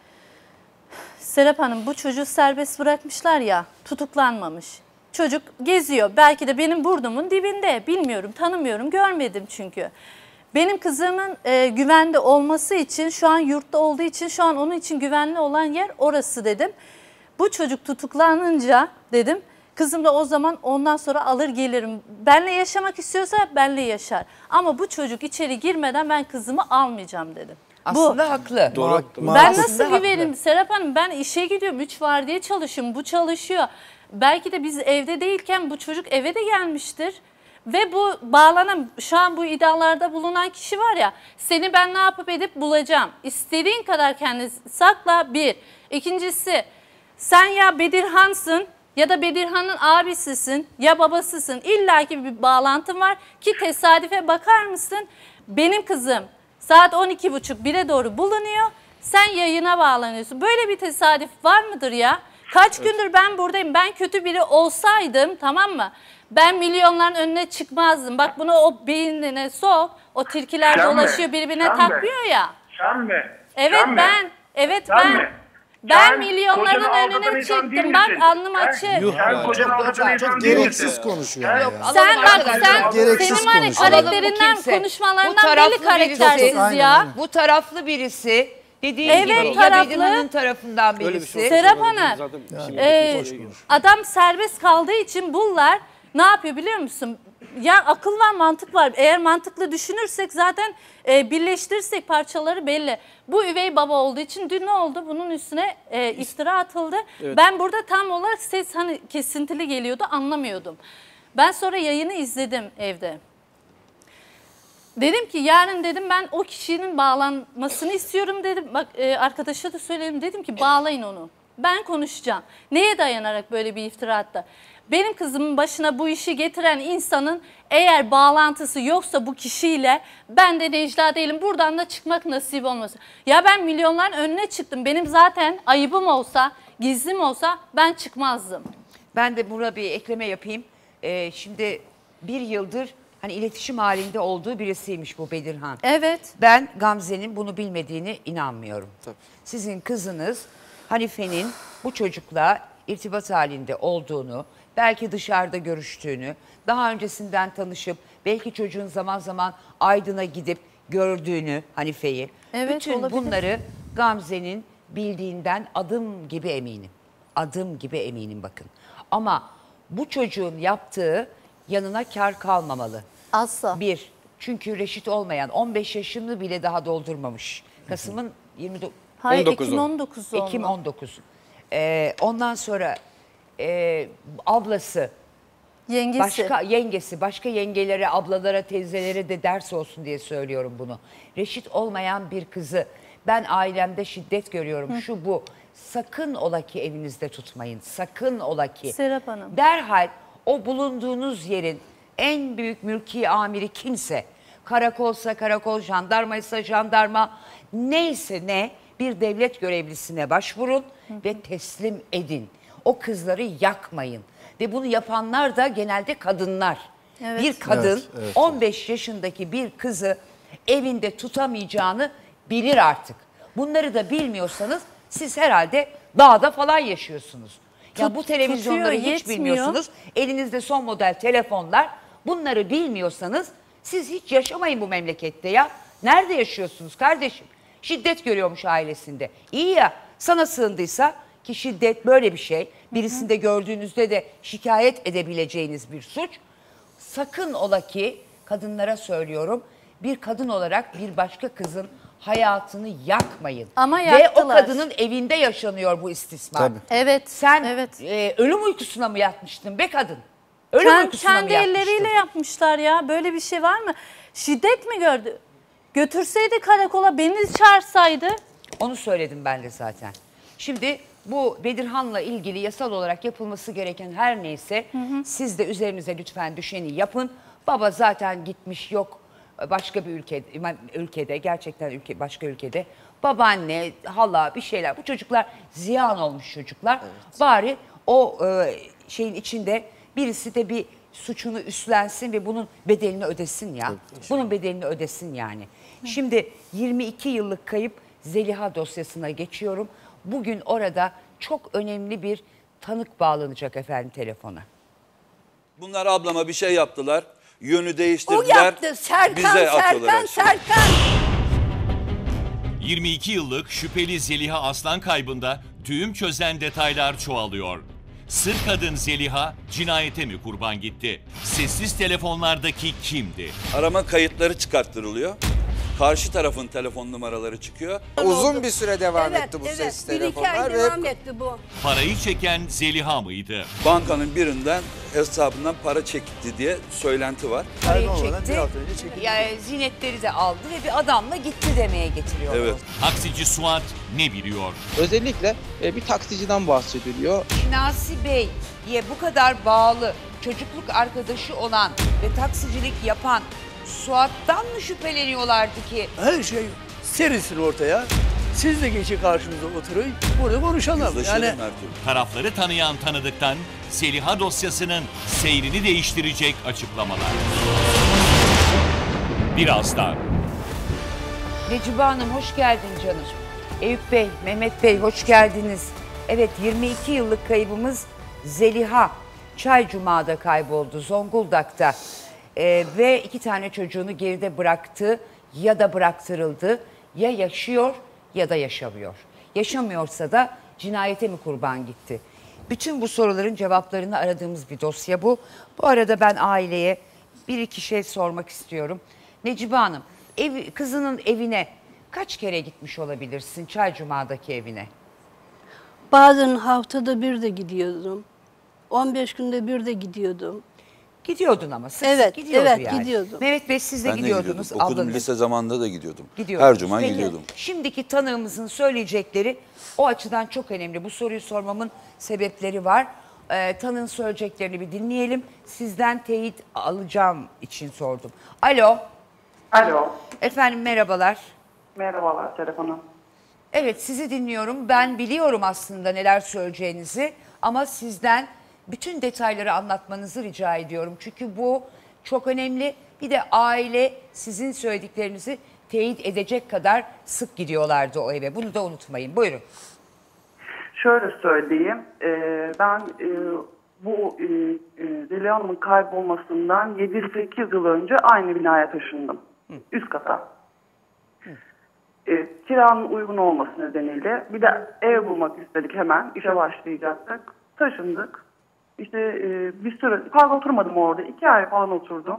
Serap Hanım, bu çocuğu serbest bırakmışlar ya, tutuklanmamış. Çocuk geziyor. Belki de benim burnumun dibinde. Bilmiyorum, tanımıyorum, görmedim çünkü. Benim kızımın e, güvende olması için, şu an yurtta olduğu için, şu an onun için güvenli olan yer orası dedim. Bu çocuk tutuklanınca dedim, kızım da o zaman ondan sonra alır gelirim. Benle yaşamak istiyorsa benle yaşar. Ama bu çocuk içeri girmeden ben kızımı almayacağım dedim. Aslında haklı. Doğru. Ma- Ben ma- nasıl haklı. güvenim Serap Hanım? Ben işe gidiyorum, üç var diye çalışıyorum, bu çalışıyor. Belki de biz evde değilken bu çocuk eve de gelmiştir. Ve bu bağlanan, şu an bu iddialarda bulunan kişi var ya, seni ben ne yapıp edip bulacağım. İstediğin kadar kendini sakla, bir. İkincisi, sen ya Bedirhan'sın ya da Bedirhan'ın abisisin ya babasısın. İlla ki bir bağlantın var ki tesadüfe bakar mısın? Benim kızım saat on iki buçuk bire doğru bulunuyor. Sen yayına bağlanıyorsun. Böyle bir tesadüf var mıdır ya? Kaç gündür ben buradayım. Ben kötü biri olsaydım, tamam mı? Ben milyonların önüne çıkmazdım. Bak bunu o beynine sok. O tilkiler Sen mi? dolaşıyor, birbirine Sen mi? takmıyor ya. Sen mi? Evet Sen mi? ben. Evet Sen ben. mi? Ben Sen milyonların kocanı aldatan önüne insan değil çıktım. Bak misin? alnım He? açık. Yuh Sen be. kocanı aldatan insan Çok değil gereksiz misin? konuşuyor Yok, ya. alalım Sen bak arkadaşlar. sen Gereksiz senin var ya konuşuyor. karakterinden, Bu kimse. Bu konuşmalarından taraflı belli birisi. karaktersiz Aynen, ya. aynen. Bu taraflı birisi dediğin Evet, gibi ya taraflı. Bedirhan'ın tarafından Öyle bir birisi. şey olsa Serap zaten Hanım, zaten şimdi Ee, boş konuş. adam serbest kaldığı için bunlar Ne yapıyor biliyor musun? Ya akıl var, mantık var. Eğer mantıklı düşünürsek zaten e, birleştirirsek parçaları belli. Bu üvey baba olduğu için dün ne oldu? Bunun üstüne e, iftira atıldı. Evet. Ben burada tam olarak ses hani kesintili geliyordu, anlamıyordum. Ben sonra yayını izledim evde. Dedim ki yarın dedim ben o kişinin bağlanmasını istiyorum dedim. Bak e, arkadaşa da söyledim, dedim ki bağlayın onu. Ben konuşacağım. Neye dayanarak böyle bir iftira attı? Benim kızımın başına bu işi getiren insanın eğer bağlantısı yoksa bu kişiyle ben de Necla değilim. Buradan da çıkmak nasip olmasın. Ya ben milyonların önüne çıktım. Benim zaten ayıbım olsa, gizlim olsa ben çıkmazdım. Ben de burada bir ekleme yapayım. Ee, şimdi bir yıldır hani iletişim halinde olduğu birisiymiş bu Bedirhan. Evet. Ben Gamze'nin bunu bilmediğine inanmıyorum. Tabii. Sizin kızınız Hanife'nin bu çocukla irtibat halinde olduğunu, belki dışarıda görüştüğünü, daha öncesinden tanışıp belki çocuğun zaman zaman Aydın'a gidip gördüğünü Hanife'yi. Evet, bütün olabilir. bunları Gamze'nin bildiğinden adım gibi eminim. Adım gibi eminim bakın. Ama bu çocuğun yaptığı yanına kar kalmamalı. Asla. Bir, çünkü reşit olmayan on beş yaşını bile daha doldurmamış. Kasım'ın yirmi dokuz. Hayır, on dokuz Ekim on dokuz oldu. Ekim on dokuz. Ee, ondan sonra e, ablası, Yengesi. başka yengesi, başka yengelere, ablalara, teyzelere de ders olsun diye söylüyorum bunu. Reşit olmayan bir kızı ben ailemde şiddet görüyorum. Hı. Şu bu. Sakın ola ki evinizde tutmayın. Sakın ola ki. Serap Hanım. Derhal o bulunduğunuz yerin en büyük mülki amiri kimse, karakolsa karakol, jandarmaysa jandarma, neyse ne, bir devlet görevlisine başvurun hı hı. ve teslim edin. O kızları yakmayın. Ve bunu yapanlar da genelde kadınlar. Evet. Bir kadın evet, evet. on beş yaşındaki bir kızı evinde tutamayacağını bilir artık. Bunları da bilmiyorsanız siz herhalde dağda falan yaşıyorsunuz. Ya Tut, bu televizyonları tutuyor, hiç yetmiyor. Bilmiyorsunuz. Elinizde son model telefonlar. Bunları bilmiyorsanız siz hiç yaşamayın bu memlekette ya. Nerede yaşıyorsunuz kardeşim? Şiddet görüyormuş ailesinde. İyi ya, sana sığındıysa ki şiddet böyle bir şey. Birisinde gördüğünüzde de şikayet edebileceğiniz bir suç. Sakın ola ki, kadınlara söylüyorum, bir kadın olarak bir başka kızın hayatını yakmayın. Ama ve yaktılar. O kadının evinde yaşanıyor bu istismar. Tabii. Evet. Sen evet. E, ölüm uykusuna mı yatmıştın be kadın? Ölüm Kend, uykusuna kendi mı yatmıştın? elleriyle yapmışlar ya. Böyle bir şey var mı? Şiddet mi gördü? Götürseydi karakola, beni çağırsaydı. Onu söyledim ben de zaten. Şimdi bu Bedirhan'la ilgili yasal olarak yapılması gereken her neyse hı hı. siz de üzerinize lütfen düşeni yapın. Baba zaten gitmiş, yok başka bir ülkede, ülkede gerçekten ülke başka ülkede. Babaanne, hala bir şeyler. Bu çocuklar ziyan olmuş çocuklar. Evet. Bari o e, şeyin içinde birisi de bir suçunu üstlensin ve bunun bedelini ödesin ya. Evet. Bunun bedelini ödesin yani. Hı. Şimdi yirmi iki yıllık kayıp Zeliha dosyasına geçiyorum. Bugün orada çok önemli bir tanık bağlanacak efendim telefona. Bunlar ablama bir şey yaptılar. Yönü değiştirdiler. O yaptı. Serkan, bize Serkan, Serkan. yirmi iki yıllık şüpheli Zeliha Aslan kaybında düğüm çözen detaylar çoğalıyor. Sır kadın Zeliha cinayete mi kurban gitti? Sessiz telefonlardaki kimdi? Arama kayıtları çıkarttırılıyor. Karşı tarafın telefon numaraları çıkıyor. Uzun bir süre devam evet, etti bu evet. ses bir telefonlar. Bir devam etti bu. Parayı çeken Zeliha mıydı? Bankanın birinden hesabından para çekti diye söylenti var. Parayı çekti, yani zinetleri de aldı ve bir adamla gitti demeye getiriyor. Evet. Taksici Suat ne biliyor? Özellikle bir taksiciden bahsediliyor. Şinasi Bey'e bu kadar bağlı, çocukluk arkadaşı olan ve taksicilik yapan Suat'tan mı şüpheleniyorlardı ki? Her şey serisin ortaya. Siz de geçin karşımıza oturun. Burada konuşalım. Yani tarafları tanıyan tanıdıktan Zeliha dosyasının seyrini değiştirecek açıklamalar. Birazdan. Necibe Hanım hoş geldin canım. Eyüp Bey, Mehmet Bey hoş geldiniz. Evet, yirmi iki yıllık kaybımız Zeliha Çaycuma'da kayboldu, Zonguldak'ta. Ee, ve iki tane çocuğunu geride bıraktı ya da bıraktırıldı. Ya yaşıyor ya da yaşamıyor. Yaşamıyorsa da cinayete mi kurban gitti? Bütün bu soruların cevaplarını aradığımız bir dosya bu. Bu arada ben aileye bir iki şey sormak istiyorum. Necibe Hanım, ev, kızının evine kaç kere gitmiş olabilirsin, Çaycuma'daki evine? Bazen haftada bir de gidiyordum. on beş günde bir de gidiyordum. Gidiyordun ama sık Evet, sık gidiyordu evet, yani. gidiyordum. Mehmet Bey siz de Ben de gidiyordunuz. gidiyordum. Okudum, ablanız. lise zamanında da gidiyordum. Gidiyordunuz. Her cuma Peki, gidiyordum. şimdiki tanığımızın söyleyecekleri o açıdan çok önemli. Bu soruyu sormamın sebepleri var. Ee, tanığın söyleyeceklerini bir dinleyelim. Sizden teyit alacağım için sordum. Alo. Alo. Efendim merhabalar. Merhabalar telefonum. Evet sizi dinliyorum. Ben biliyorum aslında neler söyleyeceğinizi ama sizden bütün detayları anlatmanızı rica ediyorum. Çünkü bu çok önemli. Bir de aile sizin söylediklerinizi teyit edecek kadar sık gidiyorlardı o eve. Bunu da unutmayın. Buyurun. Şöyle söyleyeyim. e, ben e, bu e, e, Zeliha Hanım'ın kaybolmasından yedi sekiz yıl önce aynı binaya taşındım. Hı. Üst kata. E, kiranın uygun olması nedeniyle bir de ev bulmak istedik hemen. İşe başlayacaktık. Taşındık. İşte e, bir süre fazla oturmadım orada. iki ay falan oturdum.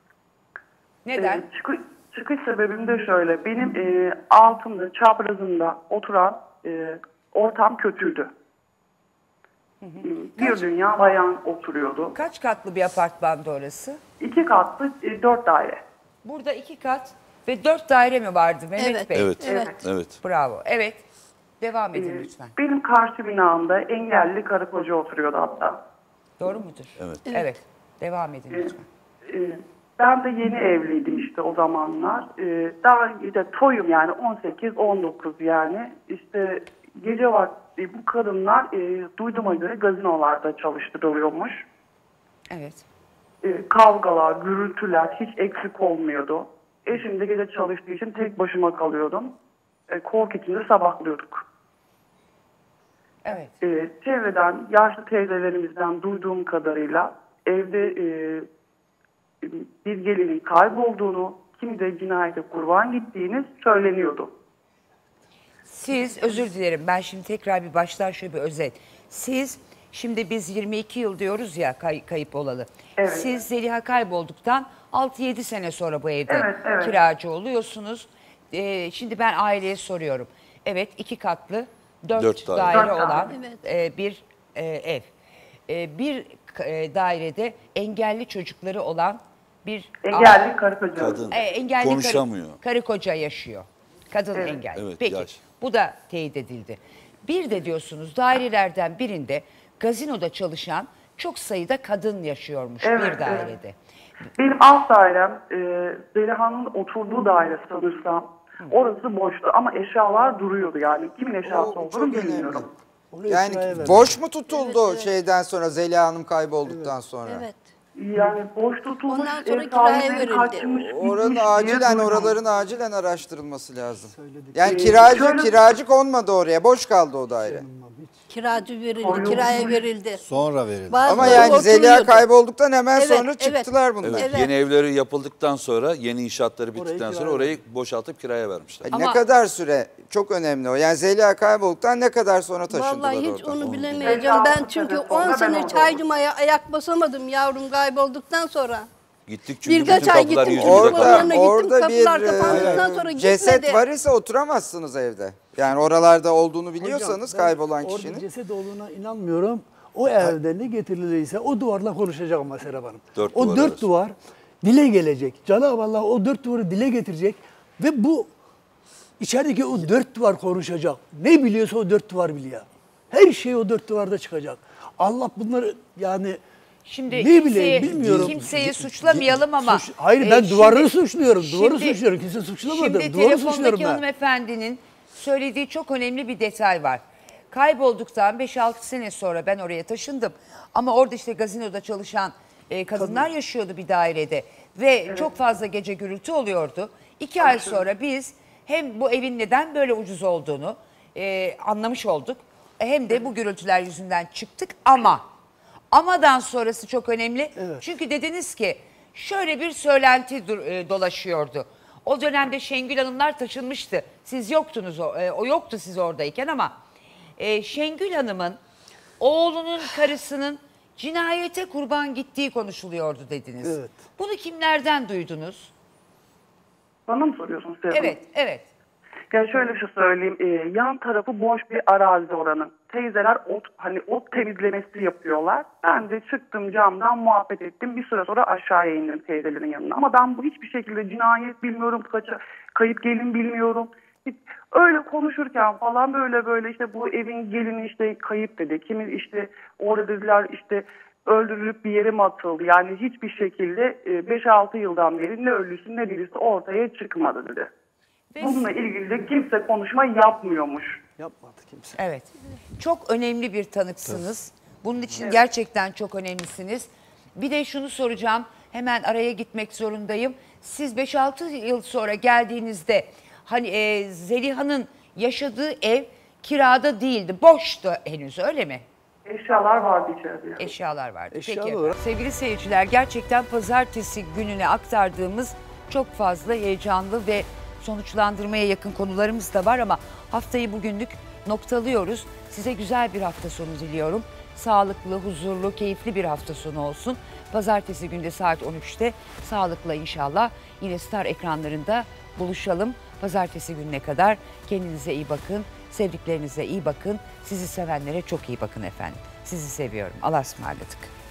Neden? E, çıkış, çıkış sebebim de şöyle. Benim e, altımda, çaprazımda oturan e, ortam kötüydü. Hı hı. Bir Kaç, dünya bayan oturuyordu. kaç katlı bir apartmandı orası? İki katlı, e, dört daire. Burada iki kat ve dört daire mi vardı Mehmet Evet. Bey? Evet. Evet. Evet. Bravo. Evet. Devam edin Ee, lütfen. Benim karşı binamda engelli karı koca oturuyordu hatta. Doğru mudur? Evet. Evet. Devam edin lütfen. Ee, Ben de yeni evliydim işte o zamanlar. Ee, Daha işte toyum yani on sekiz on dokuz yani. İşte gece vakti bu kadınlar e, duyduğuma göre gazinolarda çalıştırılıyormuş. Evet. E, kavgalar, gürültüler hiç eksik olmuyordu. Eşim de gece çalıştığı için tek başıma kalıyordum. E, korku içinde sabahlıyorduk. Evet. E, çevreden, yaşlı teyzelerimizden duyduğum kadarıyla evde e, bir gelinin kaybolduğunu, kimi de cinayete kurban gittiğini söyleniyordu. Siz, özür dilerim ben şimdi tekrar bir baştan şöyle bir özet. Siz, şimdi biz yirmi iki yıl diyoruz ya kay, kayıp olalı. Evet. Siz Zeliha kaybolduktan altı yedi sene sonra bu evde Evet, evet. kiracı oluyorsunuz. Ee, şimdi ben aileye soruyorum. Evet, iki katlı, dört, Dört daire. daire Dört olan daire. e, bir e, ev. E, bir e, dairede engelli çocukları olan bir Engelli karı koca. Kadın. E, engelli Konuşamıyor. Karı, karı koca yaşıyor. Kadın Evet. engelli. Evet, Peki yaş. bu da teyit edildi. Bir de diyorsunuz dairelerden birinde gazinoda çalışan çok sayıda kadın yaşıyormuş Evet, bir dairede. Benim alt dairem, e, Zeliha'nın oturduğu daire sanırsam. Orası boştu ama eşyalar duruyordu yani. Kimin eşyası O olduğunu çok önemli. bilmiyorum. Yani boş mu tutuldu şeyden sonra, Zeliha Hanım kaybolduktan sonra? Evet. Yani boş tutulmuş, Ondan sonra ev kiraya sahibinin verildi. kaçmış, Oranın gitmiş diye acilen, duydum. oraların acilen araştırılması lazım. Yani Ee, kiracı, şöyle- kiracı konmadı oraya, boş kaldı o daire. Kiracı verildi, Soyulmuş. kiraya verildi. Sonra verildi. Bazıları Ama yani Zeliha oturuyordu. kaybolduktan hemen Evet, sonra evet. çıktılar bunlar. Evet, Evet. yeni evleri yapıldıktan sonra, yeni inşaatları Orayı bittikten sonra kiraya orayı boşaltıp kiraya vermişler. Ne Ama- kadar süre? Çok önemli o. Yani Zeliha kaybolduktan ne kadar sonra taşındılar Vallahi hiç oradan? onu Onu bilemeyeceğim. bilmiyorum. Ben çünkü Sonra on ben sene orada Çaycuma'ya ayak basamadım yavrum kaybolduktan sonra. Gittik çünkü Birkaç bütün ay kapılar gittim, yüzümüze çocukların Orada, kapandı. yanına gittim, orada bir kapılar kapandıktan sonra e, gitmedi. ceset var ise oturamazsınız evde. Yani oralarda olduğunu biliyorsanız Hocam, ben kaybolan orada kişinin. ceset olduğuna inanmıyorum. O evde ne getirilirse o duvarla konuşacağım mesela Hanım. Dört o duvar dört arası. duvar dile gelecek. Cenab-ı Allah o dört duvarı dile getirecek ve bu içerideki o dört duvar konuşacak. Ne biliyorsa o dört duvar biliyor. Her şey o dört duvarda çıkacak. Allah bunları yani Şimdi ne kimseyi, bileyim bilmiyorum. kimseyi suçlamayalım ama. Suç- hayır e, ben şimdi- duvarı suçluyorum. Duvarı şimdi- suçluyorum. Kimse suçlamadım. Şimdi Duvarı suçluyorum telefondaki ben. hanımefendinin söylediği çok önemli bir detay var. Kaybolduktan beş altı sene sonra ben oraya taşındım. Ama orada işte gazinoda çalışan e, kadınlar yaşıyordu bir dairede. Ve çok fazla gece gürültü oluyordu. İki ay sonra biz hem bu evin neden böyle ucuz olduğunu e, anlamış olduk. Hem de bu gürültüler yüzünden çıktık ama amadan sonrası çok önemli. Çünkü dediniz ki şöyle bir söylenti dur- e, dolaşıyordu. O dönemde Şengül Hanımlar taşınmıştı. Siz yoktunuz, o, e, o yoktu siz oradayken ama e, Şengül Hanım'ın oğlunun karısının cinayete kurban gittiği konuşuluyordu dediniz. Evet. Bunu kimlerden duydunuz? Bana mı soruyorsun Serap? Evet, evet. Yani şöyle bir şey söyleyeyim. Ee, yan tarafı boş bir arazi oranın. Teyzeler ot, hani ot temizlemesi yapıyorlar. Ben de çıktım camdan muhabbet ettim. Bir süre sonra aşağıya indim teyzelerin yanına. Ama ben bu hiçbir şekilde cinayet bilmiyorum, kaça, kayıp gelin bilmiyorum. Hiç, öyle konuşurken falan böyle böyle işte bu evin gelini işte kayıp dedi. Kimi işte orada dediler işte öldürülüp bir yere mi atıldı? Yani hiçbir şekilde beş altı yıldan beri ne ölüsü ne birisi ortaya çıkmadı dedi. Bununla ilgili de kimse konuşma yapmıyormuş. Yapmadı kimse. Evet. Çok önemli bir tanıksınız. Bunun için gerçekten çok önemlisiniz. Bir de şunu soracağım. Hemen araya gitmek zorundayım. Siz beş altı yıl sonra geldiğinizde hani e, Zeliha'nın yaşadığı ev kirada değildi. Boştu henüz, öyle mi? Eşyalar vardı içeride. Eşyalar vardı. Eşyalar Peki. olarak- Sevgili seyirciler, gerçekten pazartesi gününe aktardığımız çok fazla heyecanlı ve sonuçlandırmaya yakın konularımız da var ama haftayı bugünlük noktalıyoruz. Size güzel bir hafta sonu diliyorum. Sağlıklı, huzurlu, keyifli bir hafta sonu olsun. Pazartesi günde saat on üçte sağlıkla inşallah yine Star ekranlarında buluşalım. Pazartesi gününe kadar kendinize iyi bakın, sevdiklerinize iyi bakın. Sizi sevenlere çok iyi bakın efendim. Sizi seviyorum. Allah'a ısmarladık.